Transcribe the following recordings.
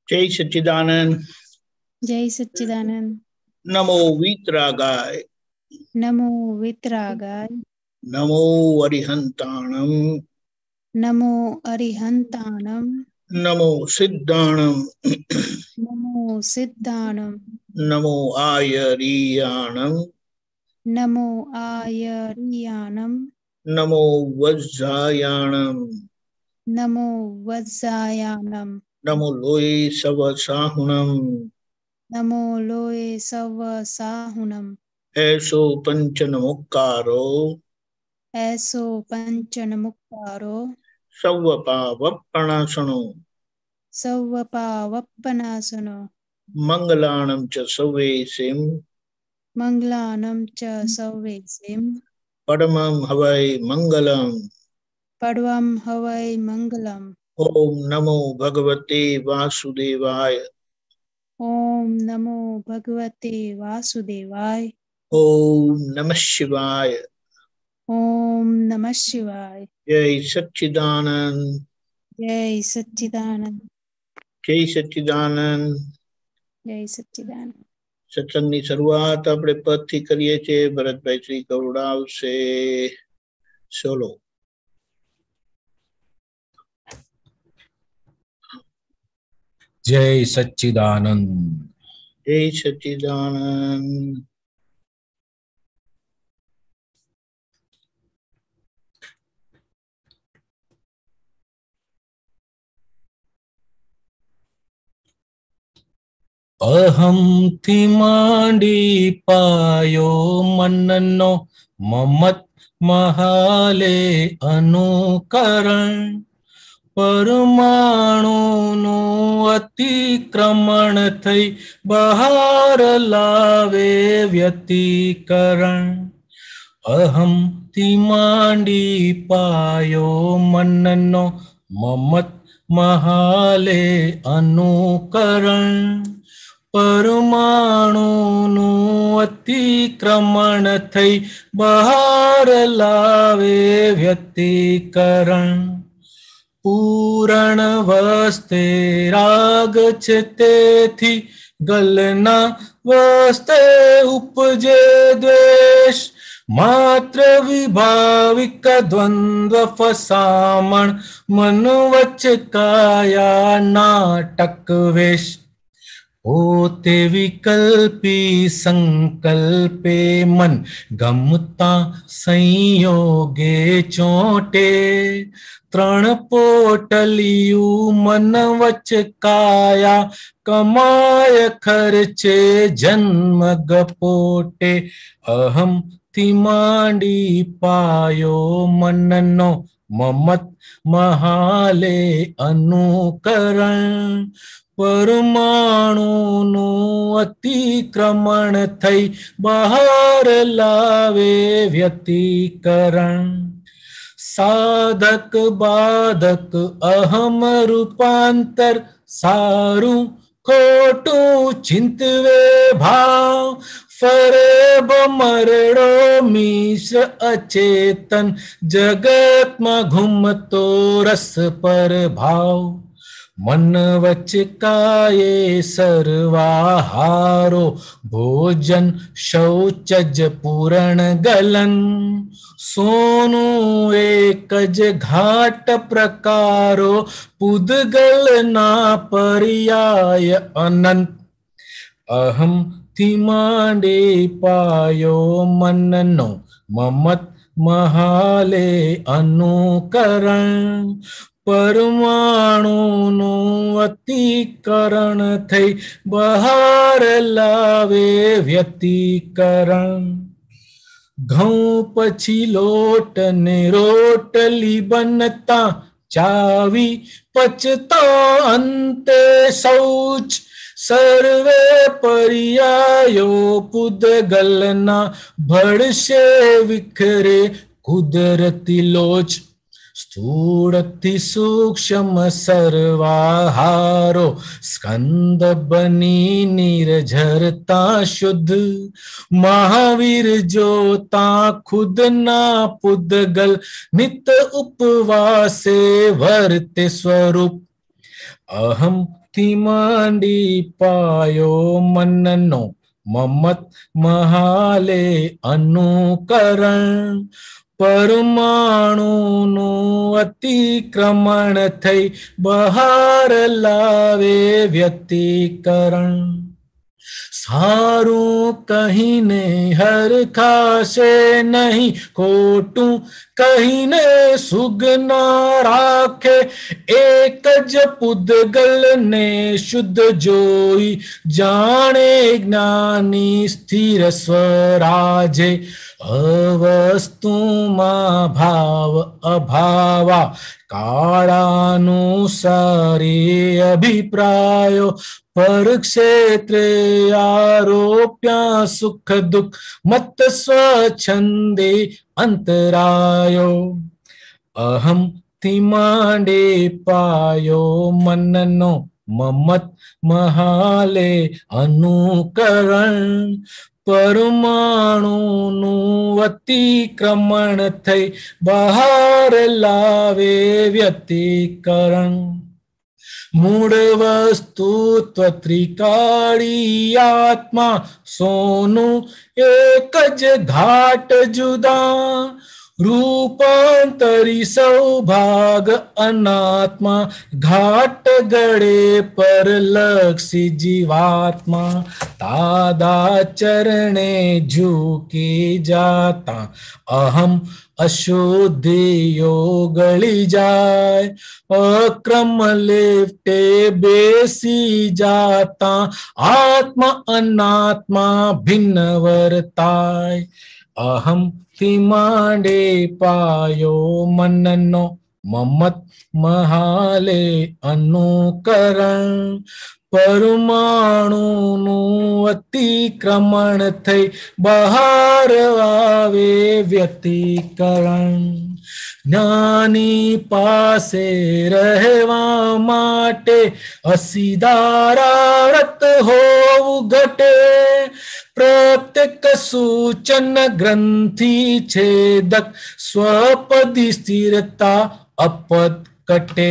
जय सच्चिदानंद। जय सच्चिदानंद। नमो वीतरागाय। नमो वितरागाय। नमो अरिहंताणम। नमो अरिहंताणम। नमो सिद्धाणम। नमो सिद्धाणम। नमो आयरियाणम। नमो आयरियाणम। नमो वज्रायाणम। नमो वज्रायाणम। नमो लोये सवसाहुणम। नमो लोये सवसाहुणम। ऐसो पंचनमुक्कारो ऐसो पंचनमुक्तारो सव्वपावप्पणासनो सव्वपावप्पनासनो मंगलाणं च सव्वेसिं मंगलानं च सव्वेसिं परमं हवै मंगलम्। परमं हवै मंगलम्। ओम नमो भगवते वासुदेवाय। ओम नमो भगवते वासुदेवाय। ओम नमः शिवाय। ओम नमः शिवाय। जय सच्चिदानंद। जय सच्चिदानंद। जय सच्चिदानंद। जय सच्चिदानंद। સત્સંગની શરૂઆત આપણે પદથી કરીએ છીએ। ભરતભાઈ શ્રી ગૌડાવશે સોલો। जय सच्चिदानंद। जय सच्चिदानंद। अहम थी मांडी पायो मननो ममत महाले अनुकरण परमाणुनु अतिक्रमण थई बहार लावे व्यतिकरण। अहम थी मांडी पायो मननो ममत महाले अनुकरण परमाणुनु अतिक्रमण थई बहार लावे व्यतिकरण। पूरण वस्ते राग छे तेथी गलना वस्ते उपजे द्वेष मात्र विभाविक द्वंद्व फसामण मन वच काया नाटक वेश। होते विकल्पी संकल्पे मन गमता संयोगे चोटे त्रण पोटलियू मन वच काया कमाय खर्चे जन्म गपोटे। अहम थी मांडी पायो मननो ममत महाले अनुकरण परमाणुनु अतिक्रमण थई बहार लावे व्यतिकरण। साधक बाधक अहम रूपांतर सारू खोटू चिंतवे भाव फरेब मरड़ो मिश्र अचेतन जगत में घूमतो रस पर भाव। मन वच काये सर्वाहारो भोजन शौचज पूरण गलन सोनू एकज घाट प्रकारो पुदगल ना पर्याय अनंत। अहम थी मांडे पायो मननो ममत महाले अनुकरण परमाणुनु अतिकरण थई बहार लावे व्यतिकरण। घऊं पछी लोट ने रोटली बनता चावी पचता अंते शौच सर्वे पर्यायो पुदगलना भड़शे विखरे कुदरती लोच। स्थूलति सूक्ष्म सर्वाहारो स्कंद बनी निर्झरता शुद्ध महावीर जोता खुद ना पुदगल नित उपवासे वर्ते स्वरूप। अहम થી માંડી પાયો મનનો મમત મહાલે અનુકરણ પરમાણુનું અતિક્રમણ થઈ બહાર લાવે વ્યતિકરણ સારું કહીને હરખાશે નહીં ખોટું કહીને સુગના રાખે એક જ પૂદગલને શુદ્ધ જોઈ જાણે જ્ઞાની સ્થિર સ્વરાજે અવસ્તુમાં ભાવ અભાવા કાળાનુસારી અભિપ્રાયો પર ક્ષેત્રે આરોપ્યા સુખ દુઃખ મત સ્વચ્છંદે અંતરાયો અહમ થી માંડે પાયો મનનો મમત મહાલે અનુકરણ પરમાણુનું અતિક્રમણ થઈ બહાર લાવે વ્યતિકરણ મૂળ વસ્તુત્વ ત્રિકાળી આત્મા સોનું એક જ ઘાટ જુદા રૂપાંતરી સૌભાગ અનાત્મા ઘાટ ગળે પર લક્ષી જીવાત્મા તાદા ચરણે ઝૂકી જાતા અહમ અશુદ્ધિયો ગળી જાય અક્રમ લેફ્ટે બેસી જાતા આત્મા અનાત્મા ભિન્ન વર્તાય અહમ થી માંડે પાયો મનનો મમત મહાલે અનુકરણ પરમાણુનું અતિક્રમણ થઈ બહાર આવે વ્યતિકરણ જ્ઞાની પાસે રહેવા માટે અસીધારા વ્રત હોવું ઘટે પ્રત્યેક સૂચન ગ્રંથિ છેદક સ્વપદી સ્થિરતા અપદ કટે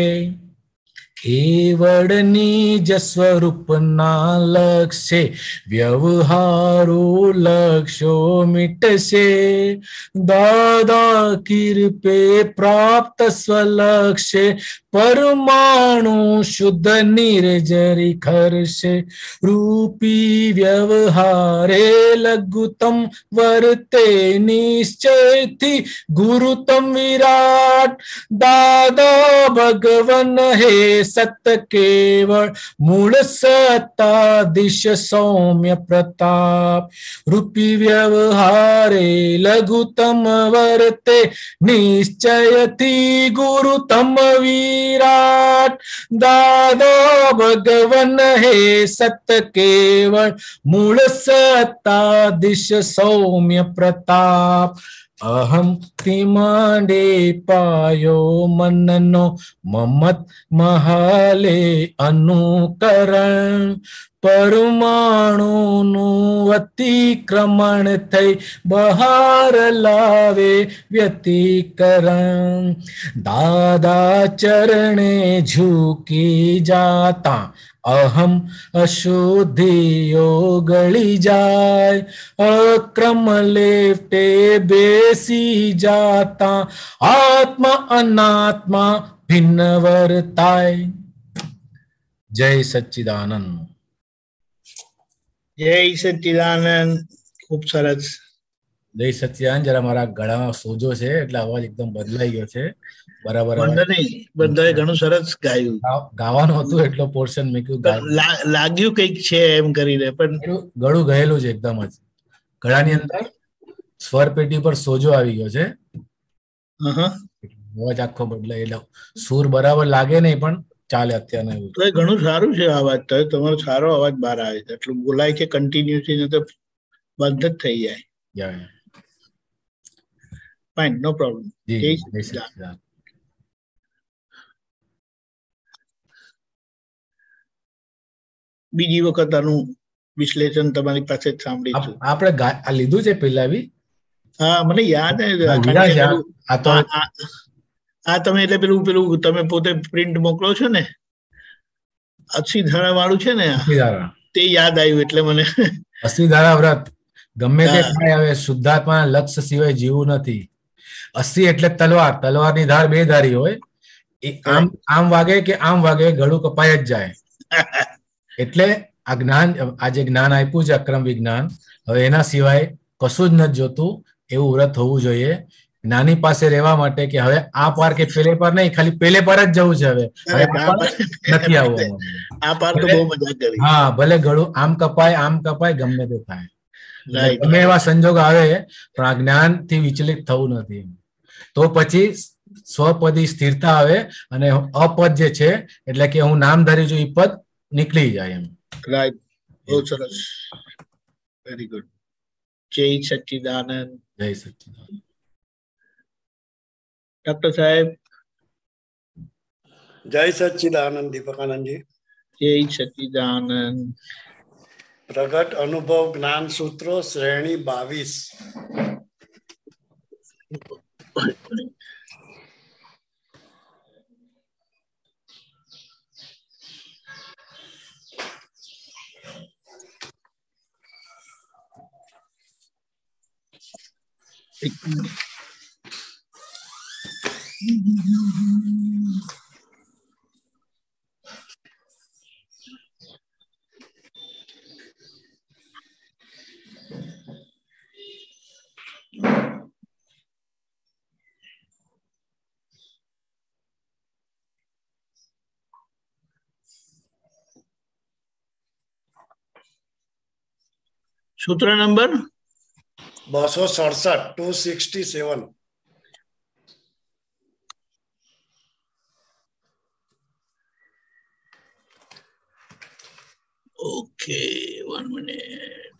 કેવળ નિજ સ્વરૂપના લક્ષ્ય વ્યવહારો લક્ષ્યો મિટશે દાદા કૃપે પ્રાપ્ત સ્વલક્ષ્ય પરમાણુ શુદ્ધ નિર્જરી ખરશે રૂપી વ્યવહારે લઘુતમ વર્તે નિશ્ચયથી ગુરુતમ વિરાટ દાદા ભગવન હે સત કેવળ મૂળ સત્તાધીશ સૌમ્ય પ્રતાપ રૂપી વ્યવહારે લઘુતમ વર્તે નિશ્ચયથી ગુરુતમ વિરાટ દાદા ભગવન હે સત કેવળ મૂળ સત્તાધીશ સૌમ્ય પ્રતાપ અહમ થી માંડે પાયો મનનો મમત મહાલે અનુકરણ પરમાણુનું અતિક્રમણ થઈ બહાર લાવે વ્યતિકરણ દાદા ચરણે ઝૂકી જાતા અહમ અશુદ્ધિયો ગળી જાય અક્રમ લેફ્ટે બેસી જાતા આત્મા અનાત્મા ભિન્ન વર્તાય જય સચ્ચિદાનંદ જય સચ્ચિદાનંદ ખૂબ સરસ જય સચ્ચિદાનંદ જરા મારા ગળામાં સોજો છે એટલે અવાજ એકદમ બદલાઈ ગયો છે બરાબર બધાએ ઘણું સરસ ગાયું ગાવાનું હતું એટલો પોર્શન મેં કીધું લાગ્યું કઈક છે એમ કરીને પણ ગળું ગયેલું છે એકદમ જ ગળાની અંદર સ્વર પેટી પર સોજો આવી ગયો છે અવાજ આખો બદલાય એટલે સૂર બરાબર લાગે નહીં પણ ચાલે અત્યારે તો ઘણું સારું છે અવાજ તો તમારો સારો અવાજ બહાર આવે છે એટલું બોલાય છે કન્ટિન્યુઅસલી ને તો બંધ જ થઈ જાય ફાઇન નો પ્રોબ્લેમ બીજી વખત આનું વિશ્લેષણ તમારી પાસે જ સાંભળીશું આપણે આ લીધું છે પેલા બી હા મને યાદ આ તમે એટલે પેલું તમે પોતે પ્રિન્ટ મોકલો છો ને અસ્થિધારા વાળું છે ને, અસ્થિધારા તે યાદ આવ્યું એટલે મને. અસ્થિધારા વ્રત ગમે તે થાય હવે શુદ્ધાત્માના લક્ષ્ય સિવાય જીવવું નથી. અસ્થિ એટલે તલવાર, તલવારની ધાર બે ધારી હોય, એ આમ વાગે કે આમ વાગે ગળું કપાઈ જ જાય. એટલે આ જ્ઞાન, આ જે જ્ઞાન આપ્યું છે અક્રમ વિજ્ઞાન, હવે એના સિવાય કશું જ નથી જોતું એવું વ્રત હોવું જોઈએ. જ્ઞાની પાસે રહેવા માટે કે હવે આ પાર કે પેલે પાર નહીં, ખાલી પેલે પર જ જવું છે. હવે નથી આવવું. આ પાર તો બહુ મજા કરી. હા, ભલે ગળું આમ કપાય ગમે તે થાય, ગમે એવા સંજોગ આવે, પણ આ જ્ઞાન થી વિચલિત થવું નથી. તો પછી સ્વપદી સ્થિરતા આવે અને અપદ જે છે એટલે કે હું નામ ધરી છું એ પદ નીકળી જાય એમ. રાઈટ, બહુ સરસ, વેરી ગુડ. જય સચ્ચિદાનંદ. જય સચ્ચિદાનંદ. ડોક્ટર સાહેબ. જય સચ્ચિદાનંદ દીપકાનંદજી. જય સચ્ચિદાનંદ. પ્રગટ અનુભવ જ્ઞાન સૂત્રો શ્રેણી 22. સૂત્ર નંબર 267, 267. Okay, 1 minute.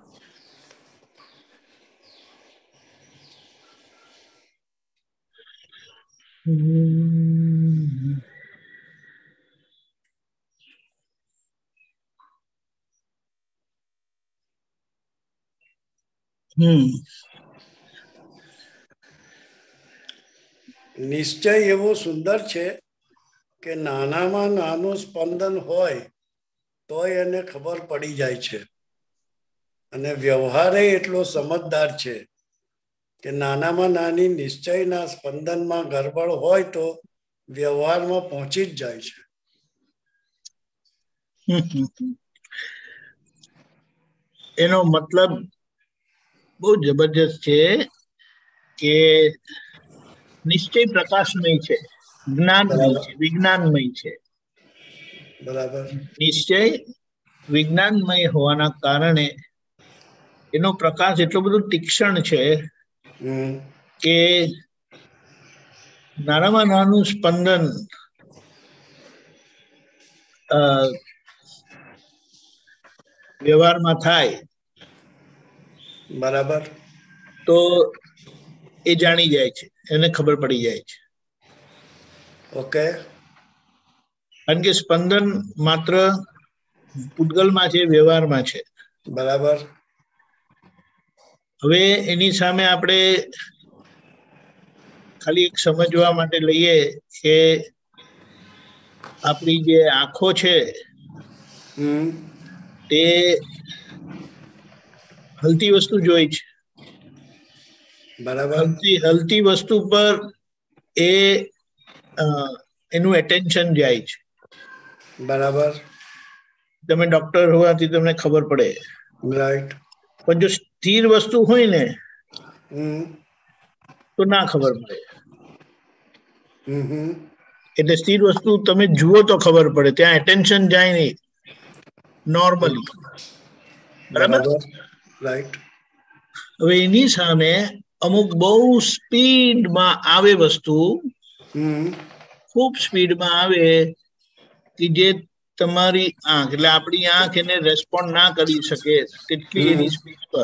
નિશ્ચય એવો સુંદર છે કે નાનામાં નાનું સ્પંદન હોય તો એને ખબર પડી જાય છે, અને વ્યવહારે એટલો સમજદાર છે કે નાનામાં નાની નિશ્ચયના સ્પંદનમાં ગરબડ હોય તો વ્યવહારમાં પહોંચી જ જાય છે. એનો મતલબ બહુ જબરજસ્ત છે કે નિશ્ચય પ્રકાશમય છે, જ્ઞાનમય છે, વિજ્ઞાનમય છે. બરાબર. નિશ્ચય વિજ્ઞાનમય હોવાના કારણે એનો પ્રકાશ એટલો બધો તીક્ષ્ણ છે કે નાનામાં નાનું સ્પંદન વ્યવહારમાં થાય, બરાબર, તો એ જાણી જાય છે, એને ખબર પડી જાય છે. ઓકે. કારણ કે સ્પંદન માત્ર પૂતગલમાં છે, વ્યવહારમાં છે. બરાબર. હવે એની સામે આપણે ખાલી એક સમજવા માટે લઈએ કે આપણી જે આંખો છે તે હલતી વસ્તુ જોઈ છે. બરાબર. હલતી વસ્તુ પર એનું એટેન્શન જાય છે. બરાબર. તમે ડોક્ટર હોવાથી તમને ખબર પડે. રાઈટ. પણ જો સ્થિર વસ્તુ હોય ને તો ના ખબર પડે. એટલે સ્થિર વસ્તુ તમે જુઓ તો ખબર પડે, ત્યાં એટેન્શન જાય નહીં નોર્મલી. બરાબર. રાઈટ. હવે એની સામે અમુક બહુ સ્પીડમાં આવે વસ્તુ, ખૂબ સ્પીડમાં આવે કે જે તમારી આંખ, એટલે આપણી આંખ એને રેસ્પોન્ડ ના કરી શકે તેટલી એની સ્પીડ પર,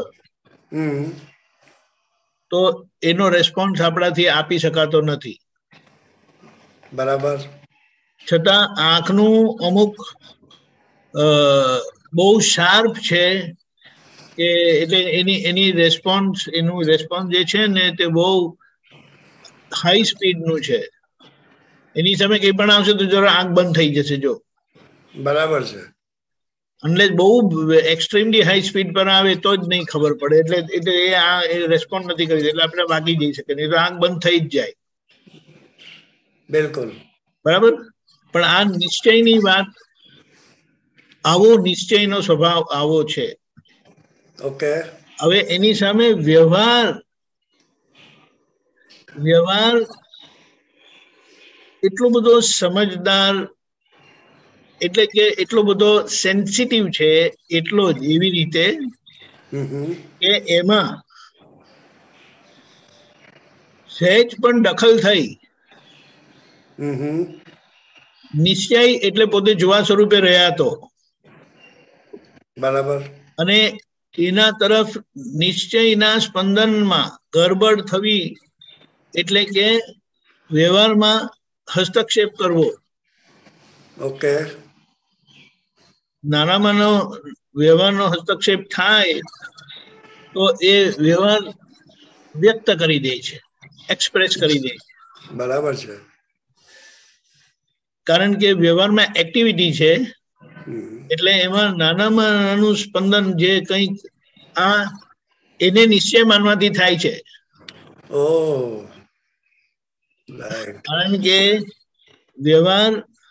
તો એનો રેસ્પોન્સ આપણાથી આપી શકાતો નથી. બરાબર. છતાં આંખનું અમુક બહુ શાર્પ છે કે એટલે એનું રેસ્પોન્સ જે છે ને તે બહુ હાઈ સ્પીડ નું છે. એની સામે કઈ પણ આવશે તો જરા આંખ બંધ થઈ જશે. જો બરાબર છે. અનલેસ બહુ એક્સ્ટ્રીમલી હાઈ સ્પીડ પર આવે તો જ નહીં ખબર પડે, એટલે એ આ રેસ્પોન્ડ નથી કરી, એટલે આપણે વાગી જઈ શકે, નહીં તો આંખ બંધ થઈ જ જાય. બિલકુલ બરાબર. પણ આ નિશ્ચયની વાત, આવો નિશ્ચયનો સ્વભાવ આવો છે. ઓકે. હવે એની સામે વ્યવહાર એટલો બધો સમજદાર, એટલે કે એટલો બધો સેન્સિટિવ છે, એટલો જ એવી રીતે કે એમાં સહેજ પણ દખલ થઈ, નિશ્ચય એટલે પોતે જોવા સ્વરૂપે રહ્યા હતો, બરાબર, અને એના તરફ નિશ્ચયના સ્પંદનમાં ગરબડ થવી એટલે કે વ્યવહારમાં હસ્તક્ષેપ કરવો. ઓકે. નાનામાં વ્યવહારનો હસ્તક્ષેપ થાય તો એ વ્યવહાર વ્યક્ત કરી દે છે, એક્સપ્રેસ કરી દે છે. બરાબર છે. કારણ કે વ્યવહારમાં એક્ટિવિટી છે, એટલે એમાં નાનામાં નાનું સ્પંદન જે કંઈક આ એને નિશ્ચય માનવાથી થાય છે. કારણ કે વ્યવહાર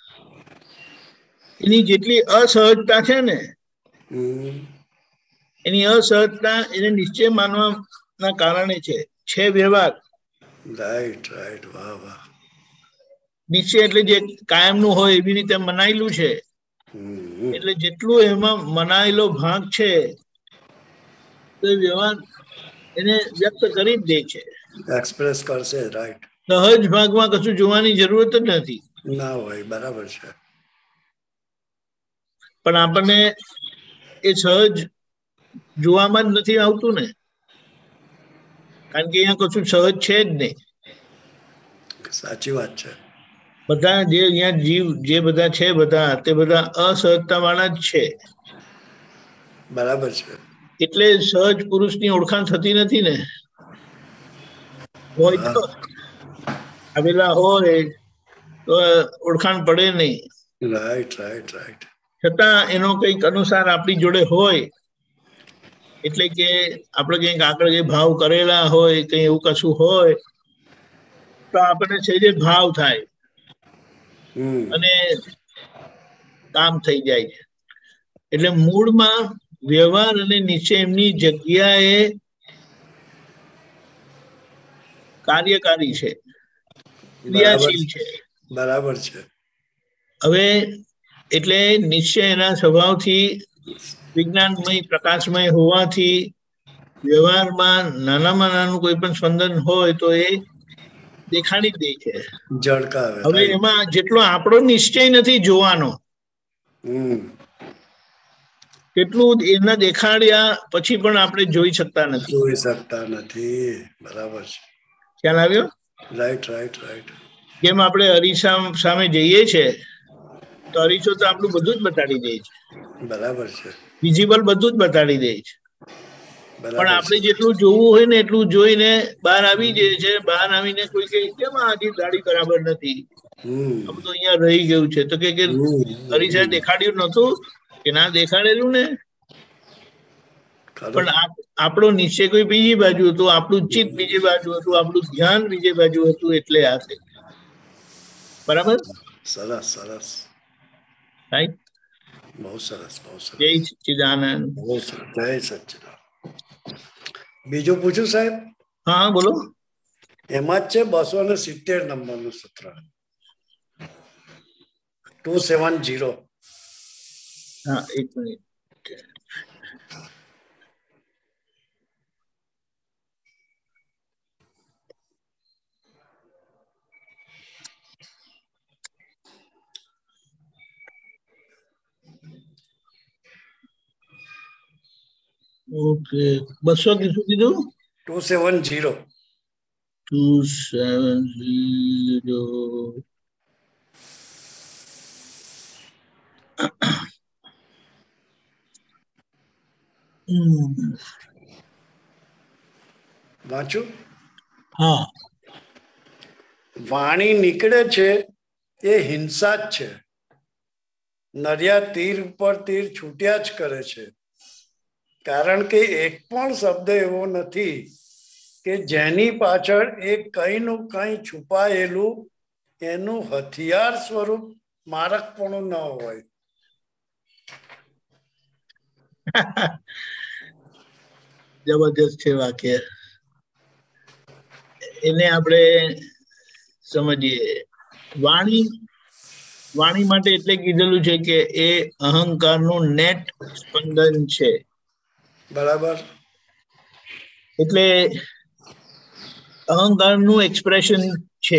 એની જેટલી અસહજતા છે ને, એની અસહજતા એને નિશ્ચય માનવાના કારણે છે વ્યવહાર. રાઈટ રાઈટ, વાહ વાહ. નિશ્ચય એટલે જે કાયમનું હોય એવી રીતે મનાયેલું છે, એટલે જેટલું એમાં મનાયેલો ભાગ છે તો વ્યવહાર એને વ્યક્ત કરી જ દે છે, એક્સપ્રેસ કરશે. રાઈટ. સહજ ભાગમાં કશું જોવાની જરૂરત જ નથી. ના હોય. બરાબર છે. પણ આપણને એ સહજ જોવામાં જ નથી આવતું ને, કારણ કે અહીંયા કશું સહજ છે જ નહીં. સાચી વાત છે. બધા જે અહીંયા જીવ જે બધા છે, બધા તે બધા અસહજતા વાળા જ છે. બરાબર છે. એટલે સહજ પુરુષની ઓળખાણ થતી નથી ને. હોય તો આવેલા હોય તો ઓળખાણ પડે નહીં. Right right right. છતાં એનો કંઈક અનુસાર આપણી જોડે હોય, એટલે કે આપણે કંઈક આગળ જે ભાવ કરેલા હોય, કંઈ એવું કશું હોય તો આપણને છે જે ભાવ થાય અને કામ થઈ જાય છે. એટલે મૂળમાં વ્યવહાર અને નિશ્ચય એમની જગ્યાએ કાર્યકારી છે, ક્રિયાશીલ છે. બરાબર છે. હવે એટલે નિશ્ચય એના સ્વભાવથી વિજ્ઞાનમય પ્રકાશમય હોવાથી વ્યવહારમાં નાનામાં નાનું કોઈ પણ સ્પંદન હોય તો એ દેખાડી દે છે. હવે એમાં જેટલો આપણો નિશ્ચય નથી જોવાનો, કેટલું એના દેખાડ્યા પછી પણ આપણે જોઈ શકતા નથી. બરાબર છે. ખ્યાલ આવ્યો? Right right right. જેમ આપણે અરીસા સામે જઈએ છીએ તો અરીસો તો આપણું બધું જ બતાડી દે છે. બરાબર છે. વિઝિબલ બધું જ બતાડી દે છે, પણ આપણે જેટલું જોવું હોય ને એટલું જોઈને બહાર આવી જાય છે. બહાર આવીને કોઈ કે કેમ હજી દાઢી બરાબર નથી, આ બધું અહીંયા રહી ગયું છે, તો કે અરીસા દેખાડ્યું નતું કે ના દેખાડેલું ને, પણ આપણો નિશ્ચય કોઈ બીજી બાજુ હતું, આપણું ચિત્ત બીજી બાજુ હતું, આપણું ધ્યાન બીજી બાજુ હતું, એટલે આ છે. બરાબર. સરસ સરસ. રાઈટ. બહુ સરસ બહુ સરસ. જય સચ્ચિદાનંદ. જય સચ્ચિદાનંદ. બીજું પૂછું સાહેબ? હા બોલો. એમાં જ છે 270 નંબરનું સૂત્ર, 270. હા, એક મિનિટ. ઓકે, 200 શું કીધું? 270. 270. વાંચું? હા. વાણી નીકળે છે એ હિંસા જ છે, નરિયા તીર ઉપર તીર છૂટ્યા જ કરે છે, કારણ કે એક પણ શબ્દ એવો નથી કે જેની પાછળ એક કંઈનું કંઈ છુપાયેલું એનું હથિયાર સ્વરૂપ મારકપણું ન હોય. જબરજસ્ત છે વાક્ય. એને આપણે સમજીએ. વાણી માટે એટલે કીધેલું છે કે એ અહંકારનું નેટ સ્પંદન છે. બરાબર. એટલે અહંકારનું એક્સપ્રેશન છે.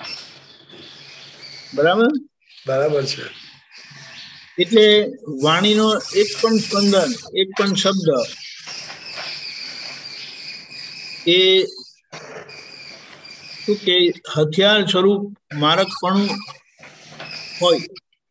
બરાબર. બરાબર છે. એટલે વાણીનો એક પણ સ્પંદન, એક પણ શબ્દ એ શું કે હથિયાર સ્વરૂપ મારકપણું હોય.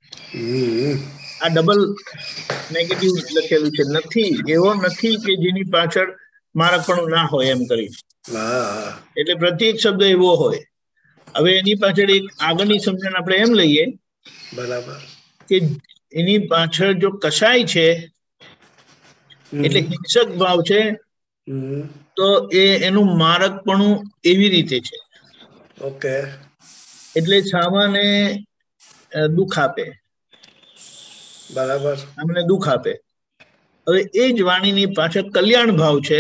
આ ડબલ નેગેટિવ લખેલું છે. નથી, એવો નથી કે જેની પાછળ મારકપણું ના હોય એમ કરી. એટલે પ્રત્યેક શબ્દ એવો હોય. હવે એની પાછળ એક આગળની સમજણ આપણે એમ લઈએ, બરાબર, કે એની પાછળ જો કસાય છે એટલે હિંસક ભાવ છે, તો એનું મારકપણું એવી રીતે છે. ઓકે. એટલે સામાને દુઃખ આપે. બરાબર. સામાને દુઃખ આપે. હવે એ જ વાણીની પાછળ કલ્યાણ ભાવ છે.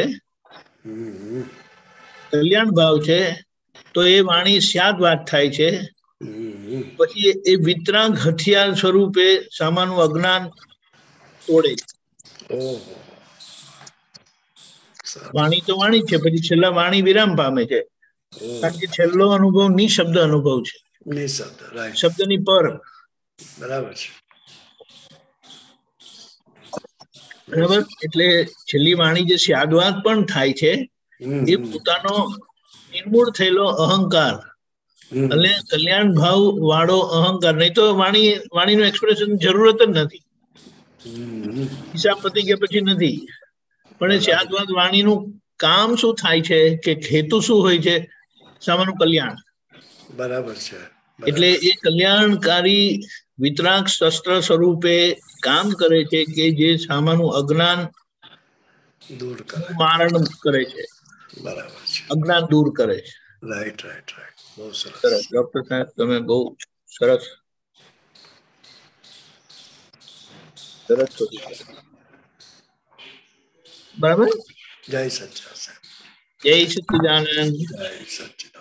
કલ્યાણ ભાવ છે તો એ વાણી સ્યાદ વાત થાય છે. પછી એ વિતરાગ હથિયાર સ્વરૂપે સામાનું અજ્ઞાન તોડે. વાણી તો વાણી છે, પછી છેલ્લા વાણી વિરામ પામે છે, કારણ કે છેલ્લો અનુભવ નિશબ્દ અનુભવ છે. શબ્દની પર. બરાબર છે. બરાબર. એટલે છેલ્લી વાણી જે સ્યાદવાદ પણ થાય છે એ પોતાનો નિર્મૂળ થયેલો અહંકાર અને કલ્યાણ ભાવ વાળો અહંકાર. નહીં તો વાણીનું એક્સપ્રેશન જરૂરત જ નથી. હિસાબ પતી ગયા પછી નથી. પણ સ્યાદવાદ વાણીનું કામ શું થાય છે કે હેતુ શું હોય છે? સામાનું કલ્યાણ. બરાબર છે. એટલે એ કલ્યાણકારી વિતરાગ શસ્ત્ર સ્વરૂપે કામ કરે છે કે જે સામાનું અજ્ઞાન દૂર કરે, મારણ કરે છે. બરાબર છે. અજ્ઞાન દૂર કરે છે. Right, right, right. બહુ સરસ. ડોક્ટર સાહેબ, તમે બહુ સરસ બરાબર. જય સચ્ચિદાનંદ. જય સચ્ચિદાનંદ. જય સચ્ચિદાનંદ.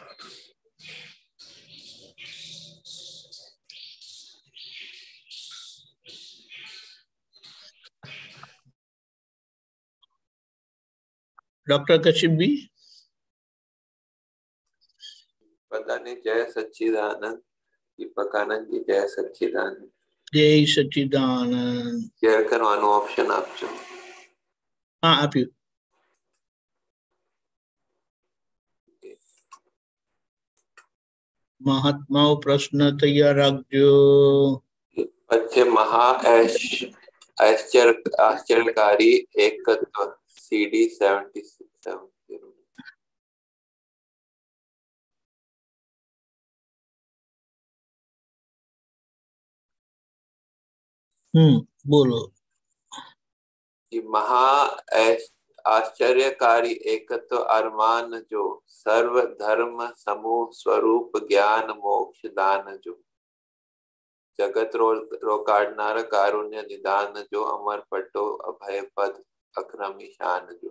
ડોક્ટર કશિપજી. બધાને જય સચ્ચિદાનંદ. દીપકાનંદજી જય સચ્ચિદાનંદ. જય સચ્ચિદાનંદ. શેર કરવાનું ઓપ્શન આપજો. હા, આપ્યું. મહાત્માઓ પ્રશ્ન તૈયાર રાખજો. વચ્ચે આશ્ચર્યકારી એકત્વ CD 77. બોલો. आश्चर्यकारी एकत्व अरमान जो सर्व धर्म समूह स्वरूप ज्ञान मोक्ष दान जो जगत रोकाड़नार कारुण्य निदान जो अमर पटो अभय पद अक्रम ईशान जो.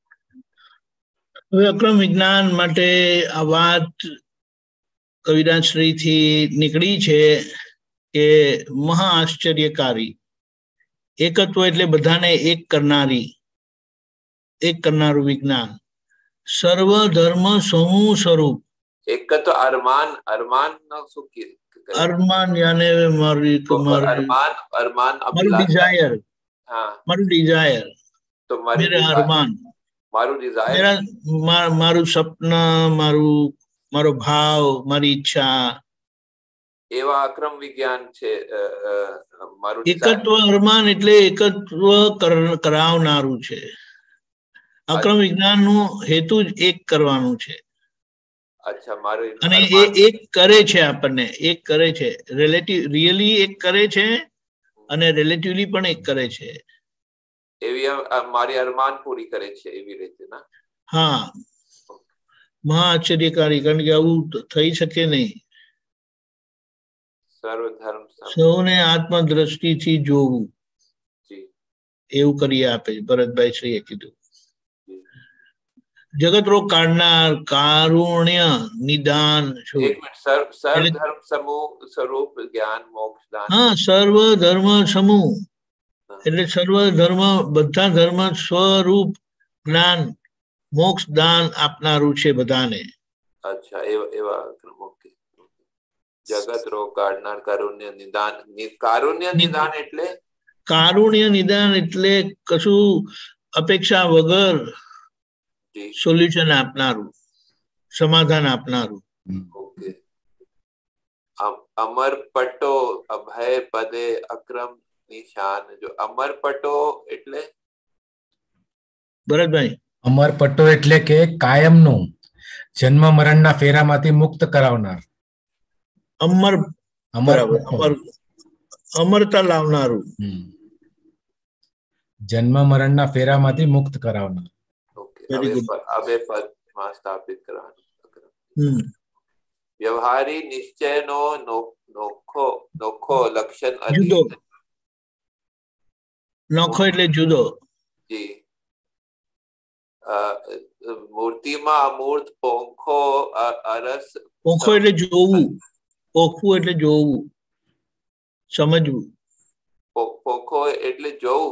હવે અક્રમ વિજ્ઞાન માટે આ વાત કવિરાજશ્રી થી નીકળી છે કે મહા આશ્ચર્યકારી એકત્વ એટલે બધાને એક કરનારું વિજ્ઞાન. સર્વ ધર્મ સમૂહ સ્વરૂપ. એકત્વ અરમાન નો શું કીધું? અરમાન યાને મારું ડિઝાયર. હા, મારું ડિઝાયર. તો મારું અરમાન, મારું સપના, મારો ભાવ, મારી ઈચ્છા. એવા અક્રમ વિજ્ઞાન છે. એકત્વ અરમાન એટલે એકત્વ કરાવનારું છે. અક્રમ વિજ્ઞાન નું હેતુ જ એક કરવાનું છે. અને એ એક કરે છે, આપણને એક કરે છે. રિયલી એક કરે છે અને રિલેટિવલી પણ એક કરે છે. એવી મારી અરમાન પૂરી કરે છે એવી રીતે ના. હા, મહા આશ્ચર્યકારી, કારણ કે આવું થઈ શકે નહીં. સર્વધર્મ સૌને આત્મદ્રષ્ટિથી જોવું એવું કરી આપે. ભરતભાઈ શ્રીએ કીધું. જગત રોગ કાઢનાર, કારુણ્ય નિદાન. સર્વધર્મ સમૂહ સ્વરૂપ જ્ઞાન મોક્ષ દાન. હા, સર્વ ધર્મ સમૂહ એટલે સર્વ ધર્મ, બધા ધર્મ સ્વરૂપ જ્ઞાન મોક્ષ દાન આપનારું છે બધાને. અચ્છા, એવા ઓકે. જગત રોગ કાઢનાર, કારુણ્ય નિદાન. કારુણ્ય નિદાન એટલે કારુણ્ય નિદાન એટલે કશું અપેક્ષા વગર સોલ્યુશન આપનારું, સમાધાન આપનારું. ઓકે. અમર પટો અભય પદે અક્રમ નિશાન. જો અમર પટો એટલે ભરતભાઈ, અમર પટ્ટો એટલે કે કાયમનું જન્મ મરણના ફેરામાંથી મુક્ત કરાવનાર. અમર, બરાબર, અમરતા લાવનારું, જન્મ મરણના ફેરામાંથી મુક્ત કરાવનાર. હવે પદમાં સ્થાપિત કરવાનું. વ્યવહારી નિશ્ચયનો નોખો લક્ષણ જુદો. નોખો એટલે જુદો. જી. મૂર્તિમાં અમૂર્ત પોંખો અરસ. પોંખો એટલે જોવું, પોખવું એટલે જોવું, સમજવું. પોખો એટલે જોવું.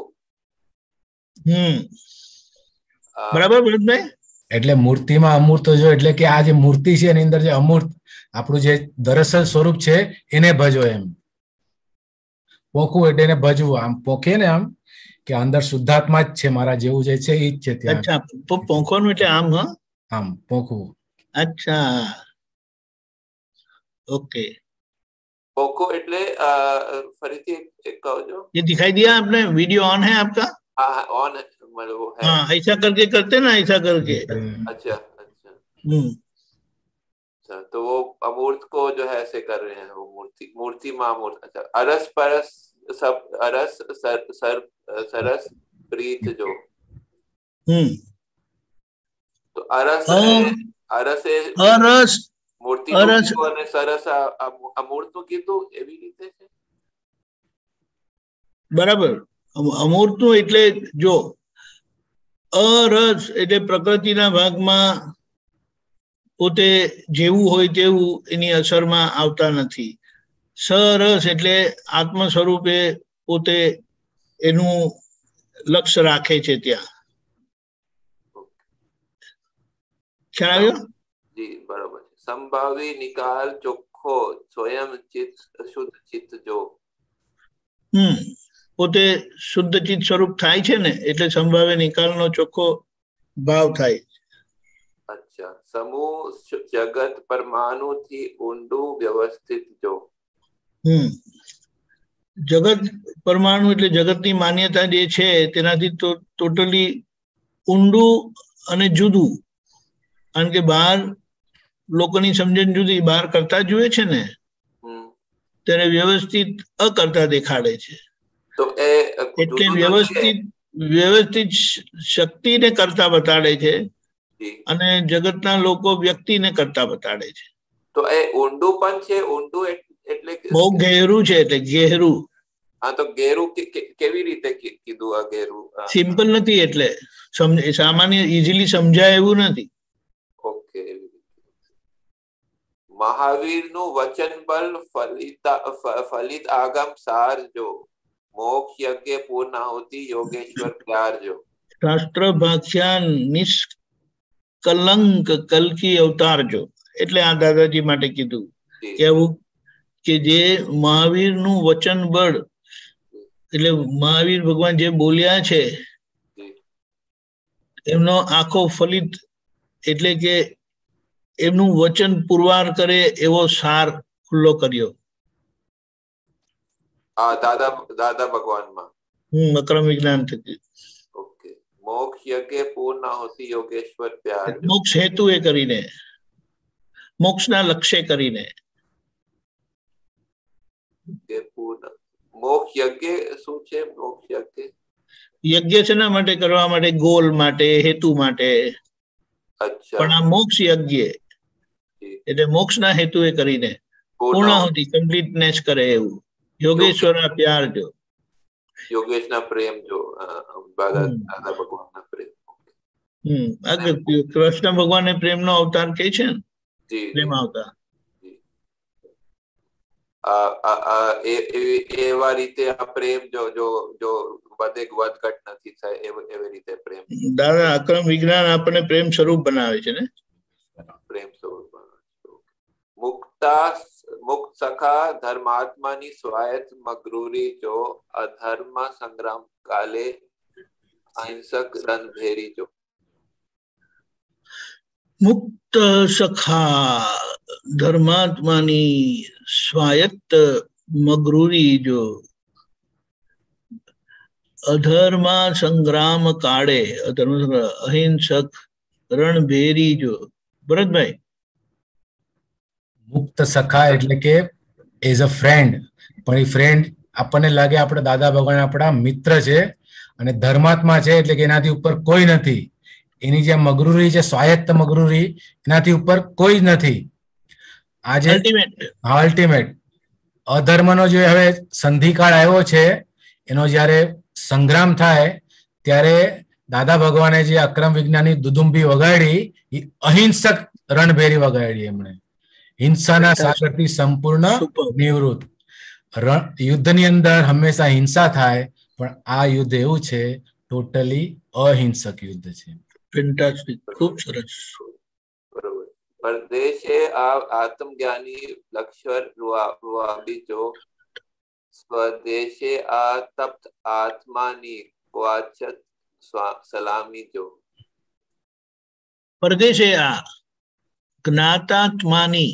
બરાબર ભરતભાઈ. એટલે મૂર્તિમાં અમૂર્ત જો એટલે કે આ જે મૂર્તિ છે એની અંદર જે અમૂર્ત આપણું જે દરઅસલ સ્વરૂપ છે એને ભજો એમ. પોખવું એટલે એને ભજવું. આમ પોખે ને આમ કે અંદર શુદ્ધાત્મા જ છે, મારા જેવું જે છે એ જ છે ત્યાં. અચ્છા, પોંખવાનું એટલે આમ. હા, આમ પોખવું. અચ્છા, ઓકે. पोको એટલે ફરીથી એક કહો जो ये दिखाई दिया आपने? वीडियो ऑन है आपका? हाँ ऑन है, मतलब वो है. हाँ, ऐसा करके करते ना, ऐसा करके. अच्छा अच्छा. अच्छा, तो वो अमूर्त को जो है ऐसे कर रहे हैं, वो मूर्ति में अमूर्त. अच्छा, अरस परस सब अरस सरस प्रीत जो. तो अरस अरस મૂર્તિ અને સરસ અમૂર્ત કીધું એવી રીતે છે. બરાબર. અમૂર્ત નું એટલે જો અરસ એટલે પ્રકૃતિના ભાગમાં પોતે જેવું હોય તેવું એની અસરમાં આવતા નથી. સરસ એટલે આત્મ સ્વરૂપે પોતે એનું લક્ષ્ય રાખે છે ત્યાં. ખ્યાલ આવ્યો? જી, બરાબર. સંભાવી નિકાલ ચોખ્ખો સ્વયં ચિત્ત શુદ્ધ ચિત્ત જો. પોતે શુદ્ધ ચિત્ત સ્વરૂપ થાય છે ને એટલે સંભાવે નિકાલનો ચોખ્ખો ભાવ થાય. અચ્છા. સમૂહ જગત પરમાણુ થી ઊંડું વ્યવસ્થિત જો. જગત પરમાણુ એટલે જગતની માન્યતા જે છે તેનાથી તો ટોટલી ઊંડું અને જુદું. કારણ કે બહાર લોકોની સમજણ જુદી, બહાર કરતા જુએ છે ને ત્યારે વ્યવસ્થિત અકર્તા દેખાડે છે. તો એ એટલે વ્યવસ્થિત શક્તિને કરતા બતાડે છે અને જગતના લોકો વ્યક્તિને કરતા બતાડે છે. તો એ ઊંડું પણ છે. ઊંડું એટલે બહુ ગહેરું છે. એટલે ગહેરું. હા, તો ગહેરું કેવી રીતે કીધું? આ ગહેરું સિમ્પલ નથી, એટલે સામાન્ય ઈઝીલી સમજાય એવું નથી. ઓકે. મહાવીર નું વચન બલ ફલિત આગમ સાર જો. મોક્ષ યજ્ઞ પૂર્ણાહુતિ યોગેશ્વર પ્યાર જો. શાસ્ત્ર ભાષ્યાન નિષ્કલંક કલકી અવતાર જો. એટલે આ દાદાજી માટે કીધું કેવું કે જે મહાવીર નું વચન બળ એટલે મહાવીર ભગવાન જે બોલ્યા છે એમનો આખો ફલિત એટલે કે એમનું વચન પુરવાર કરે એવો સાર ખુલ્લો કર્યો. દાદા ભગવાનમાં અક્રમ વિજ્ઞાન થકી. ઓકે. મોક્ષ યજ્ઞ પૂર્ણાહુતિ યોગેશ્વર પ્યાર. મોક્ષ હેતુ એ કરીને, મોક્ષના લક્ષ્ય કરીને. મોક્ષ યજ્ઞ શું છે? મોક્ષ યજ્ઞ યજ્ઞ શેના માટે કરવા માટે? ગોલ માટે, હેતુ માટે. અચ્છા, પણ આ મોક્ષ યજ્ઞ એટલે મોક્ષના હેતુએ કરીને પૂર્ણાહુતિ કમ્પ્લીટનેસ કરે એવું. યોગેશ્વર પ્યાર જો, યોગેશના પ્રેમ જો, દાદા ભગવાનના પ્રેમ. આગળ કૃષ્ણ ભગવાને પ્રેમનો અવતાર કહે છે ને, જી પ્રેમ અવતાર. એવા રીતે આ પ્રેમ જો જો જો વધે વધઘટ નથી થાય એવી રીતે પ્રેમ. દાદા અક્રમ વિજ્ઞાન આપણને પ્રેમ સ્વરૂપ બનાવે છે ને, પ્રેમ સ્વરૂપ બનાવે છે. મુક્ત સખા ધર્માત્માની સ્વાયત્ત મગરૂરી જો, અધર્મ સંગ્રામ કાલે અહિંસક રણભેરી જો. મુક્ત સખા ધર્માત્માની સ્વાયત્ત મગરૂરી જો, અધર્મ સંગ્રામ કાળે અહિંસક રણભેરી જો. ભરતભાઈ, મુક્ત સખા એટલે કે એઝ અ ફ્રેન્ડ, પણ એ ફ્રેન્ડ આપણને લાગે આપણે દાદા ભગવાન આપણા મિત્ર છે, અને ધર્માત્મા છે એટલે કે એનાથી ઉપર કોઈ નથી. એની જે મગરૂરી છે, સ્વાયત્ત મગરૂરી, એનાથી ઉપર કોઈ જ નથી. આજે અલ્ટિમેટ અધર્મનો જે હવે સંધિકાળ આવ્યો છે, એનો જયારે સંગ્રામ થાય ત્યારે દાદા ભગવાને જે અક્રમ વિજ્ઞાની દુદુંબી વગાડી, એ અહિંસક રણભેરી વગાડી. એમણે હિંસાના સાગરથી સંપૂર્ણ નિવૃત્ત. યુદ્ધની અંદર હંમેશા હિંસા થાય, પણ આ યુદ્ધ એવું છે ટોટલી અહિંસક યુદ્ધ છે. ફેન્ટાસ્ટિક, ખૂબ સરસ. બરોબર. પરદેશે આ આત્મજ્ઞાની લક્ષર રૂઆબી જો, સ્વદેશે આ તપ્ત આત્માની વાચત સલામી જો. પરદેશે આ જ્ઞાતાત્માની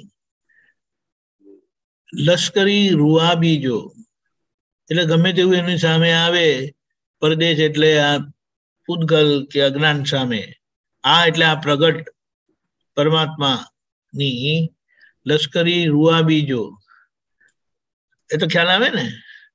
લશ્કરી રૂઆબી જો, એટલે ગમે તેવું એની સામે આવે. પરદેશ એટલે આ પૂતગલ કે અજ્ઞાન સામે, આ એટલે આ પ્રગટ પરમાત્માની લશ્કરી રૂઆબી જો. એ તો ખ્યાલ આવે ને.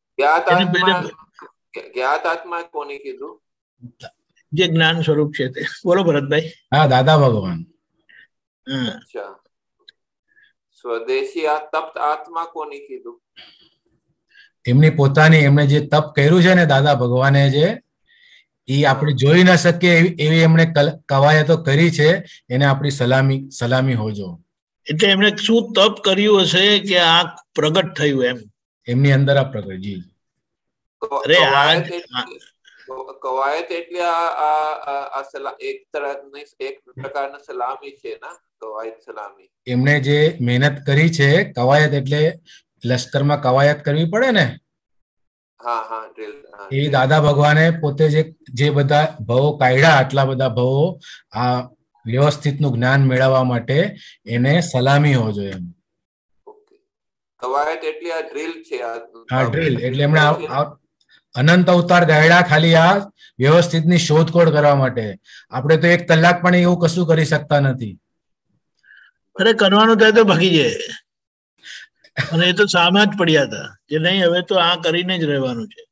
જ્ઞાત આત્મા કોને કીધું? જે જ્ઞાન સ્વરૂપ છે તે. બોલો ભરતભાઈ. હા, દાદા ભગવાન. અચ્છા, સ્વદેશી આ તપ્ત આત્મા કોને કીધું? એમની પોતાની, એમણે જે તપ કર્યું છે ને દાદા ભગવાને, જે એ આપણે જોઈ ન શકીએ એવી એમણે કવાયતો કરી છે. એને આપણી સલામી હોજો. એટલે એમણે શું તપ કર્યું હશે કે આ પ્રગટ થયું એમ એમની અંદર આ પ્રગટજી. કવાયત એટલે એક પ્રકારની સલામી છે ને, કવાયત સલામી. એમણે જે મહેનત કરી છે, કવાયત એટલે લશ્કરમાં કવાયત કરવી પડે ને. એ દાદા ભગવાને પોતે જે બધા ભવો કાઢ્યા, આટલા બધા ભવો આ વ્યવસ્થિત નું જ્ઞાન મેળવવા માટે, એને સલામી હોજો એમ. કવાયત એટલે આ ડ્રીલ છે. આ ડ્રીલ એટલે એમણે અનંત અવતાર ગાયડા ખાલી આ વ્યવસ્થિત ની શોધખોળ કરવા માટે. આપણે તો 1 કલાક પણ એવું કશું કરી શકતા નથી. અરે કરવાનું થાય તો ભાગી જાય, અને એ તો સામે જ પડ્યા હતા કે નહીં હવે તો આ કરીને જ રહેવાનું છે.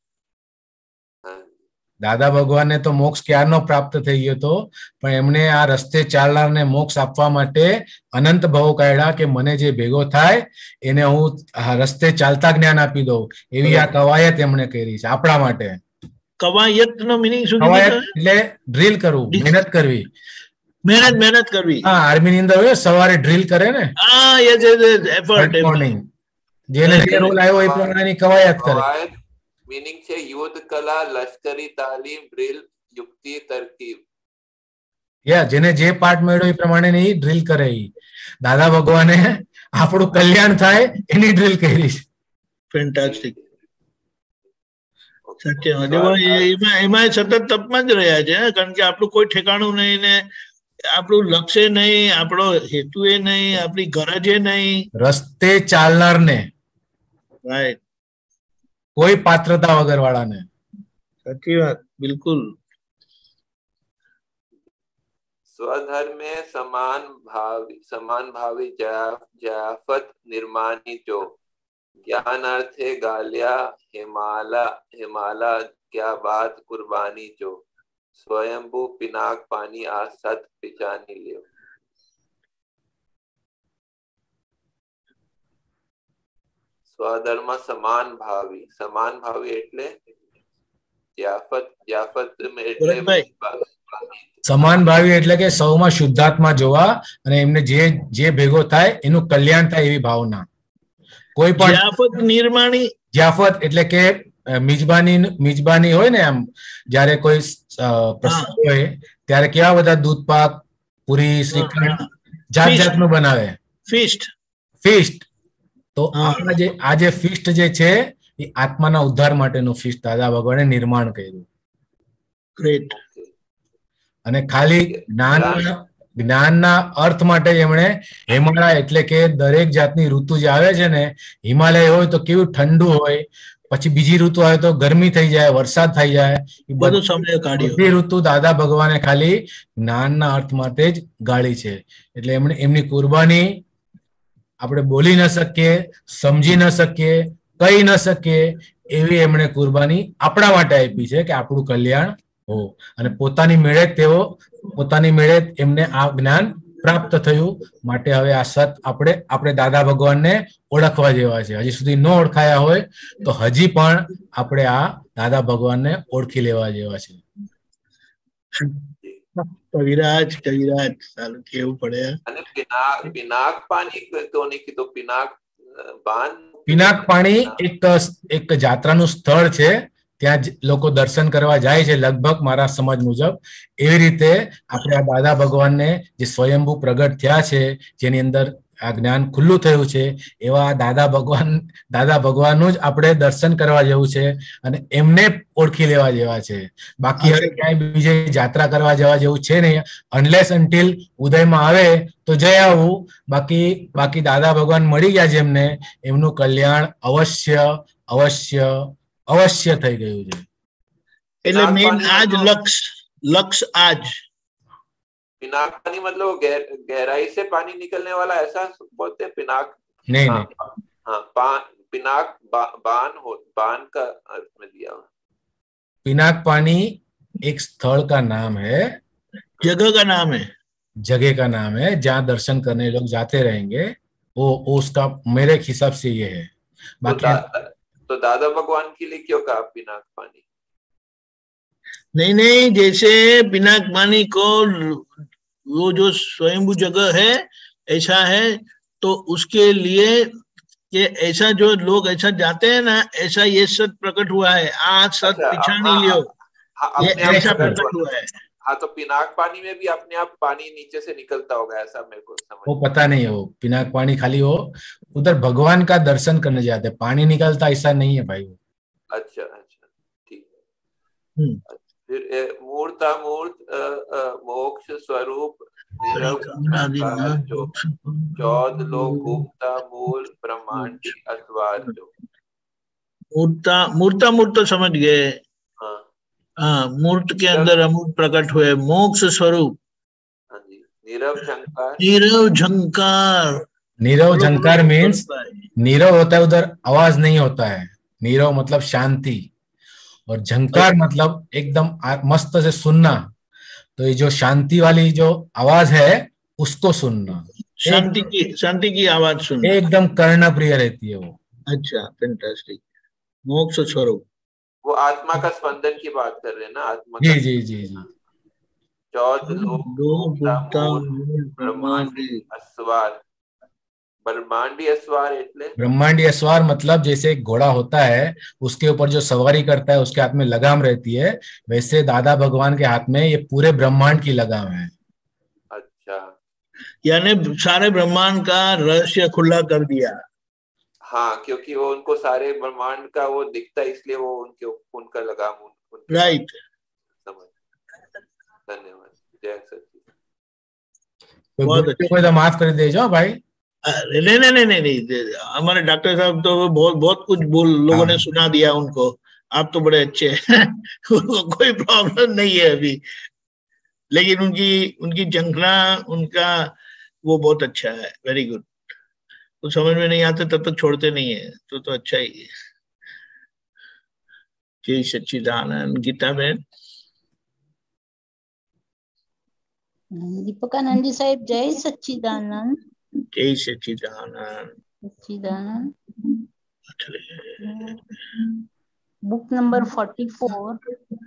દાદા ભગવાનને તો મોક્ષ ક્યારનો પ્રાપ્ત થઈ ગયો હતો, પણ એમને આ રસ્તે ચાલનારને મોક્ષ આપવા માટે અનંત ભવ કાઢ્યા કે મને જે ભેગો થાય એને હું આ રસ્તે ચાલતા જ્ઞાન આપી દઉં. એવી આ કવાયત એમણે કરી છે આપણા માટે. કવાયત નો મિનિંગ શું? કવાયત એટલે ડ્રીલ કરવું, મહેનત કરવી. મહેનત કરવી. હા, આર્મી ની અંદર હોય સવારે ડ્રીલ કરે ને. હા, એફર્ટ. મોર્નિંગ જેને જે રોલ આવ્યો એ પ્રમાણેની કવાયત કરે. मीनिंग છે યુદ્ધ કલા, લશ્કરી તાલીમ, ડ્રીલ, યુક્તિ, તરકીબ. જેને જે પાર્ટ મળ્યો એ પ્રમાણેની ડ્રીલ કરે. દાદા ભગવાને આપણું કલ્યાણ થાય એની ડ્રીલ કરી છે. ફેન્ટાસ્ટિક. એમાં સતત તપમાં જ રહ્યા છે, કારણ કે આપણું કોઈ ઠેકાણું નહીં ને, આપણું લક્ષ્ય નહીં, આપણો હેતુ એ નહીં, આપણી ગરજ એ નહીં. રસ્તે ચાલનાર ને, રાઈટ, કોઈ પાત્રતા વગર વાળાને. સાચી વાત, બિલકુલ. સ્વધર્મે સમાન ભાવી જયાફત નિર્માની જો, ज्ञानार्थे गाल्या हिमाला हिमाला क्या बात कुर्बानी जो स्वयंभू पिनाक पानी आ सत पिचानी लियो। સ્વધર્મ સમાન ભાવી એટલે જાફત એટલે સમાન ભાવી એટલે કે સૌમાં શુદ્ધાત્મા જોવા અને એમને જે ભેગો થાય એનું કલ્યાણ થાય એવી ભાવના. કોઈ પણ જાફત એટલે કે મિજબાની હોય ને, આમ જયારે કોઈ પ્રસંગ હોય ત્યારે કેવા બધા દૂધ પાક, પૂરી, શ્રીખંડ જાત જાતનું બનાવે, ફીસ્ટ. તો આ જે ફીસ્ટ જે છે એ આત્માના ઉદ્ધાર માટેનું ફીસ્ટ દાદા ભગવાને નિર્માણ કર્યું. અને ખાલી જ્ઞાનના અર્થ માટે એમણે હિમાલય એટલે કે દરેક જાતની ઋતુ જે આવે છે ને, હિમાલય હોય તો કેવું ઠંડુ હોય, પછી બીજી ઋતુ આવે તો ગરમી થઈ જાય, વરસાદ થઈ જાય, એ બધું સમય કાઢ્યું. બધી ઋતુ દાદા ભગવાને ખાલી જ્ઞાનના અર્થ માટે જ ગાળી છે. એટલે એમણે એમની કુરબાની આપણે બોલી ન શકીએ, સમજી ન શકીએ, કહી ન શકીએ એવી એમણે કુરબાની આપણા માટે આપી છે કે આપણું કલ્યાણ હો. અને પોતાની મેળે એમને આ જ્ઞાન પ્રાપ્ત થયું. માટે હવે આ સત આપણે દાદા ભગવાનને ઓળખવા જેવા છે. હજી સુધી ન ઓળખાયા હોય તો હજી પણ આપણે આ દાદા ભગવાનને ઓળખી લેવા જેવા છે. કવિરાજ સારું કેવું પડે. અને પિનાક પાણી કોને કીધું? પિનાક પાણી એક જાત્રાનું સ્થળ છે, ત્યાં લોકો દર્શન કરવા જાય છે લગભગ, મારા સમજ મુજબ. એવી રીતે આપણે આ દાદા ભગવાનને જે સ્વયંભૂ પ્રગટ થયા છે, જેની અંદર આ જ્ઞાન ખુલ્લું થયું છે, એવા દાદા ભગવાનનું જ આપણે દર્શન કરવા જેવું છે અને એમને ઓળખી લેવા જેવા છે. બાકી હવે ક્યાંય બીજે જાત્રા કરવા જવા જેવું છે નહીં, અનલેસ અન્ટિલ ઉદયમાં આવે તો જઈ આવું. બાકી દાદા ભગવાન મળી ગયા જેમને, એમનું કલ્યાણ અવશ્ય થઈ ગયું છે. એટલે મેન આજ લક્ષ આજ पिनाक पानी मतलब गहराई से पानी निकलने वाला ऐसा बोलते हैं पिनाक? नहीं। हाँ, पिनाक बान का अर्थ में दिया हुआ. पिनाक पानी एक स्थल का नाम है, जगह का नाम है जहाँ दर्शन करने लोग जाते रहेंगे. वो उसका मेरे हिसाब से ये है. बाकी तो दादा भगवान के लिए क्यों कहा पिनाक पानी? नहीं, जैसे पिनाक पानी को वो जो स्वयंभू जगह है ऐसा है, तो उसके लिए कि ऐसा जो लोग ऐसा जाते हैं ना, ऐसा ये सत प्रकट हुआ है. आज सत पीछा नहीं लियो, ये ऐसा प्रकट हुआ है. हाँ, तो पिनाक पानी में भी अपने आप पानी नीचे से निकलता होगा, ऐसा मेरे को समझ. वो पता नहीं है. वो पिनाक पानी खाली वो उधर भगवान का दर्शन करने जाते, पानी निकलता ऐसा नहीं है भाई. अच्छा, ठीक है. फिर मूर्तामूर्त मोक्ष स्वरूप चौद लोग गुप्ता मूल ब्रह्मांडी असवार जो मूर्त समझ गए. हाँ, मूर्त के अंदर अमूर्त प्रकट हुए, मोक्ष स्वरूप. हाँ जी. नीरव झंकार मीन्स नीरव होता है, उधर आवाज नहीं होता है. नीरव मतलब शांति, और झंकार मतलब एकदम मस्त से सुनना. तो ये जो शांति वाली जो आवाज है उसको सुनना, शांति की आवाज सुनना एकदम कर्णप्रिय रहती है वो. अच्छा, फैंटास्टिक. मोक्ष स्वरूप वो आत्मा का स्पंदन की बात कर रहे हैं ना, आत्मा. जी. चौदह लोग ब्रह्मांडी अस्वार. ब्रह्मांडी अस्वार એટલે ब्रह्मांडी अस्वार मतलब जैसे एक घोड़ा होता है, उसके ऊपर जो सवारी करता है उसके हाथ में लगाम रहती है, वैसे दादा भगवान के हाथ में ये पूरे ब्रह्मांड की लगाम है. अच्छा, यानी सारे ब्रह्मांड का रहस्य खुला कर दिया. हाँ, क्योंकि वो उनको सारे ब्रह्मांड का वो दिखता है, इसलिए वो उनका लगाम. राइट. समझ. धन्यवाद. जय सच्चिदानंद. कोई तो माफ कर दीजिए भाई. नहीं, हमारे डॉक्टर साहब तो बहुत कुछ लोगों ने सुना दिया उनको. आप तो बड़े अच्छे हैं. कोई प्रॉब्लम नहीं है अभी, लेकिन उनकी झंखना, उनका वो बहुत अच्छा है. Very good. कुछ समझ में नहीं आते तब तक छोड़ते नहीं है, तो अच्छा ही है। जय सच्चिदानंद। गीता बहन। दीपकानंद जी साहेब, जय सच्चिदानंद। जय सच्चिदानंद। सच्चिदानंद। बुक नंबर 44,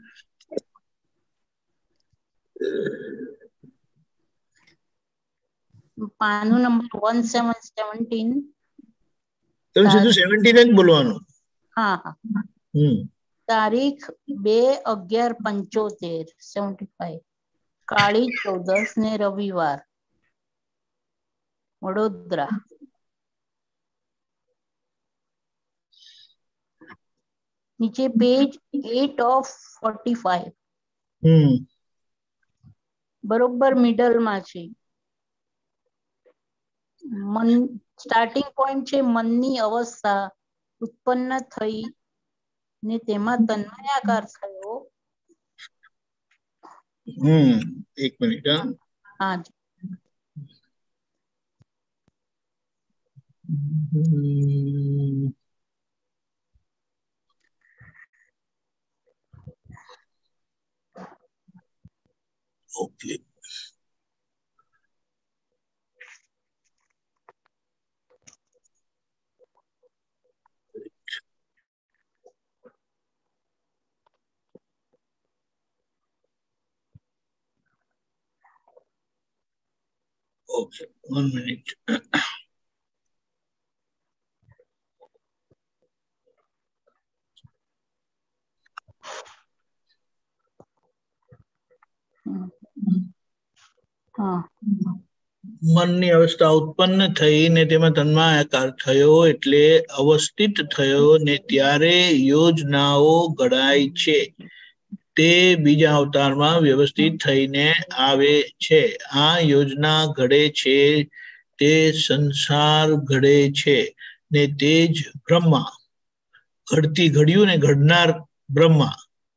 પાનું નંબર 1717. તમે સીધું 17 જ બોલવાનું. હા હા. તારીખ 2/11/75, 75, કાળી ચૌદસ ને રવિવાર, વડોદરા. નીચે પેજ 8 of 45, બરોબર મિડલ માં છે. મન સ્ટાર્ટિંગ પોઈન્ટ છે મનની અવસ્થા ઉત્પન્ન થઈ ને તેમાં તન્મયાકાર થયો. એક મિનિટ. હા. ઓકે. Okay, 1 minute. મનની અવસ્થા ઉત્પન્ન થઈ ને તેમાં તન્માયાકાર થયો એટલે અવસ્થિત થયો ને ત્યારે યોજનાઓ ઘડાય છે. તે બીજા અવતારમાં વ્યવસ્થિત થઈને આવે છે. આ યોજના ઘડે છે તે સંસાર ઘડે છે ને તે જ બ્રહ્મા. ઘડતી ઘડ્યું ને ઘડનાર બ્રહ્મા.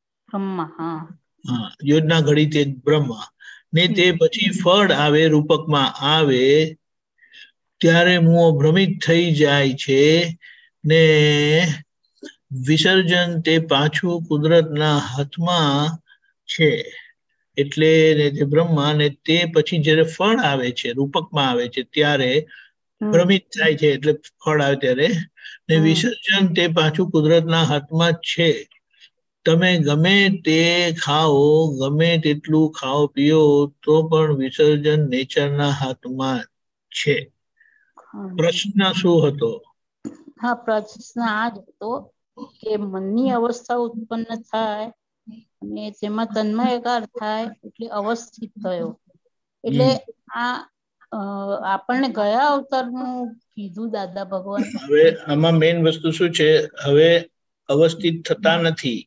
હા, યોજના ઘડી તે બ્રહ્મા ને તે પછી ફળ આવે, રૂપકમાં આવે ત્યારે મોહ ભ્રમિત થઈ જાય છે ને વિસર્જન તે પાછું કુદરતના હાથમાં છે. એટલે તે બ્રહ્મા ને તે પછી જયારે ફળ આવે છે, રૂપકમાં આવે છે ત્યારે ભ્રમિત થાય છે. એટલે ફળ આવે ત્યારે ને વિસર્જન તે પાછું કુદરતના હાથમાં છે. તમે ગમે તે ખાઓ, ગમે તેટલું ખાઓ પીઓ તો પણ વિસર્જન નેચરના હાથમાં છે. પ્રશ્ન શું હતો? હા, પ્રશ્ન આ જ હતો કે મનની અવસ્થા ઉત્પન્ન થાય અને તેમાં તન્મયાકાર થાય એટલે અવસ્થિત થયો. એટલે આ આપણને ગયા અવતારનું કીધું દાદા ભગવાન? હવે આમાં મેઇન વસ્તુ શું છે, હવે અવસ્થિત થતા નથી.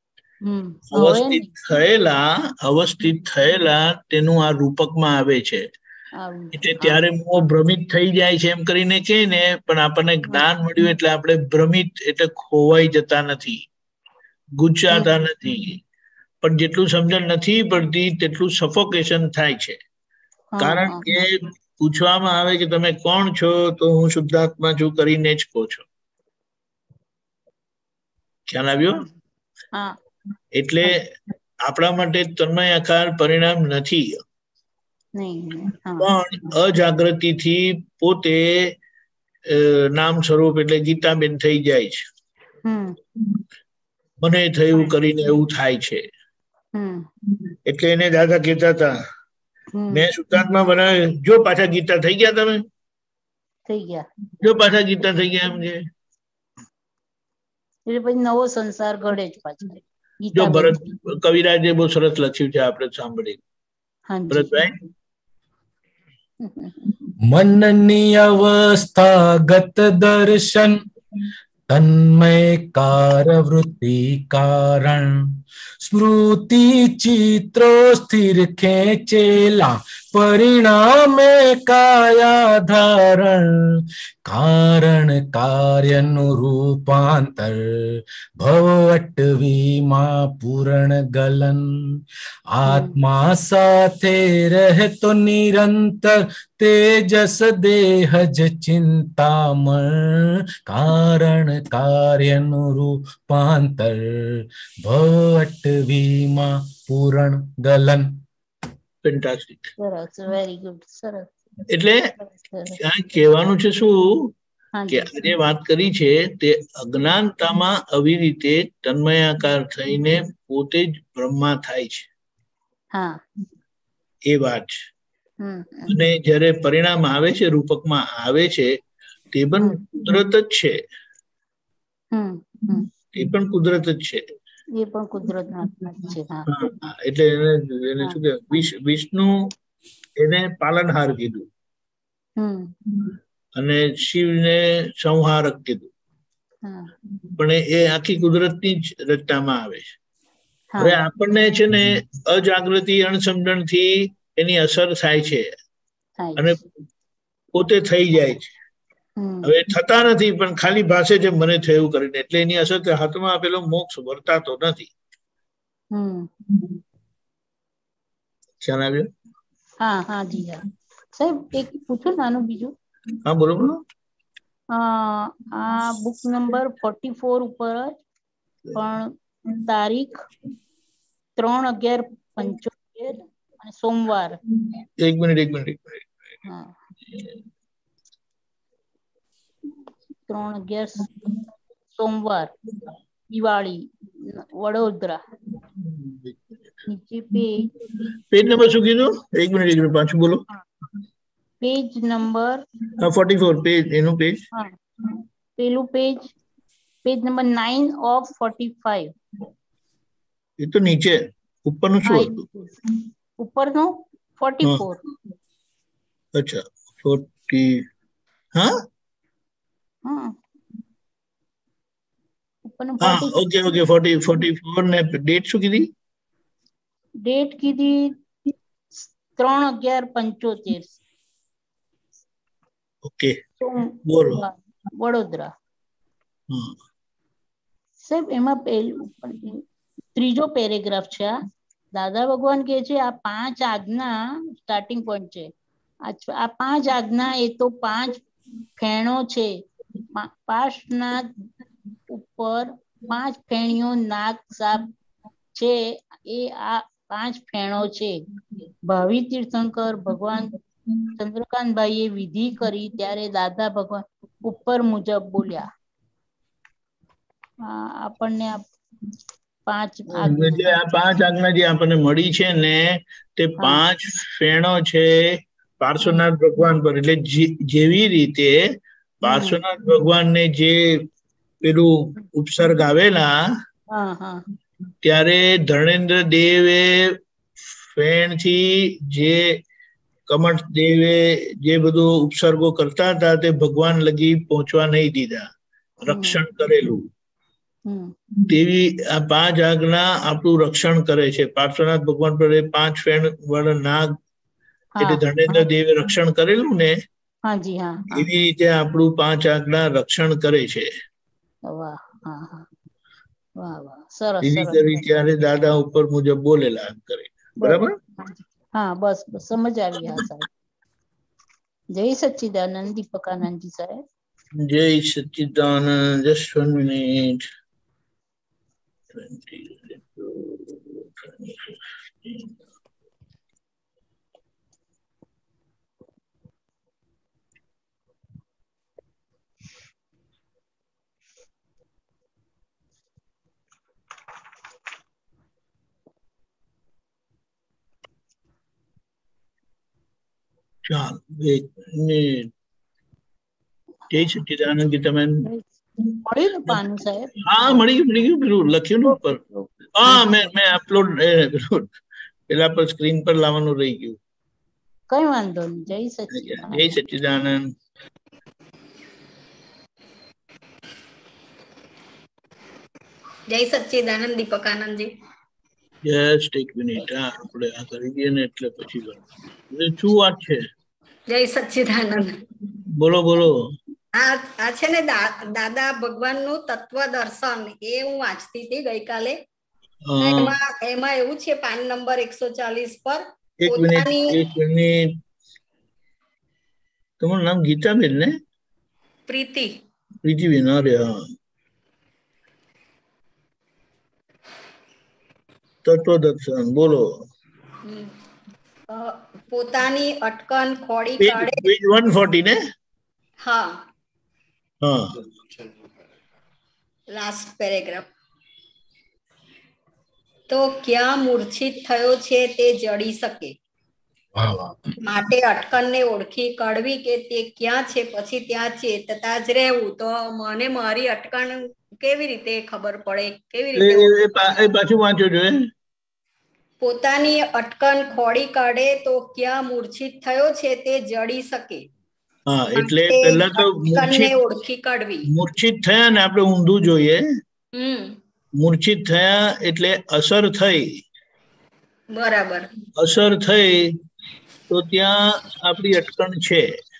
અવસ્થિત થયેલા તેનું આ રૂપકમાં આવે છે. એટલે ત્યારે મોહ ભ્રમિત થઈ જાય છે એમ કરીને કે ને, પણ આપણને જ્ઞાન મળ્યું એટલે આપણે ભ્રમિત એટલે ખોવાઈ જતા નથી, ગુંચાતા નથી. પણ જેટલું સમજણ નથી પડતી તેટલું સફોકેશન થાય છે. કારણ કે પૂછવામાં આવે કે તમે કોણ છો, તો હું શુદ્ધાત્મા છું કરીને જ કહો છો. ખ્યાલ આવ્યો? એટલે આપણા માટે તન્મયાકાર પરિણામ નથી, પણ અજાગૃતિથી પોતે નામ સ્વરૂપ એટલે ગીતાબેન થઈ જાય છે. મને થયું કરીને એવું થાય છે. એટલે એને દાદા કહેતા હતા, મેં શુદ્ધાત્મા બનાવ્યો, જો પાછા ગીતા થઈ ગયા, તમે જો પાછા ગીતા થઈ ગયા એમ કે એટલે પછી નવો સંસાર ઘડે જ પાછો. જો ભરત કવિરાજે બહુ સરસ લખ્યું છે, આપણે સાંભળી. ભરતભાઈ, મનની અવસ્થા ગત દર્શન તન્મયકાર વૃત્તિ કારણ स्मृति चित्रो स्थिर खेचेला परिणामे काया धारण कारण कार्य रूपांतर भवटवीमा पूर्ण गलन आत्मा साथे रहतो निरंतर तेजस देहज चिंतामण कारण कार्य रूपांतर भवटवीमा पूर्ण गलन. ફેન્ટાસ્ટિક. સરસ, વેરી ગુડ, સરસ. એટલે આ કહેવાનું છે શું કે આજે વાત કરી છે તે અજ્ઞાનતામાં આવી રીતે તન્મયાકાર થઈને પોતે જ બ્રહ્મા થાય છે. હા, એ વાત છે. અને જ્યારે પરિણામ આવે છે, રૂપકમાં આવે છે, તે પણ કુદરત જ છે. તે પણ કુદરત જ છે. એ પણ કુદરતના છે. હા, એટલે એને શું કે વિષ્ણુ એને પાલનહાર કીધું અને શિવને સંહારક કીધું. પણ એ આખી કુદરતની જ રચનામાં આવે છે. હવે આપણને છે ને અજાગૃતિ અણસમજણ થી એની અસર થાય છે અને પોતે થઈ જાય છે. હવે થતા નથી પણ ખાલી ભાષે છે મને થયું કરીને, એટલે એની અસર હાથમાં આપેલો મોક્ષ વર્તાતો નથી. ખ્યાલ આવ્યો? હા, હા જી હા. સાહેબ એક પૂછું નાનું બીજું? હા બોલો બોલો. આ બુક નંબર 44 ઉપર જ પણ તારીખ 3/11/75 અને સોમવાર. એક મિનિટ. હા, 3/11 સોમવાર, દિવાળી, વડોદરા. નીચે પેજ નંબર શું કીધું? એક મિનિટ પાછું બોલો. પેજ નંબર 44 પેજ, એનું પેજ. હા, પેલું પેજ નંબર 9 of 45. એ તો નીચે, ઉપરનું શું હતું? ઉપરનું 44. અચ્છા 40. હા ઉપરનું હા, ઓકે 44 ને ડેટ શું કીધી? ડેટ કીધી 3/11/75. ઓકે બોલો. વડોદરા. સાહેબ એમાં ત્રીજો પેરેગ્રાફ છે. આ દાદા ભગવાન કે છે આ 5 આજ્ઞા સ્ટાર્ટિંગ પોઈન્ટ છે. આ 5 આજ્ઞા એ તો 5 ફેણો છે. પાશના ઉપર 5 ફેણીઓ નાગ સાપ છે. એ આ 5 ફેણો છે. ભાવિ તીર્થંકર ભગવાન ચંદ્રકાંતભાઈએ વિધિ કરી ત્યારે દાદા ભગવાન ઉપર મુજબ બોલ્યા. આપણને આ 5 આજ્ઞા જે આપણને મળી છે ને તે 5 ફેણો છે પાર્શ્વનાથ ભગવાન પર. એટલે જેવી રીતે પાર્શ્વનાથ ભગવાનને જે પેલું ઉપસર્ગ આવેલા ત્યારે ધર્મેન્દ્ર દેવે ફેણથી જે કમઠ દેવે જે બધું ઉપસર્ગો કરતા હતા તે ભગવાન લગી પહોંચવા નહીં દીધા, રક્ષણ કરેલું. તેવી આ 5 આજ્ઞા આપણું રક્ષણ કરે છે. પાર્શ્વનાથ ભગવાન પર 5 ફેણ વાળા નાગ એટલે ધર્મેન્દ્ર દેવે રક્ષણ કરેલું ને એવી રીતે આપણું 5 આજ્ઞા રક્ષણ કરે છે. એવી કરી ત્યારે દાદા ઉપર મુજબ બોલેલા એમ કરે. બરાબર? હા, બસ સમજ આવી. હા સાહેબ, જય સચ્ચિદાનંદ દીપકાનંદજી સાહેબ. જય સચ્ચિદાનંદ. Just 1 minute. 20. ચાલો એક મિનિટ. જય સચ્ચિદાનંદ ગીતાબેન. હા મળી ગયું પેલું લખ્યું ને ઉપર. હા મેં અપલોડ પેલા પર સ્ક્રીન પર લાવવાનું રહી ગયું. કઈ વાંધો નહીં. જય સચ્ચિદાનંદ. જય સચ્ચિદાનંદ દીપકાનંદજી. જસ્ટ એક મિનિટ. હા, આપણે આ કરી દઈએ ને એટલે પછી શું વાત છે? જય સચ્ચિદાનંદ. બોલો બોલો. આ છે ને દાદા ભગવાનનું તત્વ દર્શન, એ હું વાંચતી હતી ગઈકાલે. એમાં એવું છે, પાન નંબર 140 પર એક મિનિટ. તમારું નામ ગીતાબેન ને? પ્રીતિબેન. અરે હા, તત્વદર્શન બોલો. પોતાની અટકન ખોડી કાઢે. પેજ 140 ને? હા હા, લાસ્ટ પેરેગ્રાફ. તો ક્યાં મૂર્છિત થયો છે તે જડી શકે, માટે અટકણને ઓળખી કાઢવી કે તે ક્યાં છે, પછી ત્યાં ચેતતા જ રહેવું. તો મને મારી અટકણ કેવી રીતે ખબર પડે? કેવી રીતે પાછું વાંચો જોઈએ. પોતાની અટકણ ખોડી કાઢે તો ક્યાં મૂર્છિત થયો છે તે જડી શકે. હા, એટલે પહેલા તો ઓળખી કાઢવી. મૂર્છિત થયા ને આપણે ઊંધું જોઈએ. મૂર્છિત થયા એટલે અસર થઈ. બરાબર. અસર થઈ તો ત્યાં આપણી અટકણ છે.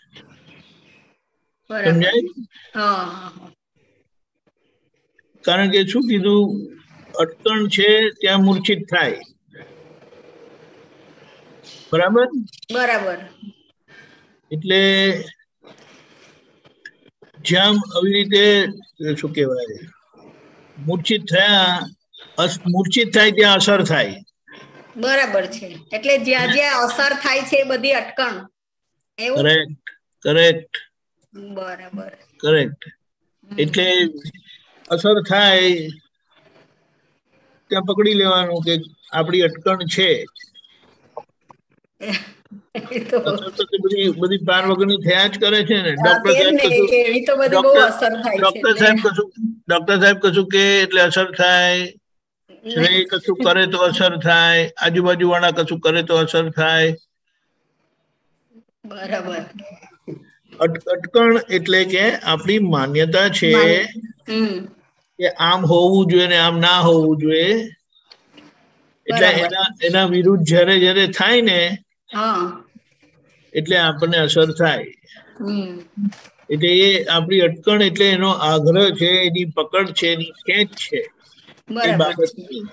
સમજાય? કારણ કે શું કીધું? અટકણ છે ત્યાં મૂર્છિત થાય. બરાબર બરાબર. એટલે જ્યાં આવી રીતે શું કહેવાય, મૂર્છિત થાય ત્યાં અસર થાય. બરાબર છે. એટલે જ્યાં જ્યાં અસર થાય છે એ બધી અટકણ. કરેક્ટ. બરાબર. કરેક્ટ. એટલે અસર થાય ત્યાં પકડી લેવાનું કે આપણી અટકણ છે. બધી પાર વગરની થયા જ કરે છે ને. ડોક્ટર સાહેબ કશું કે એટલે અસર થાય. શ્રેય કશું કરે તો અસર થાય. આજુબાજુ વાળા કશું કરે તો અસર થાય. બરાબર. અટકણ એટલે કે આપણી માન્યતા છે કે આમ હોવું જોઈએ ને આમ ના હોવું જોઈએ. એટલે એના વિરુદ્ધ જયારે થાય ને એટલે આપણને અસર થાય. એટલે એ આપણી અટકણ એટલે એનો આગ્રહ છે, એની પકડ છે, એની ખેંચ છે એ બાબતની.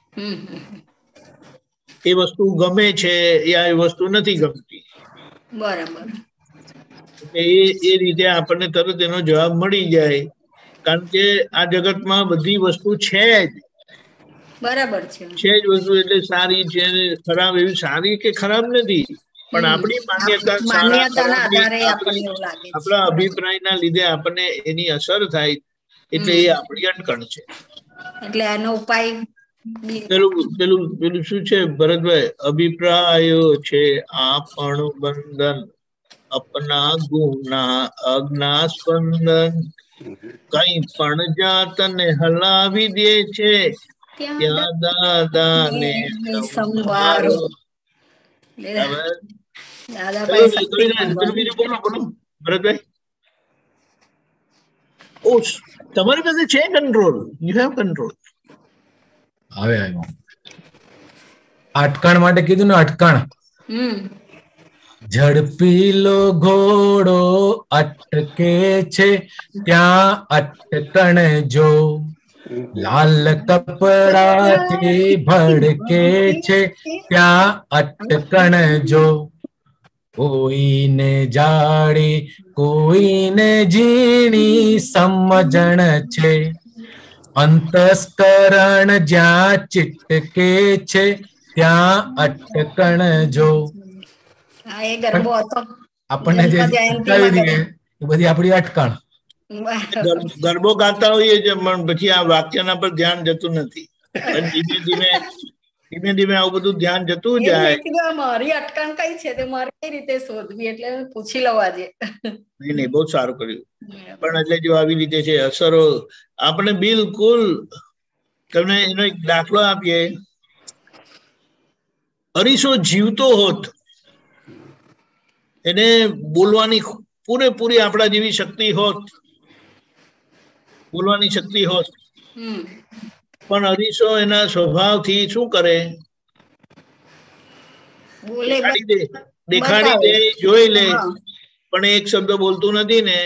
એ વસ્તુ ગમે છે યા એ વસ્તુ નથી ગમતી. બરાબર. એટલે એ રીતે આપણને તરત એનો જવાબ મળી જાય. કારણ કે આ જગતમાં બધી વસ્તુ છે જ. બરાબર છે. છે જ વસ્તુ. એટલે સારી છે, ખરાબ. એવી સારી કે ખરાબ નથી, પણ આપણી માન્યતા સારા ખરાબની આપણા અભિપ્રાયના લીધે આપણને એની અસર થાય. એટલે એ આપણી અટકણ છે. એટલે આનો ઉપાય પેલું શું છે ભરતભાઈ? અભિપ્રાયો છે આપણ બંધન, અપના ગુના અજ્ઞા સ્પંદન. કઈ પણ જાતને હલાવી દે છે, ત્યાં દાદાને સંભાળો. બોલો ભરતભાઈ. ઓ, તમારી પાસે છે કંટ્રોલ. You have control. હવે અટકણ માટે કીધું ને, અટકણ. ઝડપીલો ઘોડો અટકે છે, ત્યાં અટકણ જો. લાલ કપડાથી ભડકે છે, ત્યાં અટકણ જો. કોઈને જાડી કોઈને ઝીણી સમજણ છે, અંતસ્કરણ જ્યાં ચિટકે છે, ત્યાં અટકણ જો. આપણને જે સમજાવી દઈએ એ બધી આપણી અટકણ. ગરબો ગાતા હોઈએ છે પણ પછી આ વાક્યના પર ધ્યાન જતું નથી. ધીમે ધીમે આવું બધું ધ્યાન જતું જાય. મારી અટકણ કઈ છે તે મારે કઈ રીતે શોધવી, એટલે પૂછી લઉં આજે. નહીં, બહુ સારું કર્યું. પણ એટલે જો આવી રીતે છે અસરો આપણે બિલકુલ. તમને એનો એક દાખલો આપીએ. અરીસો જીવતો હોત, એને બોલવાની પૂરેપૂરી આપણા જેવી શક્તિ હોત, બોલવાની શક્તિ હોત, પણ અરીસો એના સ્વભાવથી શું કરે? દેખાડી દે, જોઈ લે, પણ એક શબ્દ બોલતું નથી ને.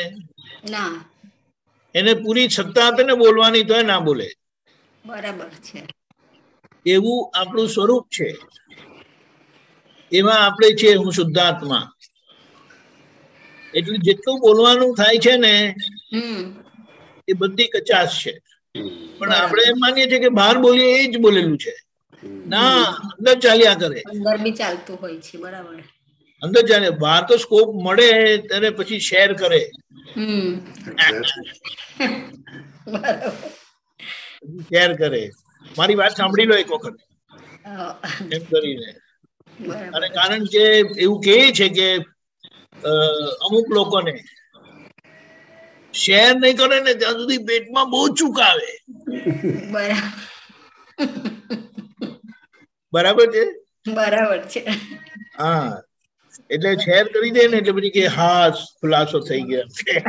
એને પૂરી સત્તા આપે ને બોલવાની, તો ના બોલે. બરાબર છે. એવું આપણું સ્વરૂપ છે. એમાં આપણે છીએ, હું શુદ્ધાત્મા. એટલે જેટલું બોલવાનું થાય છે ને એ બધી કચાશ છે. પણ આપણે એમ માનીએ છીએ કે બહાર બોલીએ એ જ બોલેલું છે. ના, અંદર ચાલ્યા કરે. અંદર બી ચાલતું હોય છે. બરાબર. અંદર ચાલે. બહાર તો સ્કોપ મળે ત્યારે પછી શેર કરે. શેર કરે. મારી વાત સાંભળી લો એક વખત એમ કરીને. અને કારણ કે એવું કહે છે કે અમુક લોકોને શેર નહીં કરે ને ત્યાં સુધી પેટમાં બહુ ચૂકાવે. બરાબર છે. બરાબર છે. હા, એટલે શેર કરી દે ને એટલે પછી કે હા ખુલાસો થઈ ગયો,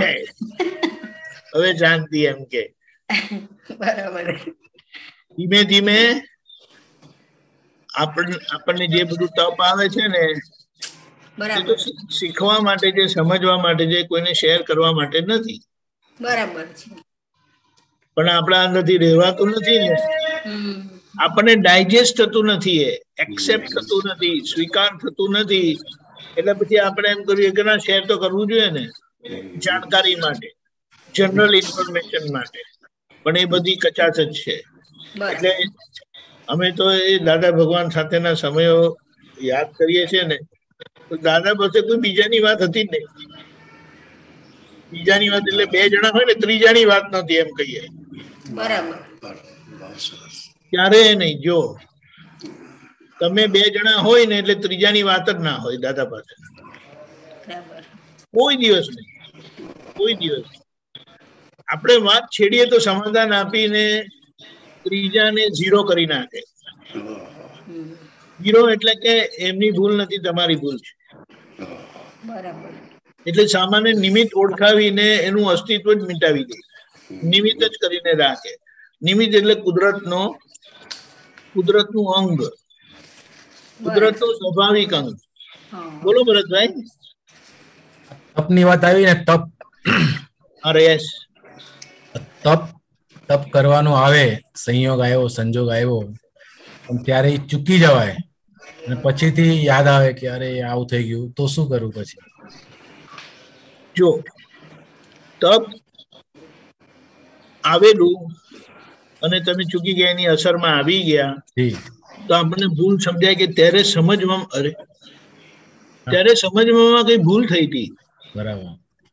હવે શાંતિ એમ કે. બરાબર. ધીમે ધીમે આપણને જે બધું તપ આવે છે ને એ તો શીખવા માટે છે, સમજવા માટે છે, કોઈને શેર કરવા માટે નથી. બરાબર છે. પણ આપણા અંદરથી રહેવાતું નથી ને, આપણને ડાયજેસ્ટ થતું નથી, એક્સેપ્ટ થતું નથી, સ્વીકાર થતું નથી. એટલે પછી આપણે એમ કરીએ કે ના, શેર તો કરવું જોઈએ ને, જાણકારી માટે, જનરલ ઇન્ફોર્મેશન માટે. પણ એ બધી કચાશ જ છે. એટલે અમે તો એ દાદા ભગવાન સાથેના સમયો યાદ કરીએ છીએ ને, તો દાદા પાસે કોઈ બીજાની વાત હતી જ નહીં. બીજાની વાત એટલે બે જણા હોય ને, ત્રીજાની વાત નથી એમ કહીએ. બરાબર. ક્યારે નહીં. જો તમે બે જણા હોય ને એટલે ત્રીજાની વાત જ ના હોય દાદા પાસે. કોઈ દિવસ નહીં, કોઈ દિવસ. આપણે વાત છેડીએ તો સમાધાન આપીને ત્રીજાને ઝીરો કરી નાખે. ઝીરો એટલે કે એમની ભૂલ નથી, તમારી ભૂલ છે. બરાબર. એટલે સામાન્ય નિમિત્ત ઓળખાવીને એનું અસ્તિત્વ જ મિટાવી દે, નિમિત્ત જ કરીને રાખે. નિમિત્ત એટલે કુદરતનું અંગ, કુદરતનો સ્વાભાવિક અંગ. બોલો ભરતભાઈ. તપની વાત આવી ને, તપ. અરે યસ. તપ કરવાનું આવે, સંયોગ આવ્યો, સંજોગ આવ્યો, ત્યારે ચૂકી જવાય અને પછીથી યાદ આવે કે અરે આવું થઈ ગયું, તો શું કરવું પછી? જો તપ આવેલું અને તમે ચૂકી ગયા, એની અસરમાં આવી ગયા, તો આપણને ભૂલ સમજાય કે ત્યારે સમજવામાં કઈ ભૂલ થઈ હતી. બરાબર.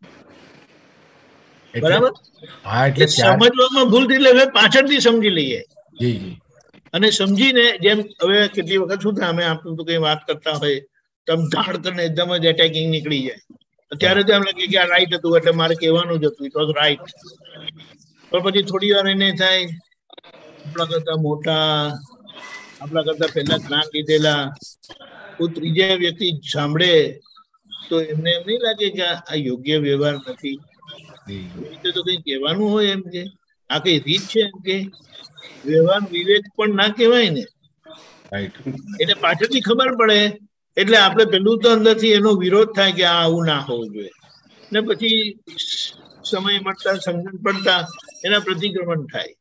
સમજવામાં ભૂલ થઈ એટલે હવે પાછળથી સમજી લઈએ. અને સમજીને, જેમ હવે કેટલી વખત શું થાય, અમે આપણું તો કઈ વાત કરતા હોય તો ધાડ કરીને એકદમ જ એટેકિંગ નીકળી જાય. ત્યારે તો એમ લાગે કે આ રાઈટ હતું, એટલે મારે કહેવાનું જ હતું, ઇટ વોઝ રાઈટ. પણ પછી થોડી વાર એને થાય, આપણા કરતા મોટા, આપણા કરતા પહેલા જ્ઞાન લીધેલા કોઈ ત્રીજા વ્યક્તિ સાંભળે તો એમને એમ નહીં લાગે કે આ યોગ્ય વ્યવહાર નથી, તો કઈ કહેવાનું હોય એમ કે આ કઈ રીત છે એમ કે વ્યવહાર વિવેક પણ ના કહેવાય ને. એટલે પાછળથી ખબર પડે એટલે આપણે પેલું તો અંદરથી એનો વિરોધ થાય કે આ આવું ના હોવું જોઈએ, ને પછી સમય મળતા, સમજણ પડતા એના પ્રતિક્રમણ થાય.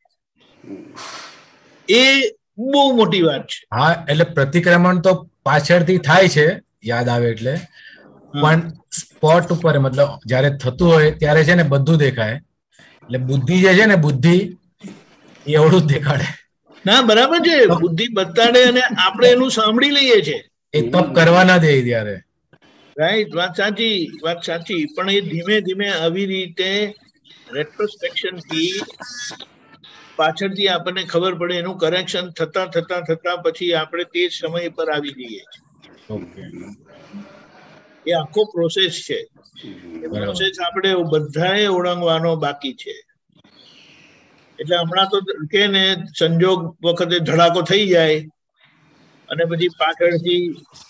એ બહુ મોટી વાત છે. હા, એટલે પ્રતિક્રમણ તો પાછળથી થાય છે, યાદ આવે એટલે. પણ સ્પોટ ઉપર, મતલબ જયારે થતું હોય ત્યારે છે ને બધું દેખાય. એટલે બુદ્ધિ જે છે ને, બુદ્ધિ એવડું જ દેખાડે. ના, બરાબર છે, બુદ્ધિ બતાડે અને આપણે એનું સાંભળી લઈએ છીએ. એ તપ કરવા ના દે ત્યારે. રાઈટ, વાત સાચી. પણ એ ધીમે ધીમે આવી રીતે રેટ્રોસ્પેક્શન થી પાછળથી આપણને ખબર પડે, એનું કરેક્શન થતા પછી આપણે તે સમય પર આવી જઈએ છીએ. એ આખો પ્રોસેસ છે. એ પ્રોસેસ આપણે બધાએ ઓળંગવાનો બાકી છે. એટલે હમણાં તો કે ને સંજોગ વખતે ધડાકો થઈ જાય અને પછી પાછળથી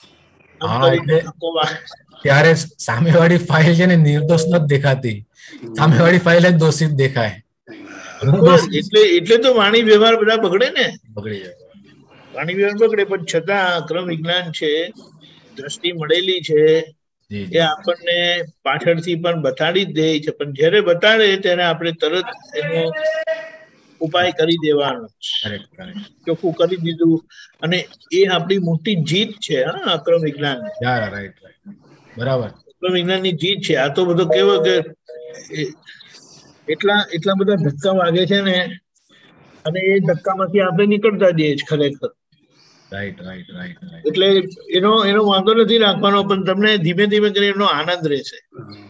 ત્યારે સામેવાળી ફાઇલ છે ને નિર્દોષ નથી દેખાતી, સામેવાળી ફાઇલ જ દોષિત દેખાય. એટલે તો વાણી વ્યવહાર બધા બગડે ને, બગડી જાય. વાણી વ્યવહાર બગડે, પણ છતાં ક્રમ વિજ્ઞાન છે, દ્રષ્ટિ મળેલી છે, એ આપણને પાછળથી પણ બતાડી જ દે છે. પણ જયારે બતાડે ત્યારે આપણે તરત એનો ઉપાય કરી દેવાનો, ચોખ્ખું કરી દીધું. અને એ આપણી મોટી જીત છે. હા, અક્રમ વિજ્ઞાન બરાબર, અક્રમ વિજ્ઞાનની જીત છે. આ તો બધો કેવો કે એટલા બધા ધક્કા વાગે છે ને, અને એ ધક્કામાંથી આપણે નીકળતા જઈએ છીએ ખરેખર. એટલે એનો વાંધો નથી રાખવાનો, પણ તમને ધીમે ધીમે કરીને એનો આનંદ રહેશે.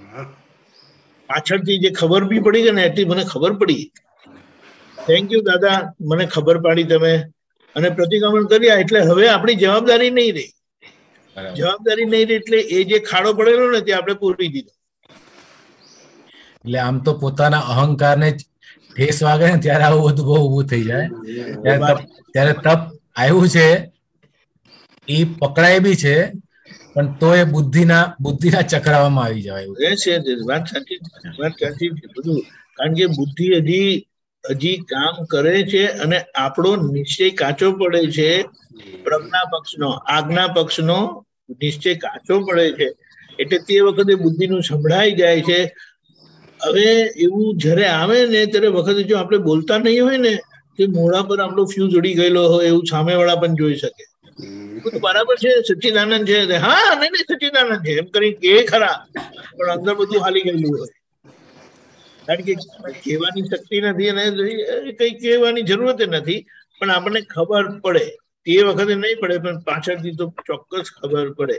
પાછળથી જે ખબર બી પડી છે ને, એટલી મને ખબર પડી. થેન્ક યુ દાદા, મને ખબર પાડી તમે, અને પ્રતિક્રમણ કર્યા. એટલે હવે આપણી જવાબદારી નહીં રહી. જવાબદારી નહીં રહી એટલે એ જે ખાડો પડેલો ને તે આપણે પૂરી દીધો. એટલે આમ તો પોતાના અહંકારને ઠેસ વાગે ને ત્યારે આવું બધું બહુ ઊભું થઈ જાય. ત્યારે તપ આવ્યું છે, એ પકડાય બી છે, પણ તો એ બુદ્ધિના ચક્રાવામાં આવી જાય. વાત સાચી છે બધું. કારણ કે બુદ્ધિ હજી કામ કરે છે, અને આપણો નિશ્ચય કાચો પડે છે. પ્રજ્ઞા પક્ષનો, આજ્ઞા પક્ષનો નિશ્ચય કાચો પડે છે. એટલે તે વખતે બુદ્ધિનું સંભળાઈ જાય છે. હવે એવું જયારે આવે ને ત્યારે વખતે જો આપણે બોલતા નહીં હોય ને, તે મોઢા પર આપણો ફ્યુઝ ઉડી ગયેલો હોય એવું સામેવાળા પણ જોઈ શકે. બધું બરાબર છે, સચ્ચિદાનંદ છે, હા નહીં સચ્ચિદાનંદ છે એમ કરી કે ખરા, પણ અંદર બધું હાલી ગયેલું હોય. કારણ કે કહેવાની શક્તિ નથી, અને કઈ કહેવાની જરૂરત નથી, પણ આપણને ખબર પડે. તે વખતે નહીં પડે, પણ પાછળથી તો ચોક્કસ ખબર પડે.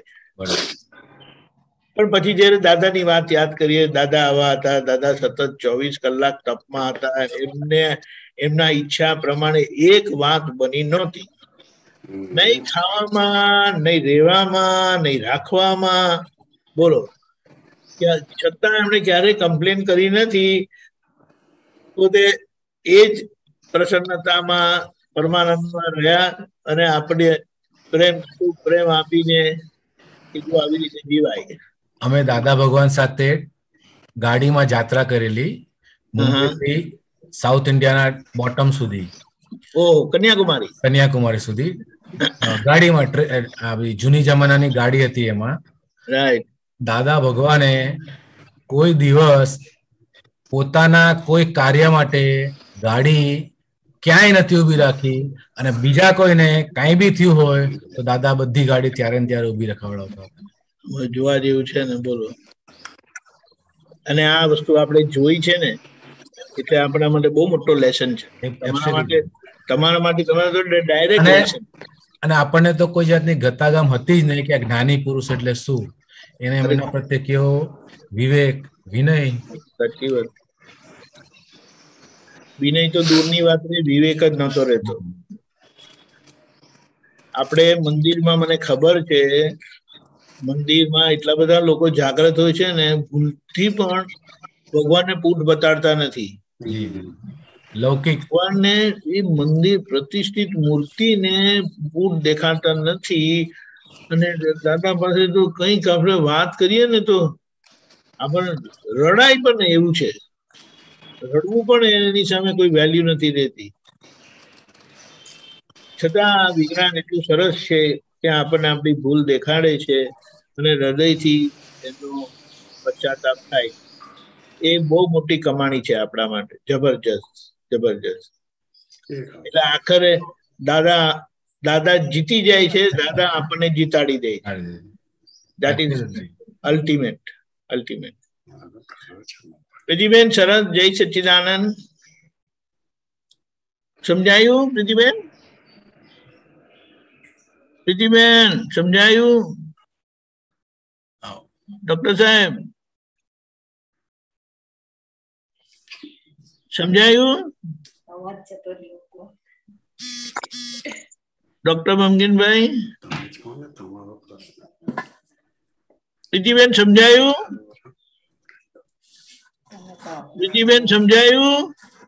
પણ પછી જયારે દાદાની વાત યાદ કરીએ, દાદા આવા હતા, દાદા સતત 24 કલાક તપમાં હતા. એમના ઈચ્છા પ્રમાણે એક વાત બની નહોતી. નહીં ખાવામાં, નહીં રહેવામાં, નહીં રાખવામાં. બોલો, છતાં એમણે ક્યારેય કમ્પ્લેન કરી નથી. પોતે એ જ પ્રસન્નતામાં, પરમાનંદમાં રહ્યા, અને આપણે પ્રેમ આપીને કીધું આવી રીતે જીવાય. અમે દાદા ભગવાન સાથે ગાડીમાં યાત્રા કરેલી, મુંબઈથી સાઉથ ઇન્ડિયાના બોટમ સુધી, કન્યાકુમારી સુધી ગાડીમાં. જૂની જમાનાની ગાડી હતી એમાં. દાદા ભગવાને કોઈ દિવસ પોતાના કોઈ કાર્ય માટે ગાડી ક્યાંય નથી ઉભી રાખી, અને બીજા કોઈને કઈ બી થયું હોય તો દાદા બધી ગાડી ત્યારે ને ત્યારે ઉભી રખાવડાવતા. જોવા જેવું છે ને, બોલો. અને આ વસ્તુ આપણે જોઈ છે ને, એટલે આપણા માટે બહુ મોટો લેસન છે. તમારા માટે તમારે તો ડાયરેક્ટ લેસન. અને આપણને તો કોઈ જાતની ગતાગમ હતી જ નહીં કે જ્ઞાની પુરુષ એટલે શું. એને એમના પ્રત્યે કેવો વિવેક, વિનય. સાચી વાત. વિનય તો દૂરની વાત નહીં, વિવેક જ નતો રહેતો. આપણે મંદિરમાં, મને ખબર છે, મંદિરમાં એટલા બધા લોકો જાગ્રત હોય છે ને, ભૂલથી પણ ભગવાનને પૂઠ બતાડતા નથી. લૌકિક ભગવાનને, એ મંદિર પ્રતિષ્ઠિત મૂર્તિને પૂઠ દેખાડતા નથી. અને દાદા પાસે તો કંઈક આપણે વાત કરીએ ને તો આપણને રડાય પણ એવું છે. રડવું પણ એની સામે કોઈ વેલ્યુ નથી રહેતી. છતાં વિજ્ઞાન એટલું સરસ છે કે આપણને આપણી ભૂલ દેખાડે છે, અને હૃદયથી એનો પશ્ચાતાપ થાય. એ બહુ મોટી કમાણી છે આપણા માટે. જબરજસ્ત, જબરજસ્ત. એટલે આખરે દાદા જીતી જાય છે, દાદા આપણને જીતાડી દે. That is ultimate. પ્રતિબેન સરસ. જય સચ્ચિદાનંદ. સમજાયું પ્રતિબેન? પ્રતિબેન સમજાયું? ડોક્ટર સાહેબ સમજાયું? ડોક્ટર મમગીનભાઈ, પ્રીતિબેન સમજાયું? પ્રીતિબેન સમજાયું?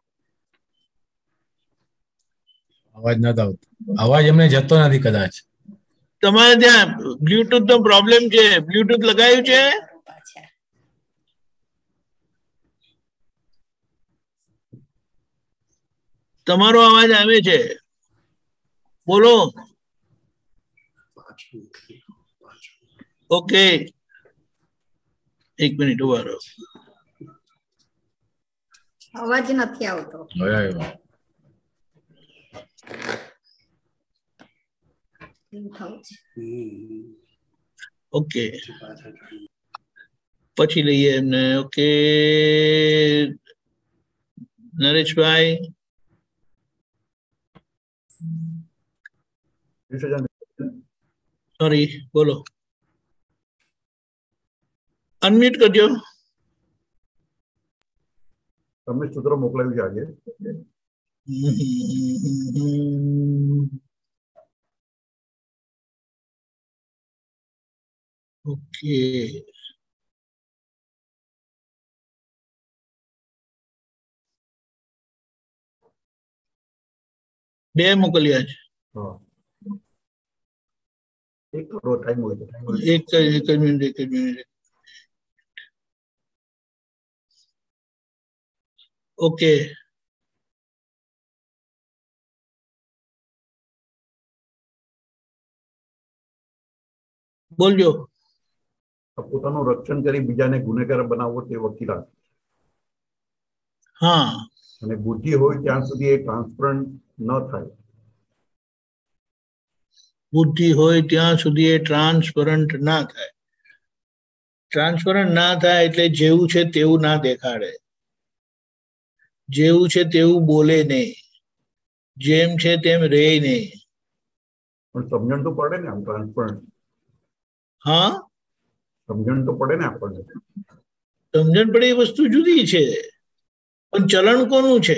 અવાજ નતો આવતો. અવાજ એમને જતો નથી કદાચ. તમારે ત્યાં બ્લુટૂથ નો પ્રોબ્લેમ છે. બ્લુટૂથ લગાવ્યું છે? તમારો અવાજ આવે છે, બોલો. ઓકે, 1 મિનિટ ઉભા રહો. અવાજ નથી આવતો. ઓકે, પછી લઈએ એમને. ઓકે, નરેશભાઈ. સોરી, બોલો. અનમ્યુટ કરજો. તમને સૂત્ર મોકલાવ્યું છે આજે. ઓકે, બે મોકલ્યા છે. એક ટાઈમ હોય છે. એક જ મિનિટ. ઓકે, બોલજો. પોતાનું રક્ષણ કરી બીજાને ગુનેગાર બનાવવો તે વકીલાત. હા, અને બુદ્ધિ હોય ત્યાં સુધી એ ટ્રાન્સપરન્ટ ન થાય. બુદ્ધિ હોય ત્યાં સુધી એ ટ્રાન્સપરન્ટ ના થાય. ટ્રાન્સપરન્ટ ના થાય એટલે જેવું છે તેવું ના દેખાડે, જેવું છે તેવું બોલે નહીં, જેમ છે તેમ રહે નહીં. પણ સમજણ તો પડે ને આમ ટ્રાન્સપરન્ટ. હા, સમજણ તો પડે ને આપણને. સમજણ પડે એ વસ્તુ જુદી છે, પણ ચલણ કોનું છે?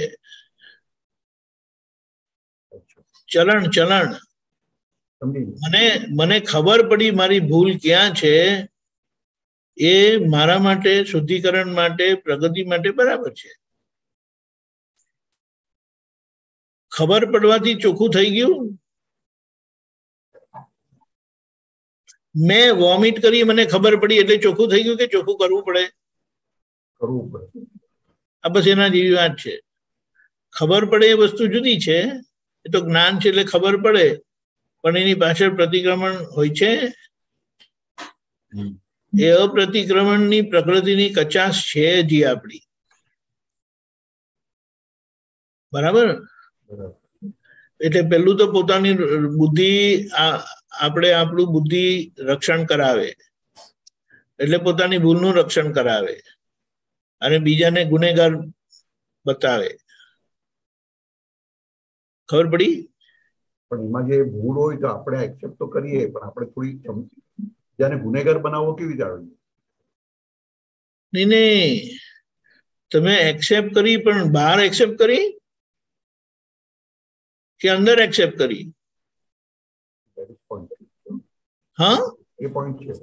ચલણ. મને ખબર પડી મારી ભૂલ ક્યાં છે, એ મારા માટે, શુદ્ધિકરણ માટે, પ્રગતિ માટે બરાબર છે. ખબર પડવાથી ચોખ્ખું થઈ ગયું. મેં વોમિટ કરી, મને ખબર પડી એટલે ચોખ્ખું થઈ ગયું કે ચોખ્ખું કરવું પડે? આ બસ એના જેવી વાત છે. ખબર પડે એ વસ્તુ જુદી છે, એ તો જ્ઞાન છે એટલે ખબર પડે, પણ એની પાછળ પ્રતિક્રમણ હોય છે. એ અપ્રતિક્રમણની પ્રકૃતિની કચાશ છે જી આપણી. બરાબર. એટલે પેલું તો પોતાની બુદ્ધિ, આપણે આપણું બુદ્ધિ રક્ષણ કરાવે, એટલે પોતાની ભૂલનું રક્ષણ કરાવે અને બીજાને ગુનેગાર બતાવે. ખબર પડી? પણ એમાં જે ભૂલ હોય તો આપણે એક્સેપ્ટ તો કરીએ, પણ આપણે થોડી બીજાને ગુનેગાર બનાવવો કેવી રીતે આવે? નહીં, તમે એક્સેપ્ટ કરી, પણ બહાર એક્સેપ્ટ કરી કે અંદર એક્સેપ્ટ કરી? હા, એ પોઈન્ટ છે.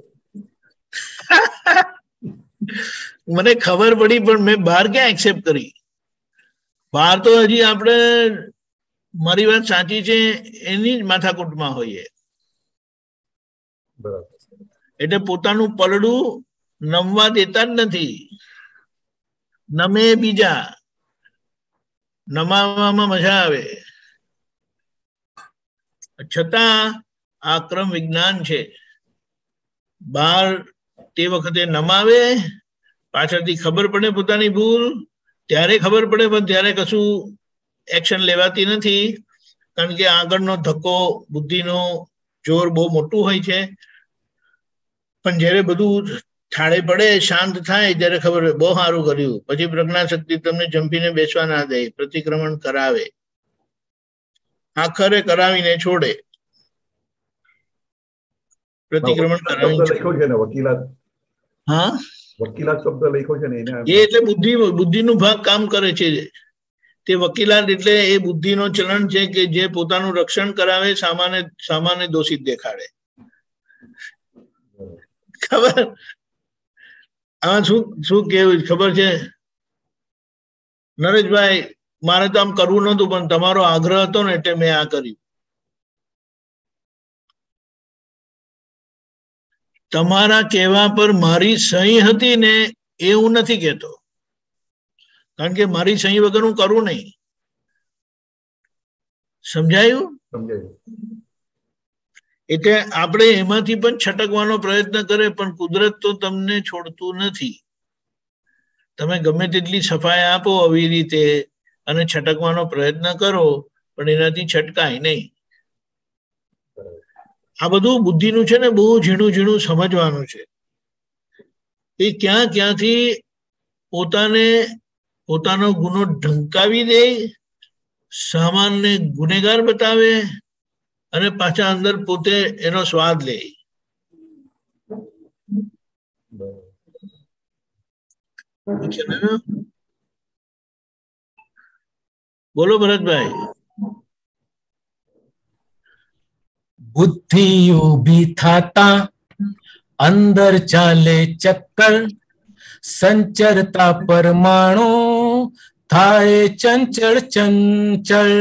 મને ખબર પડી, પણ મેં બહાર ક્યાં એક્સેપ્ટ કરી? બહાર તો હજી આપણે મારી વાત સાચી છે એની જ માથાકૂટમાં હોઈએ. એટલે પોતાનું પલડું નમવા દેતા જ નથી. નમે બીજા, નમાવામાં મજા આવે. છતાં આ ક્રમ વિજ્ઞાન છે. બહાર તે વખતે નમાવે, પાછળથી ખબર પડે પોતાની ભૂલ, ત્યારે ખબર પડે, પણ ત્યારે કશું એક્શન લેવાતી નથી, કારણ કે આગળનો ધક્કો, બુદ્ધિનો જોર બહુ મોટું હોય છે. પણ જયારે બધું ઠાળે પડે, શાંત થાય, ત્યારે ખબર બહુ સારું કર્યું. પછી પ્રજ્ઞા શક્તિ તમને જંપીને બેસવા ના દે, પ્રતિક્રમણ કરાવે, આખરે કરાવીને છોડે. પ્રતિક્રમણ લખ્યો છે ને વકીલાત. હા, વકીલાત શબ્દ લખ્યો છે ને એને એ એટલે બુદ્ધિનો ભાગ કામ કરે છે. તે વકીલાત એટલે એ બુદ્ધિનો ચલણ છે કે જે પોતાનું રક્ષણ કરાવે, સામાન્ય દોષિત દેખાડે. ખબર? આમાં શું કેવું ખબર છે નરેશભાઈ? મારે તો આમ કરવું નતું, પણ તમારો આગ્રહ હતો ને એટલે મેં આ કર્યું. તમારા કહેવા પર મારી સહી હતી ને એ હું નથી કહેતો, કારણ કે મારી સહી વગર હું કરું નહીં. સમજાયું? સમજાયું. એટલે આપણે એમાંથી પણ છટકવાનો પ્રયત્ન કરે, પણ કુદરત તો તમને છોડતું નથી. તમે ગમે તેટલી સફાઈ આપો આવી રીતે અને છટકવાનો પ્રયત્ન કરો, પણ એનાથી છટકાય નહીં. આ બધું બુદ્ધિનું છે ને, બહુ ઝીણું ઝીણું સમજવાનું છે. એ ક્યાંથી પોતાનો ગુનો ઢંકાવી દે, સામાનને ગુનેગાર બતાવે અને પાછા અંદર પોતે એનો સ્વાદ લે. બોલો ભરતભાઈ. બુદ્ધિ ઉભી થાતા અંદર ચાલે ચક્કર, સંચરતા પરમાણુ થાય ચંચળ ચંચળ.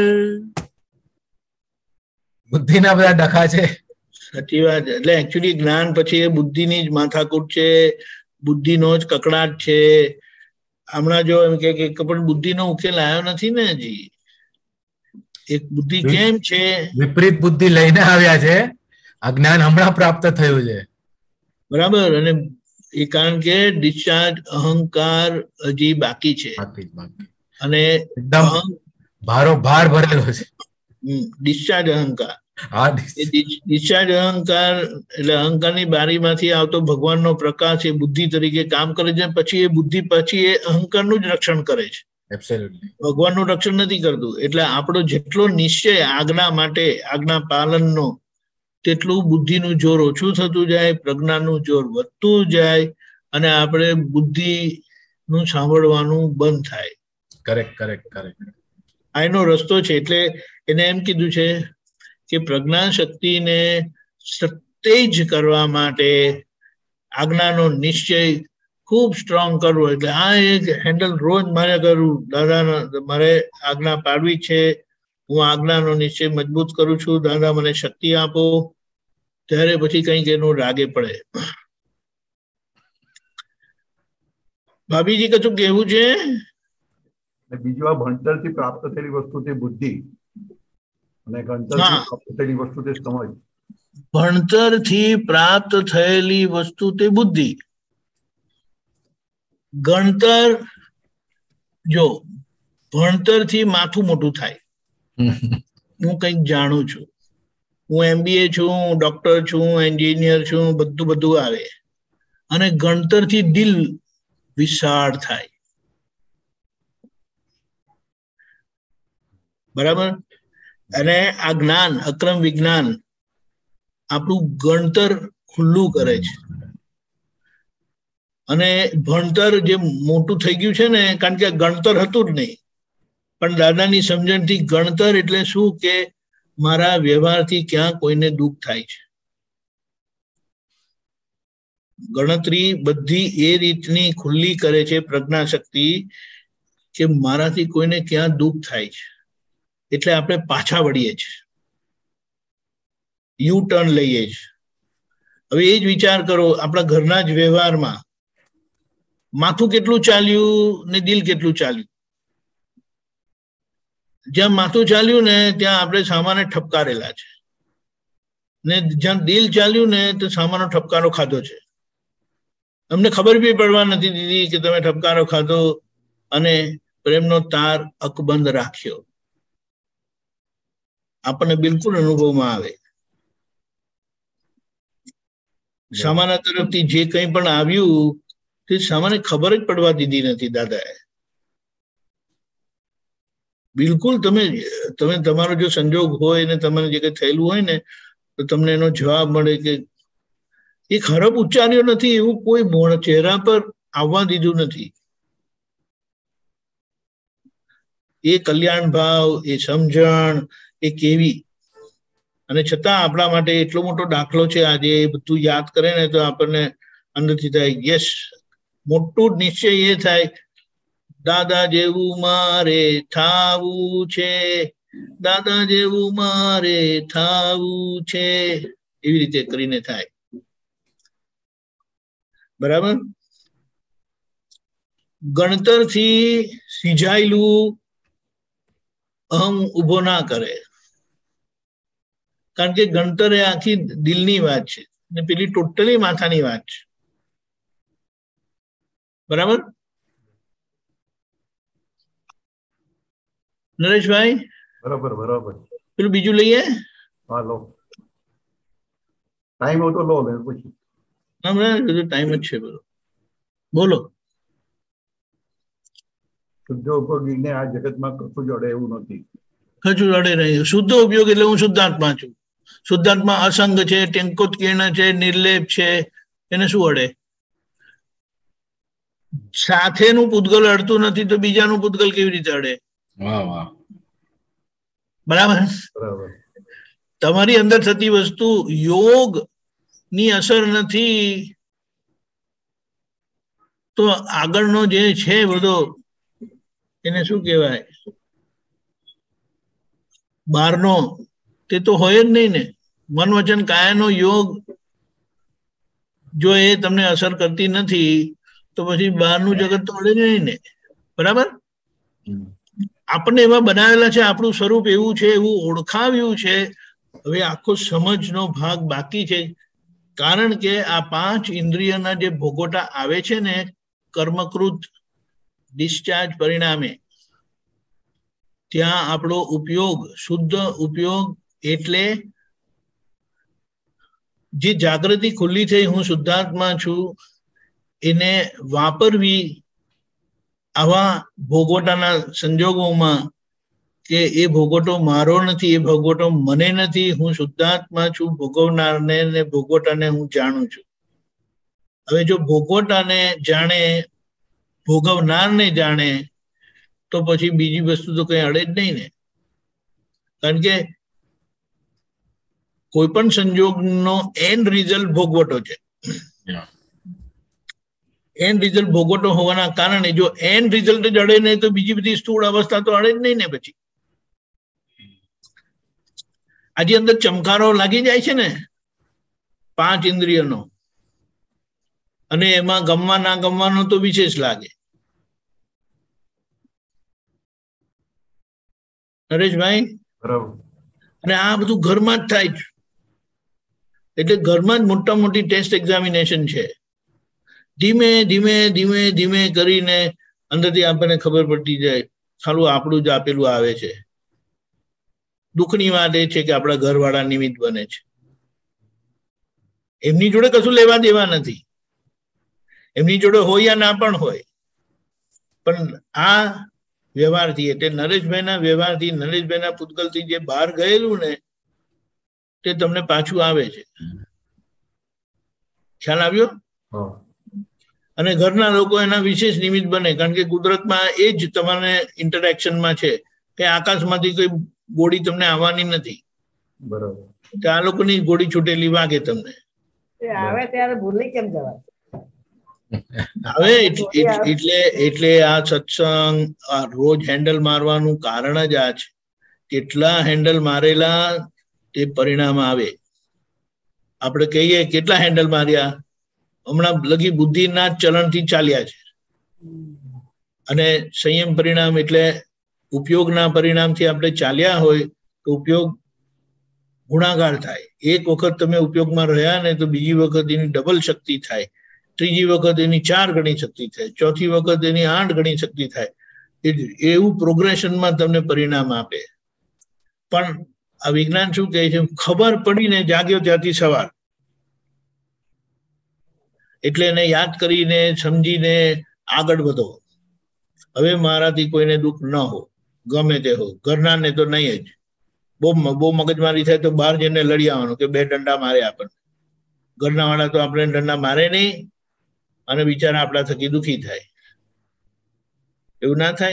બુદ્ધિના બધા ડખા છે. સાચી વાત. એટલે એકચ્યુઅલી જ્ઞાન પછી એ બુદ્ધિની જ માથાકૂટ છે, બુદ્ધિનો જ કકડાટ છે. હમણાં જો એમ કે પણ બુદ્ધિનો ઉકેલ આવ્યો નથી ને હજી. એક બુદ્ધિ કેમ છે? વિપરીત બુદ્ધિ લઈને આવ્યા છે, આ જ્ઞાન હમણાં પ્રાપ્ત થયું છે. બરાબર. અને એ કારણ કે ડિસ્ચાર્જ અહંકાર હજી બાકી છે, અને ભારો ભાર ભરેલો છે. ડિસ્ચાર્જ અહંકાર. ડિસ્ચાર્જ અહંકાર એટલે અહંકારની બારીમાંથી આવતો ભગવાનનો પ્રકાશ એ બુદ્ધિ તરીકે કામ કરે છે. પછી એ બુદ્ધિ પછી એ અહંકારનું જ રક્ષણ કરે છે, ભગવાનનું રક્ષણ નથી કરતું. એટલે આપણો જેટલો નિશ્ચય આજ્ઞા માટે, આજ્ઞા પાલનનો, તેટલું બુદ્ધિનું જોર ઓછું થતું જાય, પ્રજ્ઞાનું જોર વધતું જાય, અને આપણે બુદ્ધિનું સાંભળવાનું બંધ થાય. કરેક્ટ. આ એનો રસ્તો છે. એટલે એને એમ કીધું છે કે પ્રજ્ઞા શક્તિને સતેજ કરવા માટે આજ્ઞાનો નિશ્ચય ખૂબ સ્ટ્રોંગ કરવો. એટલે આ એક હેન્ડલ રોજ મારે કરવું. દાદા, મારે આજ્ઞા પાડવી છે, હું આજ્ઞાનો નિશ્ચય મજબૂત કરું છું, દાદા મને શક્તિ આપો. ત્યારે પછી કંઈક એનું રાગે પડે. ભાભીજી કશું કેવું છે? બીજું આ ભણતરથી પ્રાપ્ત થયેલી વસ્તુ તે બુદ્ધિ, અને ગણતરથી પ્રાપ્ત થયેલી વસ્તુ તે સમજ. ભણતરથી પ્રાપ્ત થયેલી વસ્તુ તે બુદ્ધિ. ગણતર, જો ભણતરથી માથું મોટું થાય, હું કંઈક જાણું છું, હું MBA છું, હું ડોક્ટર છું, એન્જિનિયર છું, બધું આવે. અને ગણતરથી દિલ વિશાળ થાય. બરાબર. અને આ જ્ઞાન, અક્રમ વિજ્ઞાન આપણું ગણતર ખુલ્લું કરે છે. અને ભણતર જે મોટું થઈ ગયું છે ને, કારણ કે ગણતર હતું જ નહીં, પણ દાદાની સમજણથી ગણતર એટલે શું કે મારા વ્યવહારથી ક્યાં કોઈને દુઃખ થાય છે. ગણતરી બધી એ રીતની ખુલ્લી કરે છે પ્રજ્ઞા શક્તિ કે મારાથી કોઈને ક્યાં દુઃખ થાય છે, એટલે આપણે પાછા વળીએ છીએ, યુ ટર્ન લઈએ છીએ. હવે એ જ વિચાર કરો, આપણા ઘરના જ વ્યવહારમાં માથું કેટલું ચાલ્યું ને દિલ કેટલું ચાલ્યું. જ્યાં માથું ચાલ્યું ને ત્યાં આપણે સામાને ઠપકારેલા છે, ને જ્યાં દિલ ચાલ્યું ને તો સામાનો ઠપકારો ખાધો છે. અમને ખબર બી પડવા નથી દીધી કે તમે ઠપકારો ખાધો અને પ્રેમનો તાર અકબંધ રાખ્યો. આપણને બિલકુલ અનુભવમાં આવે. સામાના તરફથી જે કંઈ પણ આવ્યું તે સામાને ખબર જ પડવા દીધી નથી દાદાએ. બિલકુલ તમે તમારો જો સંજોગ હોય ને તમને જે કંઈ થયેલું હોય ને તો તમને એનો જવાબ મળે કે એક હરફ ઉચ્ચાર્યો નથી, એવું કોઈ ચહેરા પર આવવા દીધું નથી. એ કલ્યાણ ભાવ, એ સમજણ, એ કેવી, અને છતાં આપણા માટે એટલો મોટો દાખલો છે. આજે એ બધું યાદ કરે ને તો આપણને અંદરથી થાય યસ. મોટું નિશ્ચય એ થાય દાદા જેવું મારે થાવું છે, દાદા જેવું મારે થાવું છે, એવી રીતે કરીને થાય. બરાબર. ગણતરથી સિંજાયેલું અહમ ઉભો ના કરે. કારણ કે ગણતર એ આખી દિલની વાત છે ને પેલી ટોટલી માથાની વાત છે. બરાબર નરેશભાઈ? બરાબર બરાબર. પેલું બીજું લઈએ. હા લો, ટાઈમ હોય તો લો લે પછી. ટાઈમ જ છે. બરોબર બોલો. શુદ્ધ ઉપયોગીને આ જગતમાં કશું જડે એવું નથી. કશું જડે નહીં. શુદ્ધ ઉપયોગ એટલે હું શુદ્ધાત્મા છું. શુદ્ધાત્મા અસંગ છે, ટેંકોત્કીર્ણ છે, નિર્લેપ છે, એને શું અડે? સાથેનું પૂતગલ અડતું નથી તો બીજાનું પૂતગલ કેવી રીતે અડે? બરાબર. તમારી અંદર થતી વસ્તુ યોગ ની અસર નથી તો આગળનો જે છે બધો એને શું કહેવાય, બહારનો તે તો હોય જ નહીં ને. મન વચન કાયાનો યોગ જો એ તમને અસર કરતી નથી તો પછી બહારનું જગત તો અડે નહીં ને. બરાબર. આપણને એવા બનાવેલા છે, આપણું સ્વરૂપ એવું છે, એવું ઓળખાવ્યું છે. હવે આખો સમજનો ભાગ બાકી છે, કારણ કે આ 5 ઇન્દ્રિયના જે ભોગોટા આવે છે ને કર્મકૃત ડિસ્ચાર્જ પરિણામે, ત્યાં આપણો ઉપયોગ, શુદ્ધ ઉપયોગ એટલે જે જાગૃતિ ખુલ્લી થઈ હું શુદ્ધાત્મા છું એને વાપરવી આવા ભોગોટાના સંજોગોમાં કે એ ભોગોટો મારો નથી, એ ભોગોટો મને નથી, હું શુદ્ધાત્મા છું, ભોગવનારને ને ભોગોટાને હું જાણું છું. હવે જો ભોગોટાને જાણે, ભોગવનારને જાણે તો પછી બીજી વસ્તુ તો કઈ અડે જ નહીં ને. કારણ કે કોઈ પણ સંજોગનો એન્ડ રિઝલ્ટ ભોગવટો છે. એન્ડ રિઝલ્ટ ભોગવટો હોવાના કારણે જો એન્ડ રિઝલ્ટ જ અડે નહીં તો બીજી બધી સ્થૂળ અવસ્થા તો અડે જ નહીં ને. પછી આજે અંદર ચમકારો લાગી જાય છે ને 5 ઇન્દ્રિયનો, અને એમાં ગમવા ના ગમવાનો તો વિશેષ લાગે. નરેશભાઈ? અને આ બધું ઘરમાં જ થાય છે. એટલે ઘરમાં જ મોટા મોટી ટેસ્ટ એક્ઝામિનેશન છે. ધીમે ધીમે ધીમે ધીમે કરીને અંદરથી આપણને ખબર પડતી જાય ખાલું આપણું જ આપેલું આવે છે. દુઃખની વાત એ છે કે આપણા ઘરવાળા નિમિત્ત બને છે. એમની જોડે કશું લેવા દેવા નથી, એમની જોડે હોય યા ના પણ હોય, પણ આ વ્યવહારથી એટલે નરેશભાઈના વ્યવહારથી, નરેશભાઈના પૂતગલથી જે બહાર ગયેલું ને તે તમને પાછું આવે છે. ખ્યાલ આવ્યો? અને ઘરના લોકો એના વિશેષ નિમિત્ત બને, કારણ કે કુદરતમાં એ જ તમારે ઇન્ટરેક્શનમાં છે કે આકાશમાંથી કોઈ ગોળી તમને આવવાની નથી. બરાબર. આ લોકોની ગોળી છૂટેલી વાગે તમને આવે ત્યારે ભૂલી કેમ જવાય? હવે એટલે આ સત્સંગ આ રોજ હેન્ડલ મારવાનું કારણ જ આ છે. કેટલા હેન્ડલ મારેલા તે પરિણામ આવે. આપણે કહીએ કેટલા હેન્ડલ માર્યા, હમણાં લગી બુદ્ધિના ચલણથી ચાલ્યા છે. અને સંયમ પરિણામ એટલે ઉપયોગના પરિણામથી આપણે ચાલ્યા હોય તો ઉપયોગ ગુણાકાર થાય. એક વખત તમે ઉપયોગમાં રહ્યા ને તો બીજી વખત એની ડબલ શક્તિ થાય, ત્રીજી વખત એની 4 ગણી શક્તિ થાય, ચોથી વખત એની 8 ગણી શક્તિ થાય. એવું પ્રોગ્રેશનમાં તમને પરિણામ આપે. પણ આ વિજ્ઞાન શું કહે છે? ખબર પડીને જાગ્યો ત્યાંથી સવાર. એટલે એને યાદ કરીને સમજીને આગળ વધો. હવે મારાથી કોઈને દુઃખ ન હો, ગમે તે હો, ઘરનાને તો નહીં જ. બહુ મગજમારી થાય તો બહાર જઈને લડી આવવાનું કે 2 દંડા મારે આપણને. ઘરના વાળા તો આપણે દંડા મારે નહીં અને બિચારા આપણા થકી દુઃખી થાય. એવું ના થાય?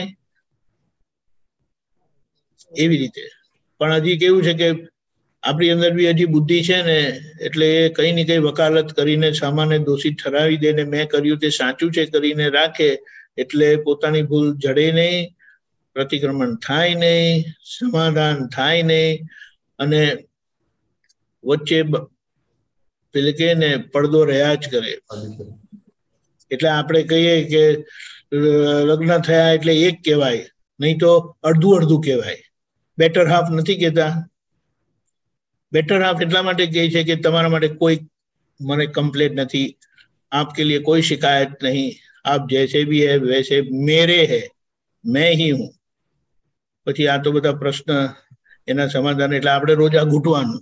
એવી રીતે પણ હજી કેવું છે કે આપણી અંદર બી હજી બુદ્ધિ છે ને, એટલે એ કઈ ને કઈ વકાલત કરીને સામાન્ય દોષિત ઠરાવી દે ને મેં કર્યું તે સાચું છે કરીને રાખે. એટલે પોતાની ભૂલ જડે નહીં, પ્રતિક્રમણ થાય નહીં, સમાધાન થાય નહીં, અને વચ્ચે પેલે કે ને પડદો રહ્યા જ કરે. એટલે આપણે કહીએ કે લગ્ન થયા એટલે એક કહેવાય, નહીં તો અડધું અડધું કહેવાય. બેટર હાફ નથી કહેતા? બેટર હાફ એટલા માટે કહે છે કે તમારા માટે કોઈ મને કમ્પ્લેટ નથી, आपके लिए कोई शिकायत नहीं, आप जैसे भी है वैसे मेरे है, मैं ही हूं. પછી આ તો બધા પ્રશ્ન એના સમાધાન, એટલે આપણે રોજ આ ઘૂંટવાનું.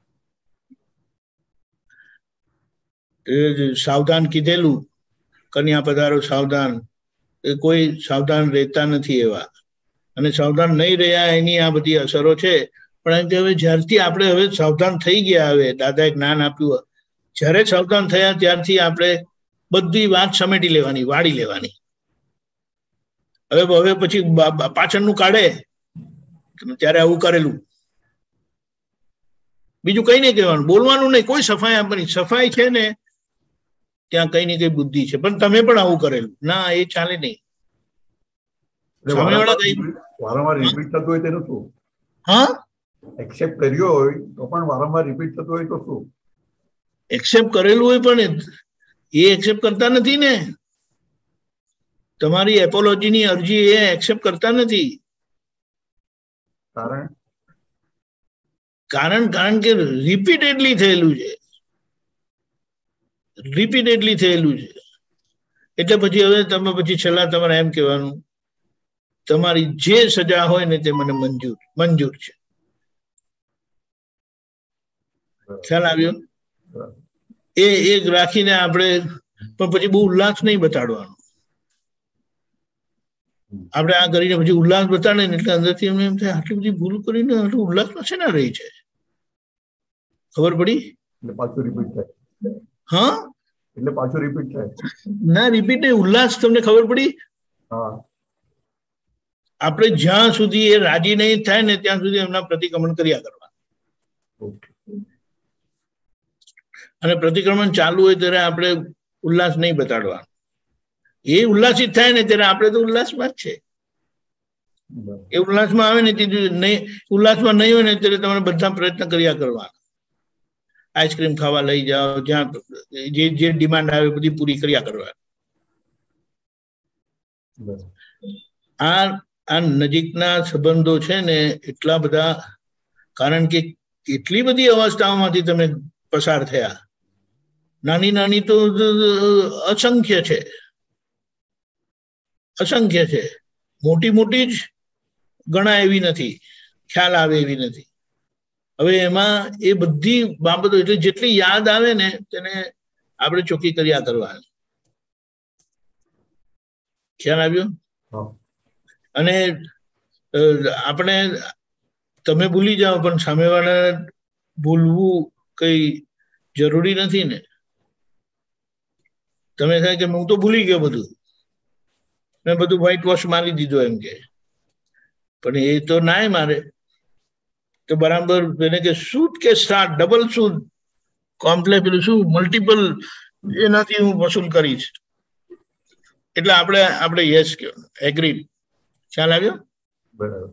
સાવધાન કીધેલું, કન્યા પધારો સાવધાન, કોઈ સાવધાન રહેતા નથી એવા, અને સાવધાન નહીં રહ્યા એની આ બધી અસરો છે. પણ હવે જ્યારથી આપણે હવે સાવધાન થઈ ગયા, હવે દાદાએ જ્ઞાન આપ્યું, જ્યારે સાવધાન થયા ત્યારથી આપણે બધી વાત સમેટી લેવાની, વાળી લેવાની. હવે પછી પાછળનું કાઢે ત્યારે આવું કરેલું, બીજું કઈ નહીં કહેવાનું, બોલવાનું નહીં, કોઈ સફાઈ આપવાની. સફાઈ છે ને ત્યાં કઈ ને કઈ બુદ્ધિ છે, પણ તમે પણ આવું કરેલું ના, એ ચાલે નહીં. વારંવાર રિપીટ થતું હોય તેનું શું? હા, એક્સેપ્ટ કર્યો હોય તો પણ વારંવાર રિપીટ થતું હોય તો શું? એક્સેપ્ટ કરેલું હોય પણ એ એક્સેપ્ટ કરતા નથી ને, તમારી એપોલોજીની અરજી એ એક્સેપ્ટ કરતા નથી. કારણ કે રિપીટેડલી થયેલું છે, રિપીટેડલી થયેલું છે. એટલે પછી હવે તમે પછી છેલ્લા તમારે એમ કહેવાનું, તમારી જે સજા હોય ને તે મને મંજૂર છે. ખ્યાલ આવ્યો? એ એક રાખીને આપણે, પણ પછી બહુ ઉલ્લાસ નહીં બતાડવાનો. આપણે આ કરીને પછી ઉલ્લાસ બતાડે ને એટલે અંદરથી એમને એમ થાય આટલી બધી ભૂલ કરીને આટલું ઉલ્લાસમાં છે ને રહી છે. ખબર પડી? હા, એટલે પાછું રિપીટ થાય ના, રિપીટ નહીં, ઉલ્લાસ. તમને ખબર પડી? આપણે જ્યાં સુધી એ રાજી નહીં થાય ને ત્યાં સુધી એમના પ્રતિક્રમણ કર્યા કરવા, અને પ્રતિક્રમણ ચાલુ હોય ત્યારે આપણે ઉલ્લાસ નહીં બતાડવાનો. એ ઉલ્લાસિત થાય ને ત્યારે આપણે તો ઉલ્લાસમાં જ છે. એ ઉલ્લાસમાં આવે ને નહીં, ઉલ્લાસમાં નહીં હોય ને ત્યારે તમારે બધા પ્રયત્ન કર્યા કરવા. આઈસ્ક્રીમ ખાવા લઈ જાઓ, જ્યાં જે ડિમાન્ડ આવે બધી પૂરી કર્યા કરવા. આ નજીકના સંબંધો છે ને એટલા બધા, કારણ કે કેટલી બધી અવસ્થાઓમાંથી તમે પસાર થયા. નાની નાની તો અસંખ્ય છે, અસંખ્ય છે. મોટી મોટી જ ગણા એવી નથી, ખ્યાલ આવે એવી નથી. હવે એમાં એ બધી બાબતો એટલે જેટલી યાદ આવે ને તેને આપણે ચોખ્ખી કર્યા કરવાની. ખ્યાલ આવ્યો? અને આપણે તમે ભૂલી જાઓ પણ સામેવાળા ભૂલવું કઈ જરૂરી નથી ને. તમે થાય કે હું તો ભૂલી ગયો બધું, મેં બધું વ્હાઈટ વોશ મારી દીધો એમ કે, પણ એ તો ના મારે તો બરાબર. એને કે સૂટ કે સ્ટાર્ટ, ડબલ સૂટ, કોમ્પ્લે પેલું શું મલ્ટિપલ, એનાથી હું વસૂલ કરીશ. એટલે આપણે યસ કહો, એગ્રીડ. ખ્યાલ આવ્યો? બરાબર.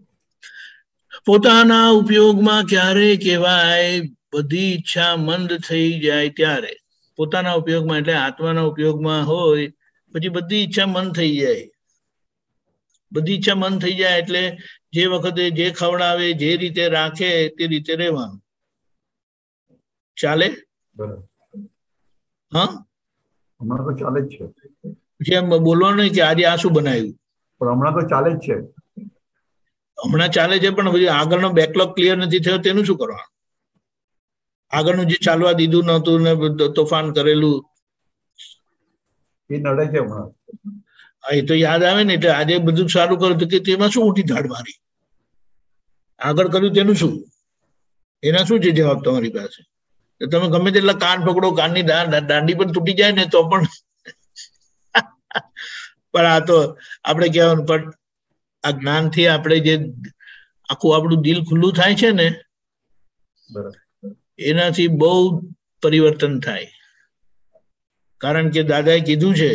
પોતાના ઉપયોગમાં ક્યારે કહેવાય બધી ઈચ્છા મંદ થઈ જાય ત્યારે. પોતાના ઉપયોગમાં એટલે આત્માના ઉપયોગમાં હોય પછી બધી ઈચ્છા મન થઈ જાય. બધી ઈચ્છા મન થઈ જાય એટલે જે વખતે જે ખવડાવે, જે રીતે રાખે તે રીતે રહેવાનું. ચાલે? હા, હમણાં તો ચાલે જ છે. પછી એમ બોલવાનું નહીં કે આજે આ શું બનાવ્યું, પણ હમણાં તો ચાલે જ છે. હમણાં ચાલે છે પણ પછી આગળનો બેકલોગ ક્લિયર નથી થયો તેનું શું કરવાનું? આગળનું જે ચાલવા દીધું નહોતું ને તોફાન કરેલું એ નડે છે હમણાં. એ તો યાદ આવે ને એટલે આજે બધું સારું કર્યું કે તેમાં શું મોટી ધાડ મારી, આગળ કર્યું તેનું શું, એના શું છે જવાબ તમારી પાસે? તમે ગમે તેટલા કાન પકડો, કાનની દાંડી પણ તૂટી જાય ને તો પણ પણ આ તો આપણે કહેવાનું. પણ આ જ્ઞાનથી આપણે જે આખું આપણું દિલ ખુલ્લું થાય છે ને, એનાથી બહુ પરિવર્તન થાય. કારણ કે દાદાએ કીધું છે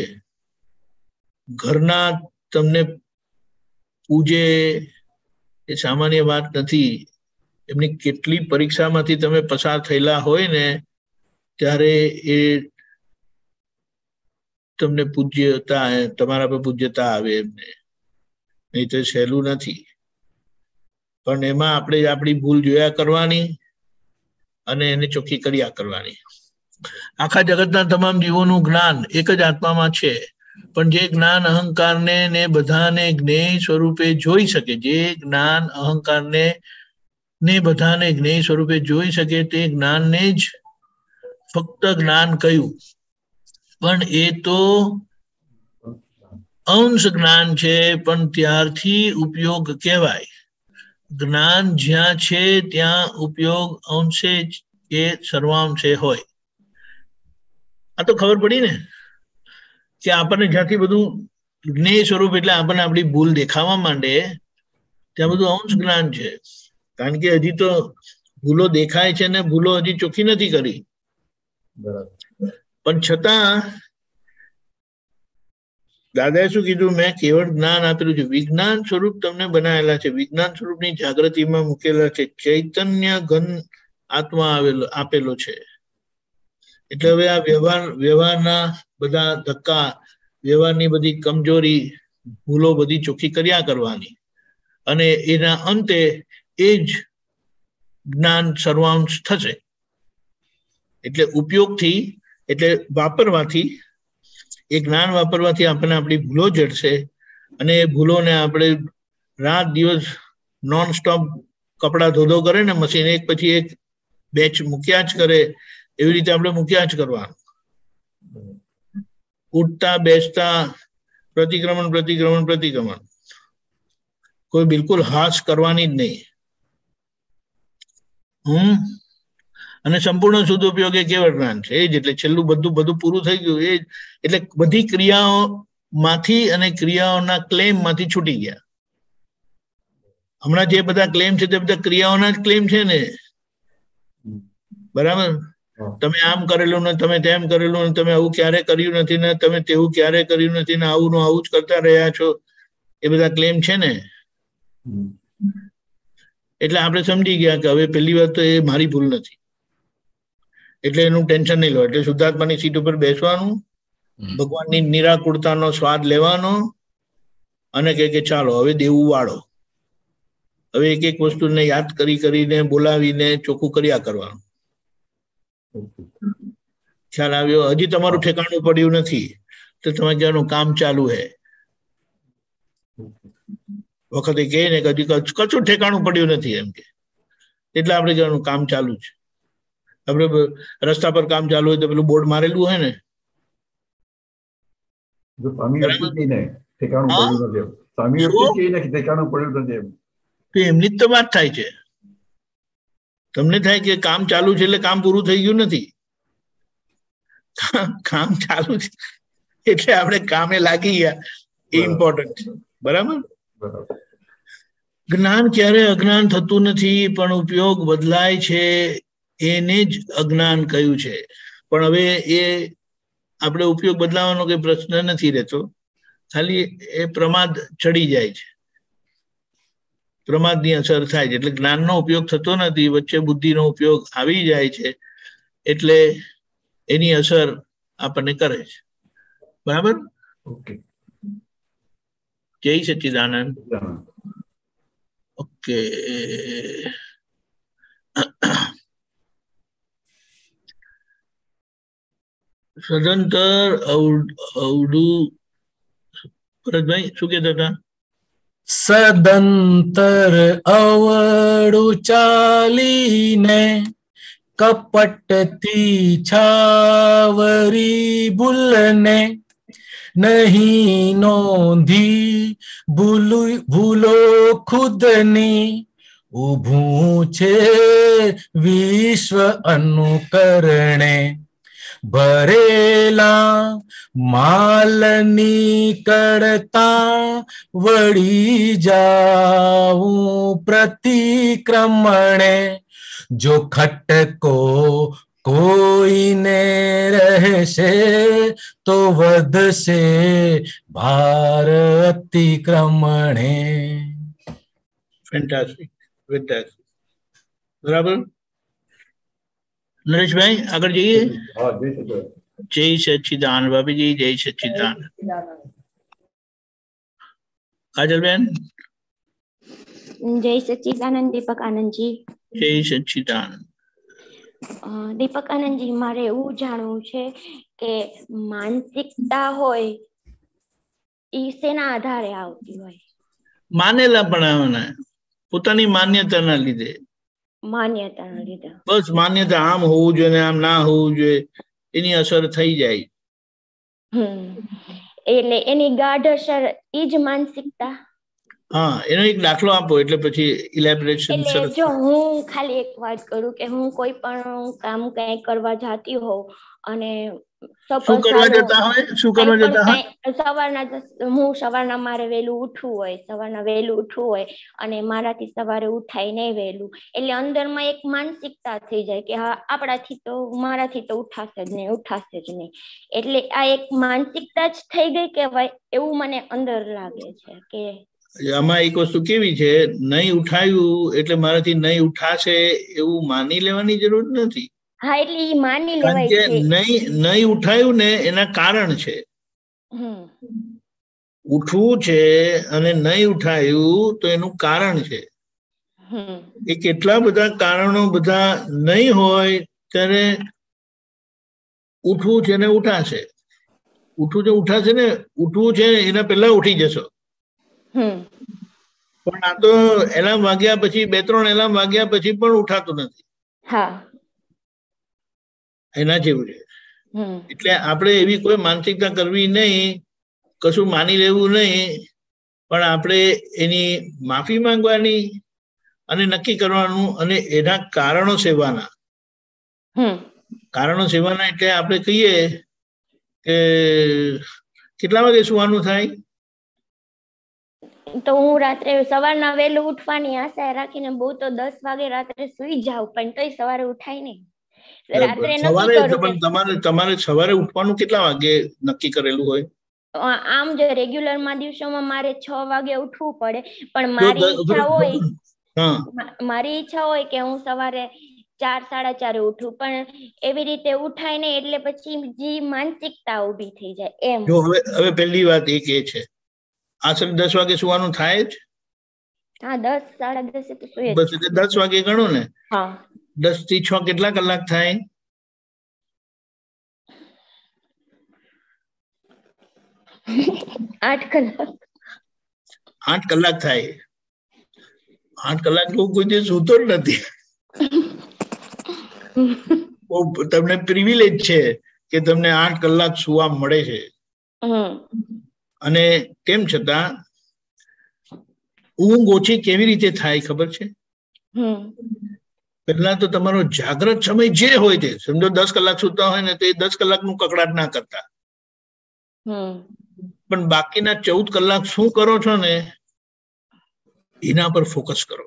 ઘરના તમને પૂજે એ સામાન્ય વાત નથી. એમની કેટલી પરીક્ષામાંથી તમે પસાર થયેલા હોય ને ત્યારે એ તમને પૂજ્યતા, તમારા પર પૂજ્યતા આવે એમને. નહીં તો સહેલું નથી. પણ એમાં આપણે આપણી ભૂલ જોયા કરવાની અને એને ચોખ્ખી કર્યા કરવાની. આખા જગતના તમામ જીવોનું જ્ઞાન એક જ આત્મામાં છે, પણ જે જ્ઞાન અહંકારને ને બધાને જ્ઞેય સ્વરૂપે જોઈ શકે, જે જ્ઞાન અહંકારને ને બધાને જ્ઞેય સ્વરૂપે જોઈ શકે તે જ્ઞાનને જ ફક્ત જ્ઞાન કહ્યું. પણ એ તો અંશ જ્ઞાન છે, પણ ત્યારથી ઉપયોગ કહેવાય. જ્ઞાન જ્યાં છે ત્યાં ઉપયોગ અંશે જ એ સર્વાંશે હોય. આ તો ખબર પડી ને કે આપણને જ્યાંથી બધું જ્ઞેય સ્વરૂપ એટલે આપણને આપણી ભૂલ દેખાવા માંડે ત્યાં બધું અંશ જ્ઞાન છે. કારણ કે હજી તો ભૂલો દેખાય છે ને ભૂલો હજી ચોખ્ખી નથી કરી, પણ છતાં દાદાએ શું કીધું, મેં કેવળ જ્ઞાન આપેલું છે, વિજ્ઞાન સ્વરૂપ તમને બનાવેલા છે, વિજ્ઞાન સ્વરૂપની જાગૃતિમાં મૂકેલા છે, ચૈતન્ય ઘન આત્મા આપેલો છે. એટલે હવે આ વ્યવહારના બધા ધક્કા, વ્યવહારની બધી કમજોરી, ભૂલો બધી ચોખ્ખી કર્યા કરવાની, અને એના અંતે એ જ જ્ઞાન સર્વાંશ થશે. એટલે ઉપયોગથી, એટલે વાપરવાથી, એ જ્ઞાન વાપરવાથી આપણને આપણી ભૂલો જડશે, અને એ ભૂલોને આપણે રાત દિવસ નોન સ્ટોપ કપડા ધોધો કરે ને મશીન, એક પછી એક બેચ મૂક્યા જ કરે, એવી રીતે આપણે મૂક્યા જ કરવાનું. ઉઠતા બેસતા પ્રતિક્રમણ પ્રતિક્રમણ પ્રતિક્રમણ, કોઈ બિલકુલ હાશ કરવાની જ નહીં. અને સંપૂર્ણ શુદ્ધ ઉપયોગ એ કેવળ જ્ઞાન છે. એ જ એટલે છેલ્લું બધું પૂરું થઈ ગયું. એ જ એટલે બધી ક્રિયાઓમાંથી અને ક્રિયાઓના ક્લેમ માંથી છૂટી ગયા. હમણાં જે બધા ક્લેમ છે તે બધા ક્રિયાઓના જ ક્લેમ છે ને, બરાબર? તમે આમ કરેલું ને તમે તેમ કરેલું ને તમે આવું ક્યારે કર્યું નથી ને તમે તેવું ક્યારે કર્યું નથી ને આવું આવું જ કરતા રહ્યા છો, એ બધા ક્લેમ છે ને. એટલે આપણે સમજી ગયા કે હવે પહેલી વાત તો એ મારી ભૂલ નથી, એટલે એનું ટેન્શન નહીં લો. એટલે શુદ્ધાત્માની સીટ ઉપર બેસવાનું, ભગવાનની નિરાકુરતાનો સ્વાદ લેવાનો, અને કે ચાલો હવે દેવું વાળો. હવે એક એક વસ્તુને યાદ કરીને બોલાવીને ચોખ્ખું કર્યા કરવાનું. ખ્યાલ આવ્યો? હજી તમારું ઠેકાણું પડ્યું નથી તો તમે કહેવાનું કામ ચાલુ હે. વખતે કહે ને કે હજી કશું ઠેકાણું પડ્યું નથી એમ કે, એટલે આપણે કહેવાનું કામ ચાલુ છે. આપણે રસ્તા પર કામ ચાલુ હોય તો પેલું બોર્ડ મારેલું હોય ને, તો એમની જ તો વાત થાય છે. તમને થાય કે કામ ચાલુ છે એટલે કામ પૂરું થઈ ગયું નથી. કામ ચાલુ છે એટલે આપણે કામે લાગી ગયા, એ ઇમ્પોર્ટન્ટ છે. બરાબર? જ્ઞાન ક્યારે અજ્ઞાન થતું નથી, પણ ઉપયોગ બદલાય છે, એને જ અજ્ઞાન કહ્યું છે. પણ હવે એ આપણે ઉપયોગ બદલાવાનો કઈ પ્રશ્ન નથી રહેતો, ખાલી એ પ્રમાદ ચડી જાય છે, પ્રમાદની અસર થાય છે. એટલે જ્ઞાનનો ઉપયોગ થતો નથી, વચ્ચે બુદ્ધિનો ઉપયોગ આવી જાય છે, એટલે એની અસર આપણને કરે છે. બરાબર? ઓકે. જય સચ્ચિદાનંદ. ઓકે. સદંતર અવડું ભરતભાઈ શું કહેતા હતા? સદંતર અવળું ચાલીને કપટથી છાવરી ભૂલને નહીં નોંધી ભૂલો ખુદની ઊભું છે વિશ્વ અનુકરણે ભરેલા માલની કરતા વળી જાઉં પ્રતિક્રમણે જો ખટકો કોઈને રહેશે તો વધશે ભાર અતિક્રમણે. Fantastic, fantastic. બરાબર નરેશભાઈ, આગળ જઈએ. જય સચ્ચિદાનંદ ભાભીજી, જય સચ્ચિદાનંદ. કાજલબેન, જય સચ્ચિદાનંદ. દીપક આનંદજી, જય સચ્ચિદાનંદ. દીપક આનંદજી, મારે એવું જાણવું છે કે માનસિકતા હોય એ શેના આધારે આવતી હોય? માનેલા પણ પોતાની માન્યતાના લીધે. માન્યતાના લીધે. બસ માન્યતા આમ હોવું જોઈએ, આમ ના હોવું જોઈએ, એની અસર થઈ જાય. એટલે એની ગાઢ અસર ઈ જ માનસિકતા. હા, એનો એક દાખલો આપો એટલે પછી ઇલેબોરેશન. એટલે જો હું ખાલી એક વાત કરું કે હું કોઈ પણ કામ કઈ કરવા જતી હોઉં અને શું કરવા જતા હોય સવારના મારે વહેલું ઉઠવું હોય અને મારાથી સવારે ઉઠાય નહીં વહેલું, એટલે અંદરમાં એક માનસિકતા થઈ જાય કે હા મારાથી તો ઉઠાશે જ નહીં. એટલે આ એક માનસિકતા જ થઈ ગઈ કહેવાય એવું મને અંદર લાગે છે કે આમાં એક વસ્તુ કેવી છે, નહીં ઉઠાયું એટલે મારાથી નહીં ઉઠાશે એવું માની લેવાની જરૂર નથી. હા, એટલે ઈ માની લેવાય છે. નહીં ઉઠાયું ને એના કારણ છે. ઉઠવું છે અને નહીં ઉઠાયું તો એનું કારણ છે. એ કેટલા બધા કારણો બધા નહીં હોય ત્યારે ઉઠવું છે ને ઉઠાશે. ઉઠવું છે એના પહેલા ઉઠી જશો. પણ આ તો એલાર્મ વાગ્યા પછી 2-3 એલાર્મ વાગ્યા પછી પણ ઉઠાતું નથી. એના જેવું છે. એટલે આપણે એવી કોઈ માનસિકતા કરવી નહીં, કશું માની લેવું નહીં, પણ આપણે એની માફી માંગવાની અને નક્કી કરવાનું અને એના કારણો સેવાના. એટલે આપણે કહીએ કે કેટલા વાગે સુવાનું થાય? તો હું રાત્રે સવારના વહેલું ઉઠવાની આશા રાખીને બહુ તો 10 વાગે રાત્રે સુઈ જાઉં, પણ તોય સવારે ઉઠાય નહીં. તમારે સવારે ઉઠવાનું કેટલા વાગે નક્કી કરેલું હોય? આમ જો રેગ્યુલરમાં દિવસોમાં મારે 6 વાગે ઉઠવું પડે, પણ મારી ઈચ્છા હોય કે હું સવારે 4-4:30 ઉઠું, પણ એવી રીતે ઉઠાય નહીં. એટલે પછી જે માનસિકતા ઉભી થઈ જાય એમ. જો હવે પહેલી વાત એ કે છે આશરે 10 વાગે સુવાનું થાય જ. હા, 10-10:30 તો સુઈ. બસ એટલે 10 વાગે ગણો ને. 10 થી 6 કેટલા કલાક થાય? 8 કલાક. 8 કલાક થાય. 8 કલાક લોકો કોઈ દિવસ સૂતો જ નથી. તમને પ્રિવિલેજ છે કે તમને 8 કલાક સુવા મળે છે. અને તેમ છતાં ઊંઘ ઓછી કેવી રીતે થાય ખબર છે? પહેલા તો તમારો જાગ્રત સમય જે હોય તે, સમજો 10 કલાક સુતા હોય ને તો એ 10 કલાકનું કકડાટ ના કરતા, પણ બાકીના 14 કલાક શું કરો છો ને એના પર ફોકસ કરો.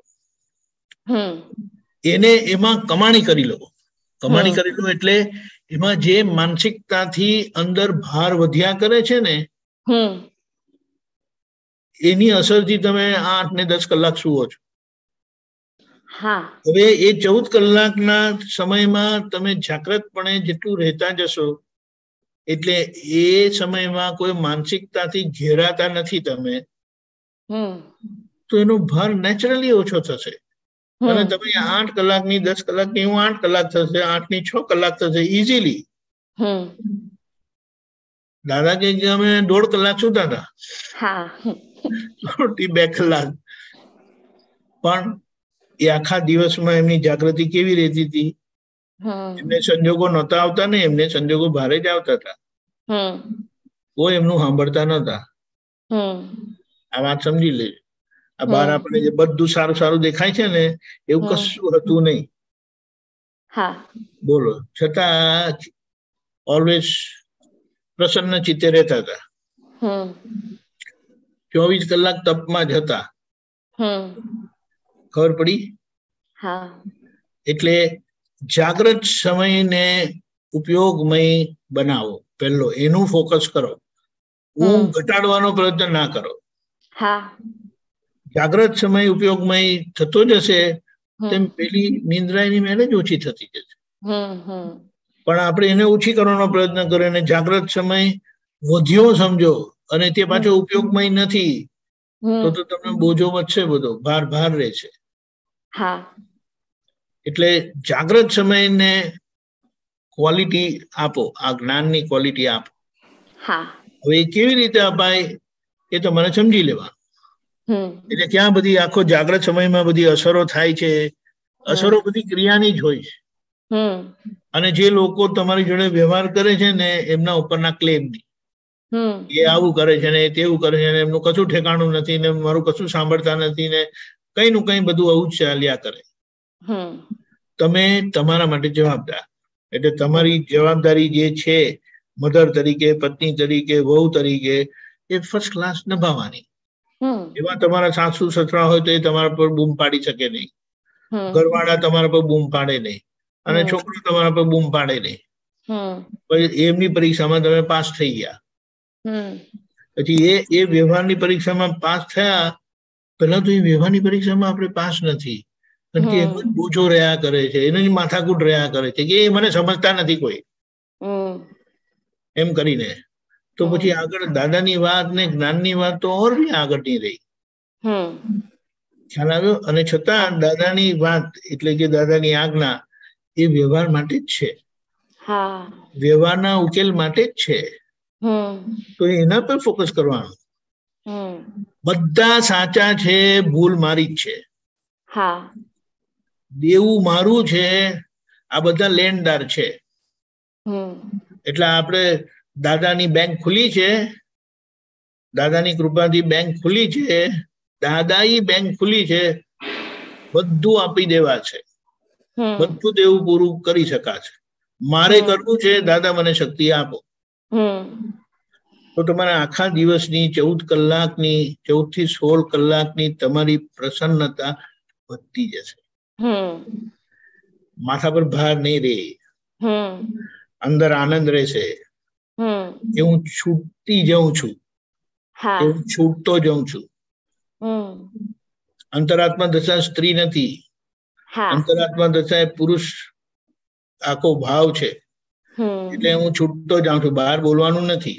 એમાં કમાણી કરી લો. એટલે એમાં જે માનસિકતાથી અંદર ભાર વધ્યા કરે છે ને એની અસરથી તમે 8 ને 10 કલાક સુવો છો. હવે એ 14 કલાકના સમયમાં તમે જાગ્રતપણે જેટલું રહેતા જશો એટલે એ સમયમાં કોઈ માનસિકતાથી ઘેરાતા નથી તમે, તો એનો ભાર નેચરલી ઓછો થશે. અને તમે 8 કલાકની 10 કલાકની 8 કલાક થશે, 8 ની 6 કલાક થશે ઇઝીલી. દાદા કે અમે 1.5 કલાક સુતા હતા, 2 કલાક, પણ એ આખા દિવસમાં એમની જાગૃતિ કેવી રહેતી હતી? એમને સંજોગો નહોતા આવતા ને, એમને સંજોગો ભારે જ આવતા હતા. કોઈ એમનું સાંભળતા નહોતા. આ વાત સમજી લેજો. આ બહાર આપણે જે બધું સારું સારું દેખાય છે ને એવું કશું હતું નહીં. બોલો, છતાં ઓલવેઝ પ્રસન્ન ચિત્તે રહેતા હતા. 24 કલાક તપમાં જ હતા. ખબર પડી? એટલે જાગ્રત સમયને ઉપયોગમય બનાવો. પહેલો એનું ફોકસ કરો. ઊંઘ ઘટાડવાનો પ્રયત્ન ના કરો. જાગ્રત સમય ઉપયોગમય થતો જશે તેમ પેલી નિંદ્રાની મેનેજ ઓછી થતી જશે. પણ આપણે એને ઓછી કરવાનો પ્રયત્ન કર્યો અને જાગ્રત સમય વધ્યો સમજો અને તે પાછો ઉપયોગમય નથી તો તમને બોજો વધશે, બધો ભાર રહેશે. એટલે જાગ્રત સમયને ક્વોલિટી આપો, આ જ્ઞાનની ક્વોલિટી આપો. હવે એ કેવી રીતે અપાય એ તમારે સમજી લેવાનું. એટલે ક્યાં બધી આખો જાગ્રત સમયમાં બધી અસરો થાય છે, અસરો બધી ક્રિયાની જ હોય છે. અને જે લોકો તમારી જોડે વ્યવહાર કરે છે ને એમના ઉપરના ક્લેમની, એ આવું કરે છે ને તેવું કરે છે ને એમનું કશું ઠેકાણું નથી ને મારું કશું સાંભળતા નથી ને કઈ નું કઈ બધું આવું જ ચાલ્યા કરે. તમે તમારા માટે જવાબદાર, એટલે તમારી જવાબદારી જે છે મધર તરીકે, પત્ની તરીકે, વહુ તરીકે એ ફર્સ્ટ ક્લાસ નિભાવવાની. એમાં તમારા સાસુ સસરા હોય તો એ તમારા પર બૂમ પાડી શકે નહીં, ઘરવાળા તમારા પર બૂમ પાડે નહીં, અને છોકરો તમારા પર બૂમ પાડે નહીં. પછી એમની પરીક્ષામાં તમે પાસ થઈ ગયા, પછી એ વ્યવહારની પરીક્ષામાં પાસ થયા. પહેલા તો એ વ્યવહારની પરીક્ષામાં આપણે પાસ નથી, કારણ કે એમ જ બોજો રહ્યા કરે છે, એને જ માથાકૂટ રહ્યા કરે છે કે એ મને સમજતા નથી કોઈ, એમ કરીને. તો પછી આગળ દાદાની વાત ને જ્ઞાનની વાત તો ઓર બી આગળ નહીં રહી. ખ્યાલ આવ્યો? અને છતાં દાદાની વાત એટલે કે દાદાની આજ્ઞા એ વ્યવહાર માટે જ છે, વ્યવહારના ઉકેલ માટે જ છે. તો એના પર ફોકસ કરવાનું. બધા સાચા છે, ભૂલ મારી જ છે, દેવું મારું છે, આ બધા લેણદાર છે. એટલે આપણે દાદાની બેંક ખુલી છે, દાદાની કૃપાથી બેંક ખુલી છે, દાદાઈ બેંક ખુલી છે, બધું આપી દેવા છે, બધું દેવું પૂરું કરી શકાશે. મારે કરવું છે, દાદા મને શક્તિ આપો. તો તમારા આખા દિવસની 14 કલાકની 14 થી 16 કલાકની તમારી પ્રસન્નતા વધતી જશે. માથા પર ભાર નહીં રહે, અંદર આનંદ રહેશે. કે હું છૂટતી જાઉં છું, હું છૂટતો જાઉં છું. અંતરાત્મા દશા સ્ત્રી નથી, અંતરાત્મા દશા એ પુરુષ આખો ભાવ છે. એટલે હું છૂટતો જાઉં છું, બહાર બોલવાનું નથી.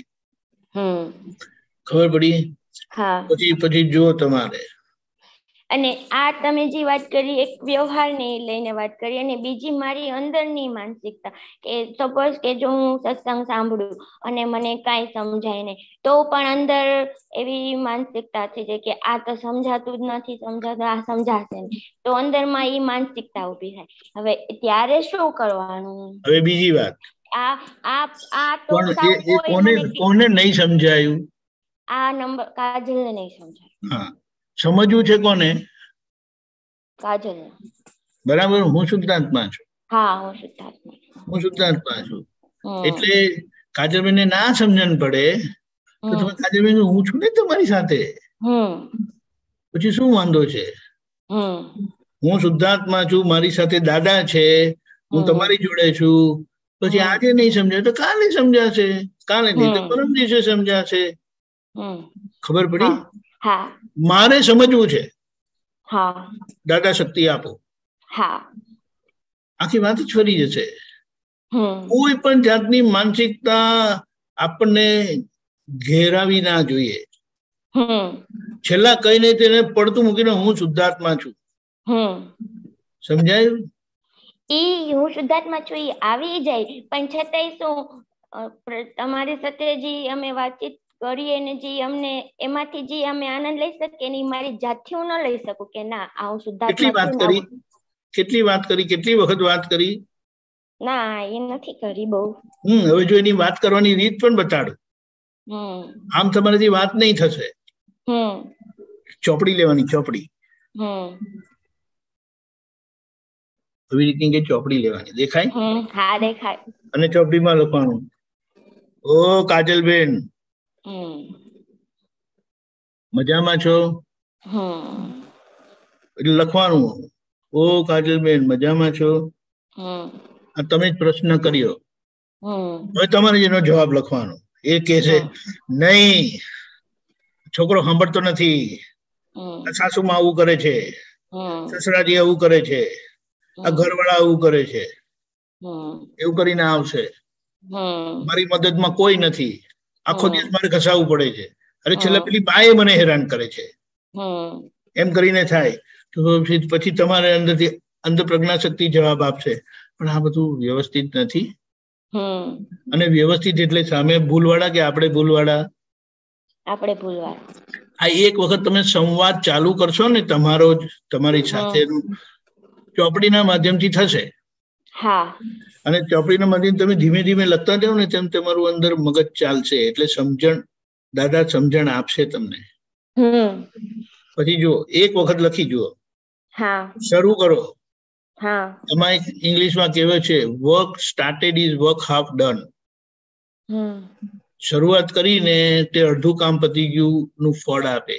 ખબર પડી? પછી જો તમારે. અને આ તમે જે વાત કરી એક વ્યવહારને લઈને વાત કરી, અને બીજી મારી અંદરની માનસિકતા કે સપોઝ કે જો હું સત્સંગ સાંભળું અને મને કાંઈ સમજાય નહીં તો પણ અંદર એવી માનસિકતા થઈ જાય કે આ તો સમજાતું જ નથી, સમજાતું, આ સમજાશે નહીં, તો અંદરમાં એ માનસિકતા ઉભી થાય. હવે ત્યારે શું કરવાનું? હવે બીજી વાત, કોને નહીં સમજાયું? આ નંબર કાજલને નહીં સમજાયું. હા, સમજવું છે કોને? કાજલ. બરાબર. હું શુદ્ધાત્મા છું. હા, હું શુદ્ધાત્મા છું. એટલે કાજલબેનને ના સમજણ પડે તો તમે કાજલબેન હું છું ને તમારી સાથે, પછી શું વાંધો છે? હું શુદ્ધાત્મા છું, મારી સાથે દાદા છે, હું તમારી જોડે છું. પછી આજે નહીં સમજાય તો કાલે સમજાશે, કાલે નહીં તો પરમ દિવસે સમજાશે. ખબર પડી? મારે સમજવું છે, દાદા શક્તિ આપો. આખી વાત જ ફરી જશે. કોઈ પણ જાતની માનસિકતા આપણને ઘેરાવી ના જોઈએ. છેલ્લા કઈ નહીં તેને પડતું મૂકીને હું શુદ્ધાત્મા છું. સમજાયું? હું શુદ્ધાત્મા છું એ આવી જાય, પણ છતાંય શું તમારી સાથે જે અમે વાતચીત કરીએ ને જે અમને એમાંથી જે અમે આનંદ લઈ શકીએ ને મારી જાતથી હું ન લઈ શકું કે ના આ હું શુદ્ધાત્મા. કેટલી વાત કરી, કેટલી વખત વાત કરી? ના, એ નથી કરી બહુ. હવે જો એની વાત કરવાની રીત પણ બતાડો. આમ તમારાથી વાત નહીં થશે. ચોપડી લેવાની, ચોપડી. એવી રીતની કે ચોપડી લેવાની, દેખાય? હા, દેખાય. અને ચોપડીમાં લખવાનું, ઓ કાજલબેન મજામાં છો? એટલે લખવાનું, ઓ કાજલબેન મજામાં છો? આ તમે જ પ્રશ્ન કર્યો, હવે તમારે એનો જવાબ લખવાનો. એ કે છે નહીં, છોકરો સાંભળતો નથી, સાસુમાં આવું કરે છે, સસરાજી આવું કરે છે, આ ઘરવાળા આવું કરે છે, એવું કરીને આવશે, મારી મદદમાં કોઈ નથી, આખો દિવસ મારે ઘસાવવું પડે છે, અરે છેલ્લા પેલી બાએ મને હેરાન કરે છે, એમ કરીને થાય. તો પછી તમારે અંદરથી અંદર પ્રજ્ઞા શક્તિ જવાબ આપશે, પણ આ બધું વ્યવસ્થિત નથી. અને વ્યવસ્થિત એટલે સામે ભૂલવાળા કે આપણે ભૂલવાળા? આપણે ભૂલવાળા. આ એક વખત તમે સંવાદ ચાલુ કરશો ને તમારો તમારી સાથે ચોપડીના માધ્યમથી થશે. હા. અને ચોપડીના માધ્યમ તમે ધીમે ધીમે લખતા જાઓ ને તેમ તમારું અંદર મગજ ચાલશે, એટલે સમજણ દાદા સમજણ આપશે તમને. પછી જો એક વખત લખી જુઓ, શરૂ કરો. એમાં એક ઇંગ્લિશમાં કહેવાય છે, work started is work half done. શરૂઆત કરીને તે અડધું કામ પતી ગયું નું ફળ આપે.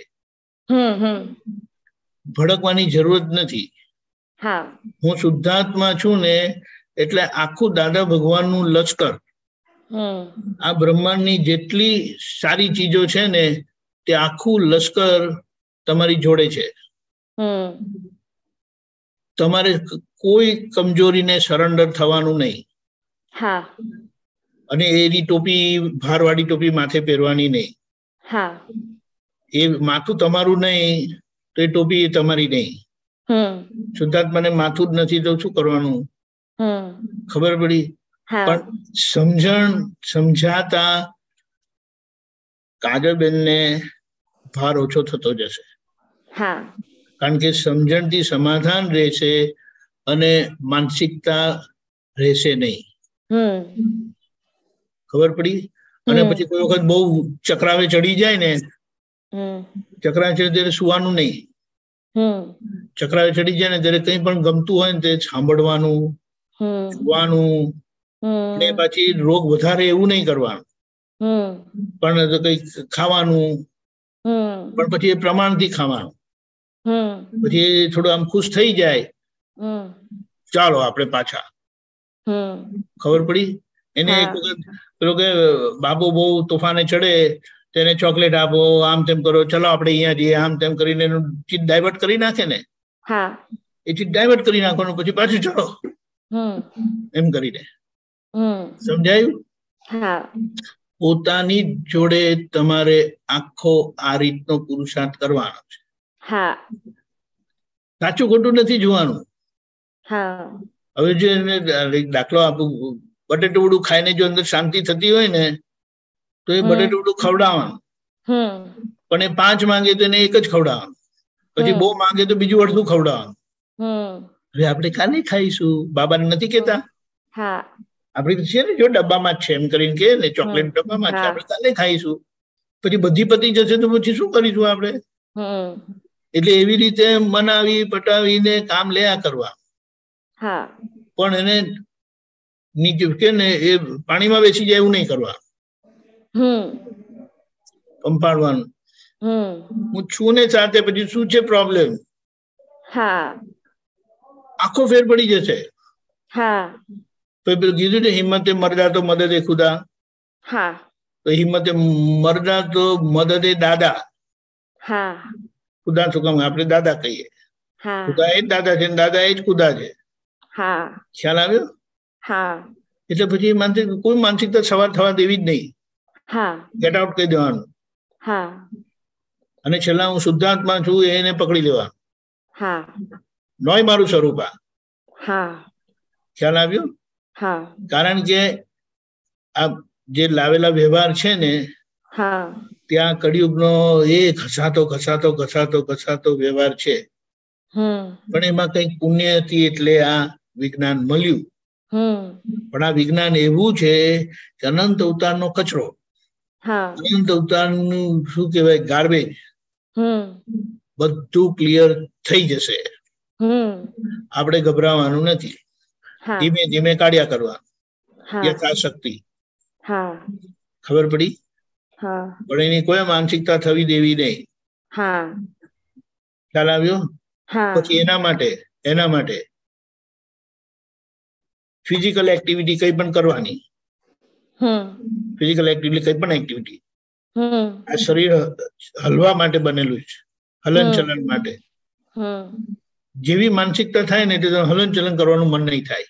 ભડકવાની જરૂરત નથી. હું શુદ્ધાત્મા છું ને, એટલે આખું દાદા ભગવાનનું લશ્કર, આ બ્રહ્માંડની જેટલી સારી ચીજો છે ને તે આખું લશ્કર તમારી જોડે છે. તમારે કોઈ કમજોરીને સરેન્ડર થવાનું નહીં. અને એની ટોપી, ભારવાળી ટોપી માથે પહેરવાની નહીં. એ માથું તમારું નહીં તો એ ટોપી તમારી નહીં. શુદ્ધાત્માને માથું જ નથી તો શું કરવાનું? ખબર પડી? પણ સમજાતા કાજલબેનને ભાર ઓછો થતો જશે. કારણ કે સમજણથી સમાધાન રહેશે અને માનસિકતા રહેશે નહીં. ખબર પડી? અને પછી કોઈ વખત બહુ ચક્રાવે ચડી જાય ને, ચક્રાવે ચડી ત્યારે સુવાનું નહીં. ચક્રાવે ચડી જાય ને ત્યારે કંઈ પણ ગમતું હોય ને તે સાંભળવાનું, સુવાનું, ને પછી રોગ વધારે એવું નહીં કરવાનું, પણ કઈ ખાવાનું, પણ પછી એ પ્રમાણથી ખાવાનું. પછી થોડું આમ ખુશ થઈ જાય, ચાલો આપણે પાછા. ખબર પડી? એને એક વખત પેલો કે બાબુ બહુ તોફાને ચડે તેને ચોકલેટ આપો, આમ તેમ કરો, ચલો આપણે અહીંયા જઈએ, આમ તેમ કરીને એનું ચીજ ડાયવર્ટ કરી નાખે ને, એ ચીજ ડાયવર્ટ કરી નાખવાનું, પછી પાછું ચલો એમ કરીને. સમજાયું? પોતાની જોડે તમારે આખો આ રીતનો પુરુષાર્થ કરવાનો છે. સાચું ખોટું નથી જોવાનું. હવે જો દાખલો આપું, બટેટું ખાઈને જો અંદર શાંતિ થતી હોય ને તો એ બટેટું ખવડાવવાનું, પણ એ 5 માંગે તો એને એક જ ખવડાવવાનું, પછી બહુ માંગે તો બીજું અડધું ખવડાવવાનું. હવે આપણે કાલે ખાઈશું, બાબાને નથી કેતા? આપડી છે ને જો ડબ્બામાં જ છે એમ કરીને કે ને, ચોકલેટ ડબ્બામાં છે, આપણે કાલે ખાઈશું. પછી બધી પતી જશે તો પછી શું કરીશું આપણે? એટલે એવી રીતે મનાવી પટાવીને કામ લેયા કરવા. પણ એને નીચે કે ને એ પાણીમાં બેસી જાય એવું નહીં કરવા, પંપાડવાનું. હું છું ને સાથે, પછી શું છે પ્રોબ્લેમ? આખો ફેર પડી જશે. પેલું કીધું ને, હિંમતે મરદા તો મદદે ખુદા. તો હિંમતે મરદા તો મદદે દાદા. ખુદા શું કામ આપણે દાદા કહીએ? ખુદા એ જ દાદા છે, દાદા એ જ ખુદા છે. ખ્યાલ આવ્યો? એટલે પછી કોઈ માનસિકતા સવાર થવા દેવી જ નહીં. ગેટ આઉટ કહી દેવાનું. અને છેલ્લા હું શુદ્ધાત્મા છું એને પકડી લેવાનું. નોય મારું સ્વરૂપ આ. ખ્યાલ આવ્યો? કારણ કે આ જે લાવેલા વ્યવહાર છે ને, ત્યાં કળિયુગનો એ ઘસાતો વ્યવહાર છે. પણ એમાં કઈક પુણ્ય હતી એટલે આ વિજ્ઞાન મળ્યું. પણ આ વિજ્ઞાન એવું છે કે અનંત અવતારનો કચરો, અનંત અવતારનું શું કહેવાય, ગાર્બેજ, બધું ક્લિયર થઈ જશે. આપણે ગભરાવાનું નથી, ધીમે ધીમે કાઢ્યા કરવાનું, યથાશક્તિ. ખબર પડી? પણ એની કોઈ માનસિકતા થવી દેવી નહીં. ખ્યાલ આવ્યો? પછી એના માટે ફિઝિકલ એક્ટિવિટી કઈ પણ કરવાની. ફિઝિકલ એક્ટિવિટી કઈ પણ એક્ટિવિટી, આ શરીર હલવા માટે બનેલું છે, હલન ચલન માટે. જેવી માનસિકતા થાય ને એટલે હલન ચલન કરવાનું મન નહીં થાય,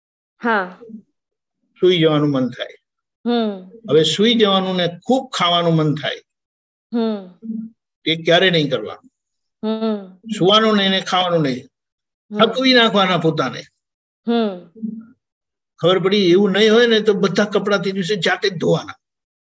સુઈ જવાનું મન થાય. હવે સુઈ જવાનું ને ખૂબ ખાવાનું મન થાય, એ ક્યારે નહીં કરવાનું. સુવાનું નહીં ને ખાવાનું નહીં. થકવી નાખવાના પોતાને. ખબર પડી એવું નહીં હોય ને તો બધા કપડા તે દિવસે જાતે જ ધોવાના.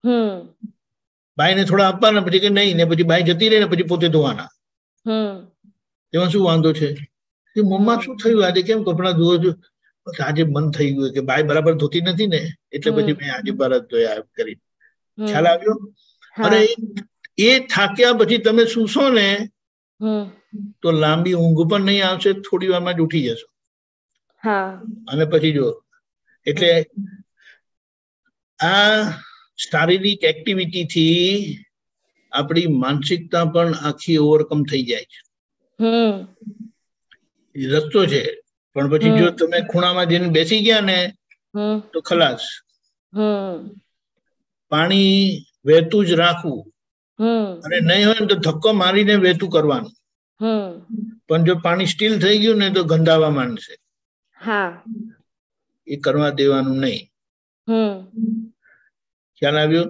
બાઈને થોડા આપવાના, પછી કે નહીં, ને પછી બાઈ જતી રહે ને પછી પોતે ધોવાના. એમાં શું વાંધો છે? મમ્મા શું થયું આજે, કેમ કપડા ધોવો છો? આજે મન થઈ ગયું કે બાઈ બરાબર ધોતી નથી ને, એટલે પછી મેં આજે બરાબર ધોયા કરી. ખ્યાલ આવ્યો? અને એ થાક્યા પછી તમે સૂશો ને તો લાંબી ઊંઘ પણ નહીં આવશે, થોડી વારમાં જ ઉઠી જશો. અને પછી જો, એટલે આ શારીરિક એક્ટિવિટી થી આપણી માનસિકતા પણ આખી ઓવરકમ થઈ જાય છે. રસ્તો છે, પણ પછી જો તમે ખૂણામાં જઈને બેસી ગયા ને તો ખલાસ. પાણી વહેતું જ રાખવું, અને નહીં હોય ને તો ધક્કો મારીને વહેતું કરવાનું. પણ જો પાણી સ્ટીલ થઈ ગયું ને તો ગંધાવા માંડશે. એ કરવા દેવાનું નહીં. ખ્યાલ આવ્યો?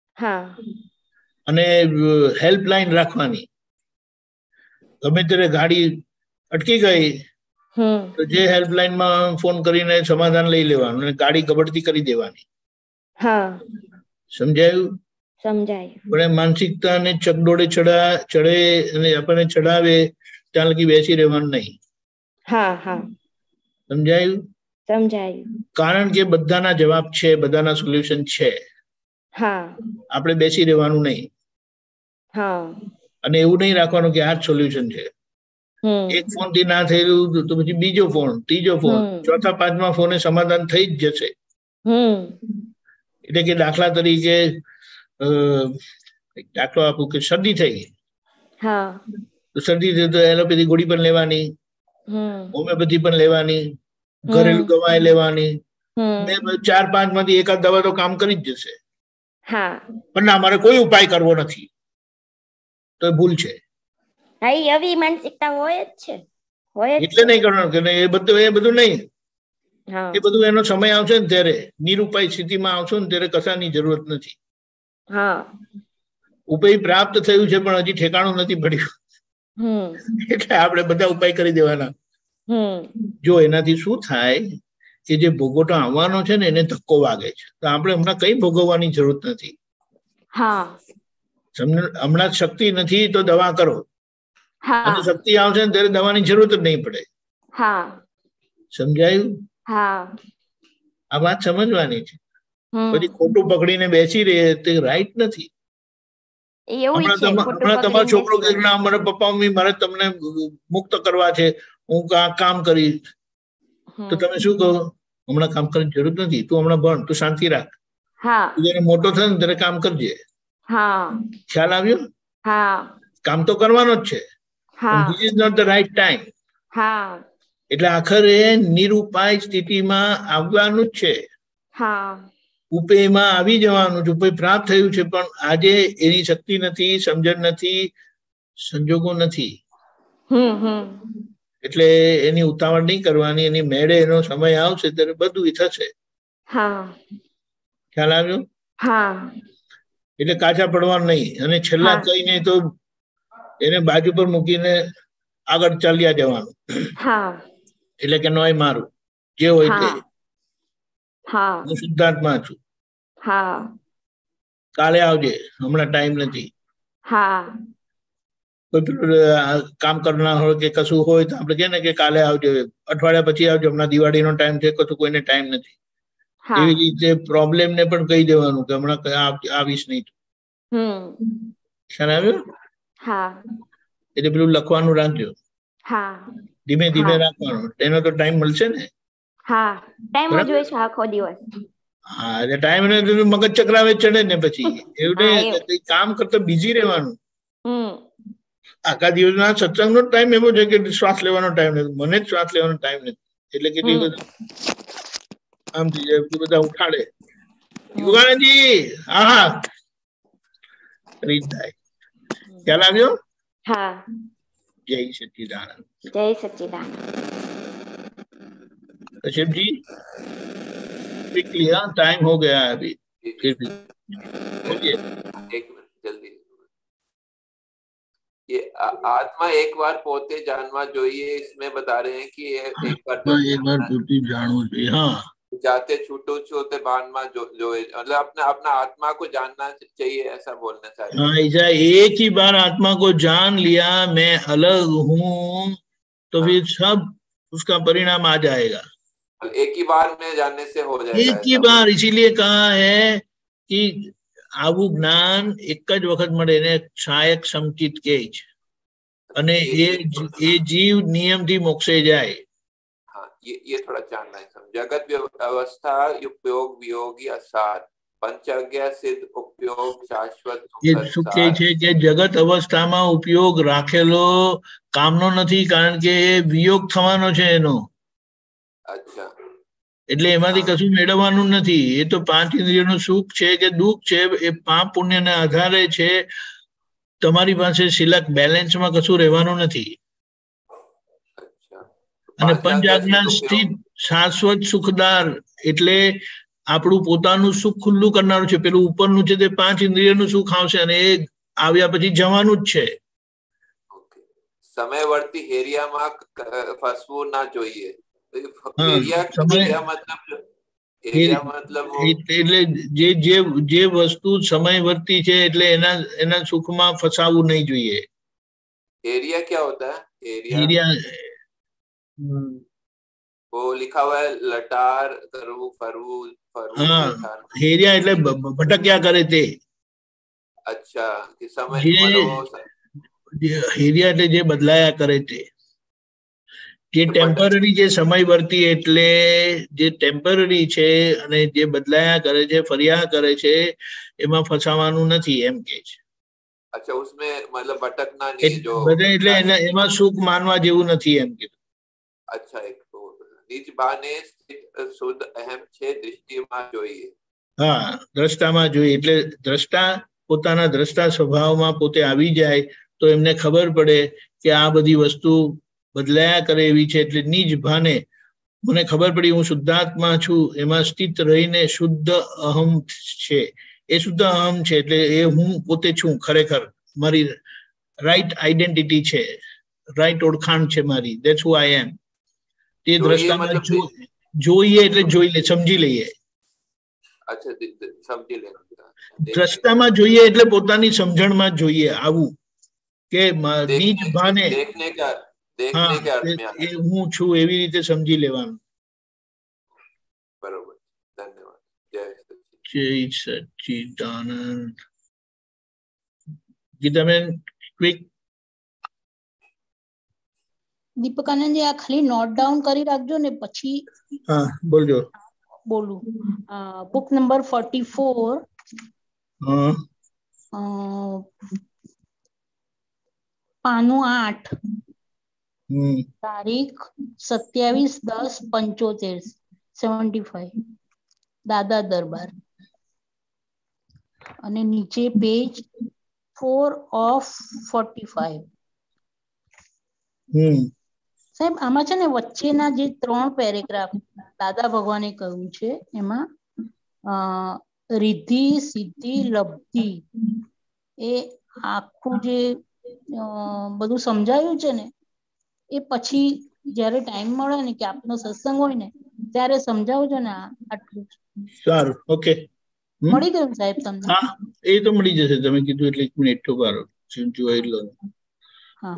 અને હેલ્પલાઇન રાખવાની. ગમે ત્યારે ગાડી અટકી ગઈ તો જે હેલ્પલાઇન માં ફોન કરીને સમાધાન લઈ લેવાનું, અને ગાડી ગબડતી કરી દેવાની. સમજાયું? સમજાયું. પણ માનસિકતા ને ચકડોળે ચડે અને આપણને ચડાવે ત્યાં લગી બેસી રહેવાનું નહીં. સમજાયું? સમજાયું. કારણ કે બધાના જવાબ છે, બધાના સોલ્યુશન છે. આપણે બેસી રહેવાનું નહીં. અને એવું નહીં રાખવાનું કે આ જ સોલ્યુશન છે. એક ફોન થી ના થયેલું તો પછી બીજો ફોન, ત્રીજો ફોન, ચોથા પાંચમા ફોને સમાધાન થઈ જ જશે. એટલે કે દાખલા તરીકે દાખલો આપું કે શરદી થઈ, તો શરદી થઈ તો એલોપેથી ગોળી પણ લેવાની, હોમિયોપેથી પણ લેવાની, ઘરેલું દવા લેવાની. 4-5 માંથી એકાદ દવા તો કામ કરી જ જશે. પણ ના, મારે કોઈ ઉપાય કરવો નથી, તો ભૂલ છે. આવી માનસિકતા હોય જ છે, એટલે નહીં કરવાનું કે એ બધું નહીં. એ બધું એનો સમય આવશે ને ત્યારે, નિરુપાય સ્થિતિમાં આવશો ને ત્યારે કશાની જરૂરત નથી. ઉપાય પ્રાપ્ત થયું છે પણ હજી ઠેકાણું નથી પડ્યું, એટલે આપણે બધા ઉપાય કરી દેવાના. જો એનાથી શું થાય કે જે ભોગવટો આવવાનો છે ને એને ધક્કો વાગે છે, તો આપણે હમણાં કઈ ભોગવવાની જરૂર નથી. હમણાં શક્તિ નથી તો દવા કરો, અને શક્તિ આવશે ને ત્યારે દવાની જરૂર જ નહીં પડે. સમજાયું? આ વાત સમજવાની છે. પછી ખોટું પકડીને બેસી રહે તે રાઈટ નથી. હમણાં તમારો છોકરો કે ના, મારા પપ્પા મમ્મી મારે તમને મુક્ત કરવા છે, હું આ કામ કરીશ, તો તમે શું કહો? હમણાં કામ કરવાની જરૂર નથી, તું હમણાં ભણ, તું શાંતિ રાખ, જયારે મોટો થાય ને ત્યારે કામ કરજે. ખ્યાલ આવ્યો? કામ તો કરવાનો જ છે, this is not the right time. એટલે આખરે નિરુપાય સ્થિતિમાં આવવાનું જ છે. ઉપાયમાં આવી જવાનું છે. ઉપાય પ્રાપ્ત થયું છે પણ આજે એની શક્તિ નથી, સમજણ નથી, સંજોગો નથી. એટલે એની ઉતાવળ નહીં કરવાની, એની મેળે એનો સમય આવશે ત્યારે બધું થશે. ખ્યાલ આવ્યો? એટલે કાચા પડવાનું નહીં, અને છેલ્લા કઈ નહીં તો એને બાજુ પર મૂકીને આગળ ચાલ્યા જવાનું. એટલે કે નોય મારું જે હોય તે, હું શુદ્ધાત્મા છું, કાલે આવજે, હમણાં ટાઈમ નથી. કોઈ કામ કરનાર હોય કે કશું હોય તો આપણે કહે ને કે કાલે આવજો, અઠવાડિયા પછી આવજો, હમણાં દિવાળીનો ટાઈમ છે, કશું કોઈને ટાઈમ નથી. એવી રીતે પ્રોબ્લેમ ને પણ કહી દેવાનું કે હમણાં આવીશ નહીં. ખ્યાલ આવ્યો? એટલે પેલું લખવાનું રાખજો, ધીમે ધીમે રાખવાનું, એનો તો ટાઈમ મળશે ને. એટલે ટાઈમ મગજ ચક્રાવે ચડે ને પછી એવું કામ કરતા બીજી રહેવાનું. આખા દિવસના સત્સંગનો ટાઈમ એવો છે કે શ્વાસ લેવાનો ટાઈમ નથી, મને જ શ્વાસ લેવાનો ટાઈમ નથી. એટલે કેટલી બધું આમ થઈ જાય, બધા ઉઠાડે, યુગાનંદજી હા રીત થાય. ખ્યાલ આવ્યો? જય સચ્ચિદાનંદ. જય સચ્ચિદાનંદ. कश्यप जी क्विकली, हाँ टाइम हो गया है अभी, फिर भी एक मिनट जल्दी। ये आत्मा एक बार पोते जानवा જોઈએ इसमें बता रहे हैं कि एक बार પોતે જાણવું જોઈએ. हाँ, जाते छूटो छोटे बाण में जो मतलब अपने अपना आत्मा को जानना चाहिए, ऐसा बोलना चाहिए. हाँ, ऐसा एक ही बार आत्मा को जान लिया मैं अलग हूँ तो फिर सब उसका परिणाम आ जाएगा. एक ही बार में जानने से हो जाएगा. एक ही बार, इसीलिए कहा है कि આવું જ્ઞાન એક જ વખત મળે ને સહાયક સમચિત કે છે અને એ જીવ નિયમથી મોક્ષે જાય. हाँ, ये थोड़ा जानना है. जगत अवस्था उपयोग वियोगी असार पंचज्ञ सिद्ध उपयोग शाश्वत શું કહે છે કે જગત અવસ્થામાં ઉપયોગ રાખેલો કામનો નથી, કારણ કે એ વિયોગ થવાનો છે એનો. अच्छा, એટલે એમાંથી કશું મેળવવાનું નથી. એ તો પાંચ ઇન્દ્રિયોનું સુખ છે કે દુઃખ છે એ પાપ પુણ્યના આધારે છે. તમારી પાસે સિલક બેલેન્સમાં કશું રહેવાનું નથી. અને પંચ આજ્ઞા સ્થિત શાશ્વત સુખદાર એટલે આપણું પોતાનું સુખ ખુલ્લું કરનારું છે. પેલું ઉપરનું છે તે પાંચ ઇન્દ્રિયનું સુખ આવશે અને એ આવ્યા પછી જવાનું જ છે. સમયવર્તી હેરિયામાં ફસવું ના જોઈએ. એટલે જે વસ્તુ સમયવર્તી છે એટલે એના સુખમાં ફસાવું નહીં જોઈએ. एरिया क्या होता है? एरिया वो लिखा हुआ है लटार करवू फरवू फरवू. हाँ, एरिया એટલે ભટક્યા કરે તે. अच्छा, कि समय એરિયા એટલે જે બદલાયા કરે તે. જે ટેમ્પરરી જે સમયવર્તી એટલે જે ટેમ્પરરી છે અને જે બદલાયા કરે છે ફર્યા કરે છે એમાં ફસાવાનું નથી એમ કે છે. अच्छा, उसमें मतलब भटकना नहीं जो બધે એટલે એમાં સુખ માનવા જેવું નથી એમ કીધું. अच्छा, एक तो निज बाने शुद्ध अहम छे दृष्टिમાં જોઈએ. હા, દ્રષ્ટામાં જોઈએ એટલે દ્રષ્ટા પોતાના દ્રષ્ટા સ્વભાવમાં પોતે આવી જાય તો એમને ખબર પડે કે આ બધી વસ્તુ બદલાયા કરે એવી છે. એટલે નિજ ભાને મને ખબર પડી હું શુદ્ધાત્મા છું, એમાં સ્થિત રહીને શુદ્ધ અહમ છે. એ શુદ્ધ અહમ છે એટલે એ હું પોતે છું ખરેખર. મારી રાઈટ આઈડેન્ટિટી છે, રાઈટ ઓળખાણ છે મારી. That's who I am. તે દ્રષ્ટામાં જોઈએ એટલે જોઈ લે, સમજી લઈએ. अच्छा, समझी ले. દ્રષ્ટામાં જોઈએ એટલે પોતાની સમજણમાં જોઈએ આવું કે નિજ ભાને देखने का अर्थ में એ હું છું એવી રીતે સમજી લેવાનું. बरोबर, धन्यवाद. जय सच्चिदानंद. ગીતાબેન ક્વિક. દીપક આનંદજી આ ખાલી નોટ ડાઉન કરી રાખજો ને પછી હા બોલજો. બોલું. બુક નંબર 44 પાનું 8 તારીખ 27/10/75 દાદા દરબાર અને નીચે પેજ 4 of 45. સાહેબ આમાં છે ને વચ્ચેના જે 3 પેરેગ્રાફ દાદા ભગવાને કહ્યું છે એમાં રિદ્ધિ સિદ્ધિ લબ્ધિ એ આખું જે બધું સમજાયું છે ને એ પછી જ્યારે ટાઈમ મળે ને કે આપનો સત્સંગ હોય ને ત્યારે સમજાવજો ને. આટલું સારું, ઓકે. મળી ગયું સાહેબ તમને? હા, એ તો મળી જશે. તમે કીધું એટલે 1 મિનિટ તો બારો જોઈ લો. હા,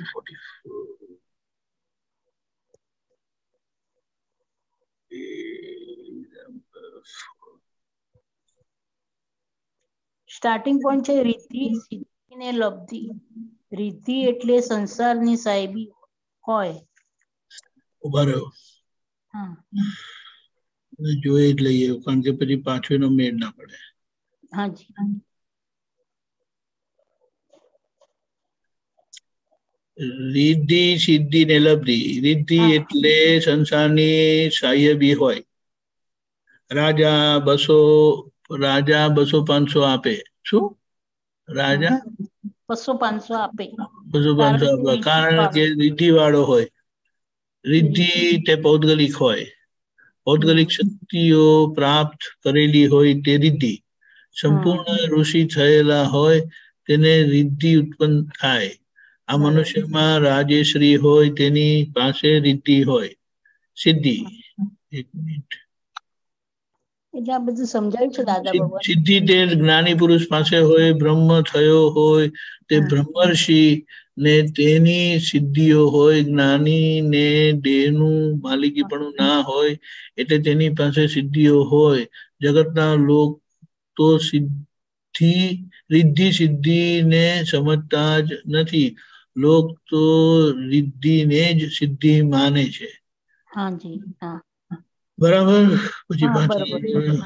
સ્ટાર્ટિંગ પોઈન્ટ છે રિદ્ધિ સિદ્ધિ ને લબ્ધિ. રિદ્ધિ એટલે સંસારની સાહેબી હોય. ઉભા રહ્યો, જોઈ જ લઈએ કારણ કે પછી પાછો એનો મેળ ના પડે. હાજી. રિદ્ધિ સિદ્ધિ ને લબ્ધિ. રિદ્ધિ એટલે સંસારની સાહેબી હોય. રાજા 200-500 આપે. શું રાજા 200-500 આપે? 200-500 આપે કારણ કે રિદ્ધિ વાળો હોય. રિદ્ધિ તે પૌદ્ગલિક હોય. પૌદ્ગલિક શક્તિઓ પ્રાપ્ત કરેલી હોય તે રિદ્ધિ. સંપૂર્ણ ઋષિ થયેલા હોય તેને રિદ્ધિ ઉત્પન્ન થાય. આ મનુષ્યમાં રાજેશ્રી હોય તેની પાસે રિદ્ધિ હોય, સિદ્ધિ. એક મિનિટ. એટલે આ બધું સમજાયું છે દાદા ભગવાન. સિદ્ધિ તે જ્ઞાની પુરુષ પાસે હોય, બ્રહ્મ થયો હોય તે બ્રહ્મર્ષિ ને તેની સિદ્ધિઓ હોય, જ્ઞાની ને દેહનું માલિકીપણું ના હોય એટલે તેની પાસે સિદ્ધિઓ હોય. જગતના લોક તો રિદ્ધિ સિદ્ધિ ને સમજતા જ નથી. લોક તો રિદ્ધિને જ સિદ્ધિ માને છે. હાજી, હા બરાબર. પછી પાછી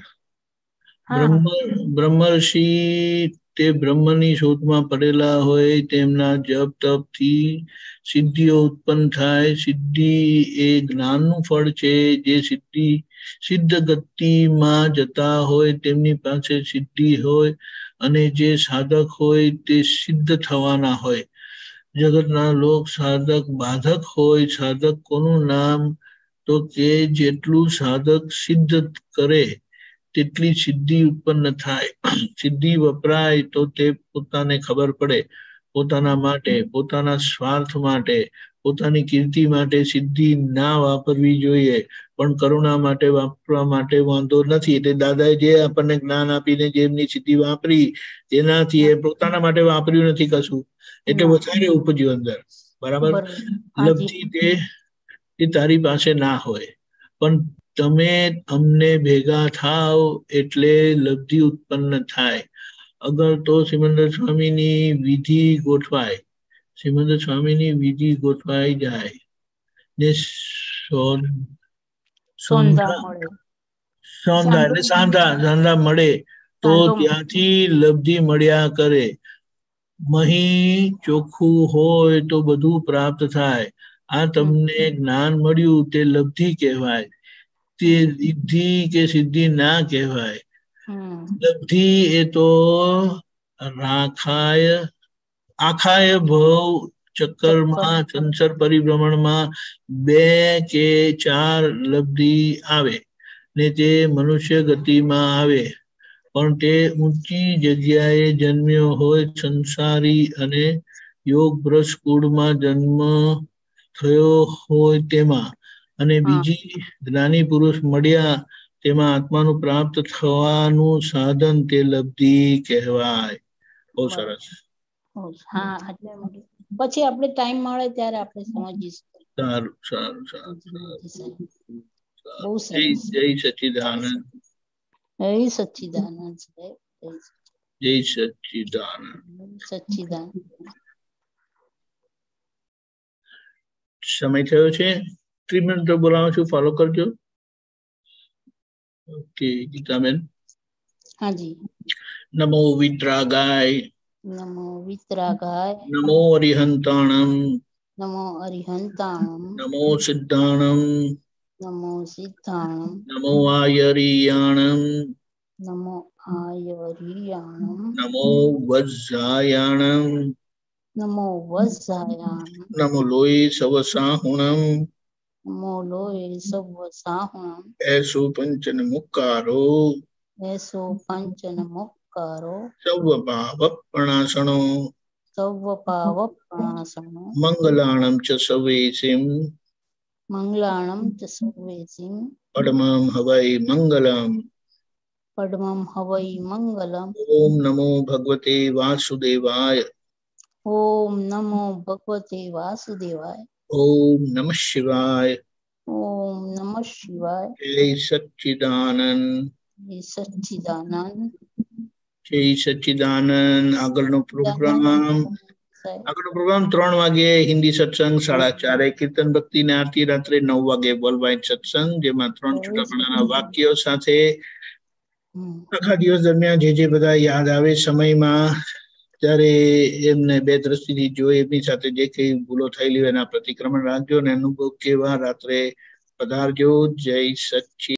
બ્રહ્મર્ષિ તે બ્રહ્મની શોધમાં પડેલા હોય, તેમના જપ તપ થી સિદ્ધિઓ ઉત્પન્ન થાય. સિદ્ધિ એ જ્ઞાનનું ફળ છે. જે સિદ્ધ ગતિમાં જતા હોય તેમની પાસે સિદ્ધિ હોય, અને જે સાધક હોય તે સિદ્ધ થવાના હોય. જગતના લોક સાધક બાધક હોય. સાધક કોનું નામ? તો કે જેટલું સાધક સિદ્ધ કરે તેટલી સિદ્ધિ ઉત્પન્ન થાય. સિદ્ધિ વપરાય તો તે પોતાને ખબર પડે. પોતાના માટે, પોતાના સ્વાર્થ માટે, પોતાની કીર્તિ માટે સિદ્ધિ ના વાપરવી જોઈએ, પણ કરુણા માટે વાપરવા માટે વાંધો નથી. એટલે દાદાએ જે આપણને જ્ઞાન આપીને જે એમની સિદ્ધિ વાપરી તેનાથી એ પોતાના માટે વાપર્યું નથી કશું, એટલે વધારે ઉપજ્યું અંદર. બરાબર. લબ્ધિ તે તારી પાસે ના હોય, પણ તમે અમને ભેગા થાવ એટલે લબ્ધિ ઉત્પન્ન થાય. અગર તો સિમંદર સ્વામીની વિધિ ગોઠવાય, સિમંદર સ્વામીની વિધિ ગોઠવાઈ જાય ને સાંધા મળે તો ત્યાંથી લબ્ધિ મળ્યા કરે. મહી ચોખ્ખું હોય તો બધું પ્રાપ્ત થાય. આ તમને જ્ઞાન મળ્યું તે લબ્ધિ કહેવાય, તે રિદ્ધિ કે સિદ્ધિ ના કહેવાય. લબ્ધિ એ તો આખાય ભવ ચક્કરમાં, સંસાર પરિભ્રમણમાં 2 કે 4 લબ્ધિ આવે ને તે મનુષ્ય ગતિમાં આવે. પણ તે ઊંચી જગ્યાએ જન્મ્યો હોય, સંસારી અને યોગ ભ્રષ્ટ કુળમાં જન્મ થયો હોય તેમાં, અને બીજી જ્ઞાની પુરુષ મળ્યા તેમાં આત્માનું પ્રાપ્ત થવાનું સાધન તે લબ્ધિ કહેવાય. બહુ સરસ. હા, પછી આપણે ટાઈમ મળે ત્યારે આપણે સમજીશું. સારું સારું સારું. બહુ સરસ. જય સચ્ચિદાનંદ. જય સચ્ચિદાનંદ. જય સચ્ચિદાનંદ. સચ્ચિદાનંદ. સમય થયો છે. 3 મિનિટ બોલાવું છું, ફોલો કરજો. ઓકે ગીતાબેન. હાજી. નમો વિતરાગાય. નમો વિતરાગાય. નમો અરિહંતાણમ. નમો અરિહંતાણમ. નમો સિદ્ધાણમ. નમો સિદ્ધાણમ. નમો આયરિયાણમ. નમો આયરિયાણમ. નમો વજ્જાયાણમ. નમો વજ્જાયાણમ. નમો લોય સવસાહુણમ. નમો લોય સવસાહુણમ. એસો પંચન મુક્કારો. એસો પંચન મુક્કારો. સૌ ભાવ પ્રણાસણો. સૌ ભાવ પ્રણાસણો. મંગલાણમ ચ સવેસિમ. મંગલાણમ ચ સવેસિમ. પડમમ હવૈ મંગલમ. પડમમ હવૈ મંગલમ. ઓમ નમો ભગવતે વાસુદેવાય. ઓમ નમો ભગવતે વાસુદેવાય. ઓમ નમઃ શિવાય. ઓમ નમઃ શિવાય. જય સચ્ચિદાનંદ. જય સચ્ચિદાનંદ. જય સચ્ચિદાનંદ. આગળનો પ્રોગ્રામ 3 વાગે હિન્દી સત્સંગ, 4:30 કીર્તન ભક્તિ ને આરતી, રાત્રે 9 વાગે વર્લ્ડ વાઇડ સત્સંગ, જેમાં 3 છૂટાપણાના વાક્યો સાથે આખા દિવસ દરમિયાન જે બધા યાદ આવે સમયમાં ત્યારે એમને 2 દ્રષ્ટિથી જોઈ એમની સાથે જે કઈ ભૂલો થયેલી હોય એના પ્રતિક્રમણ રાખજો અને અનુભવ કેવા રાત્રે પધારજો. જય સચ્ચિદાનંદ.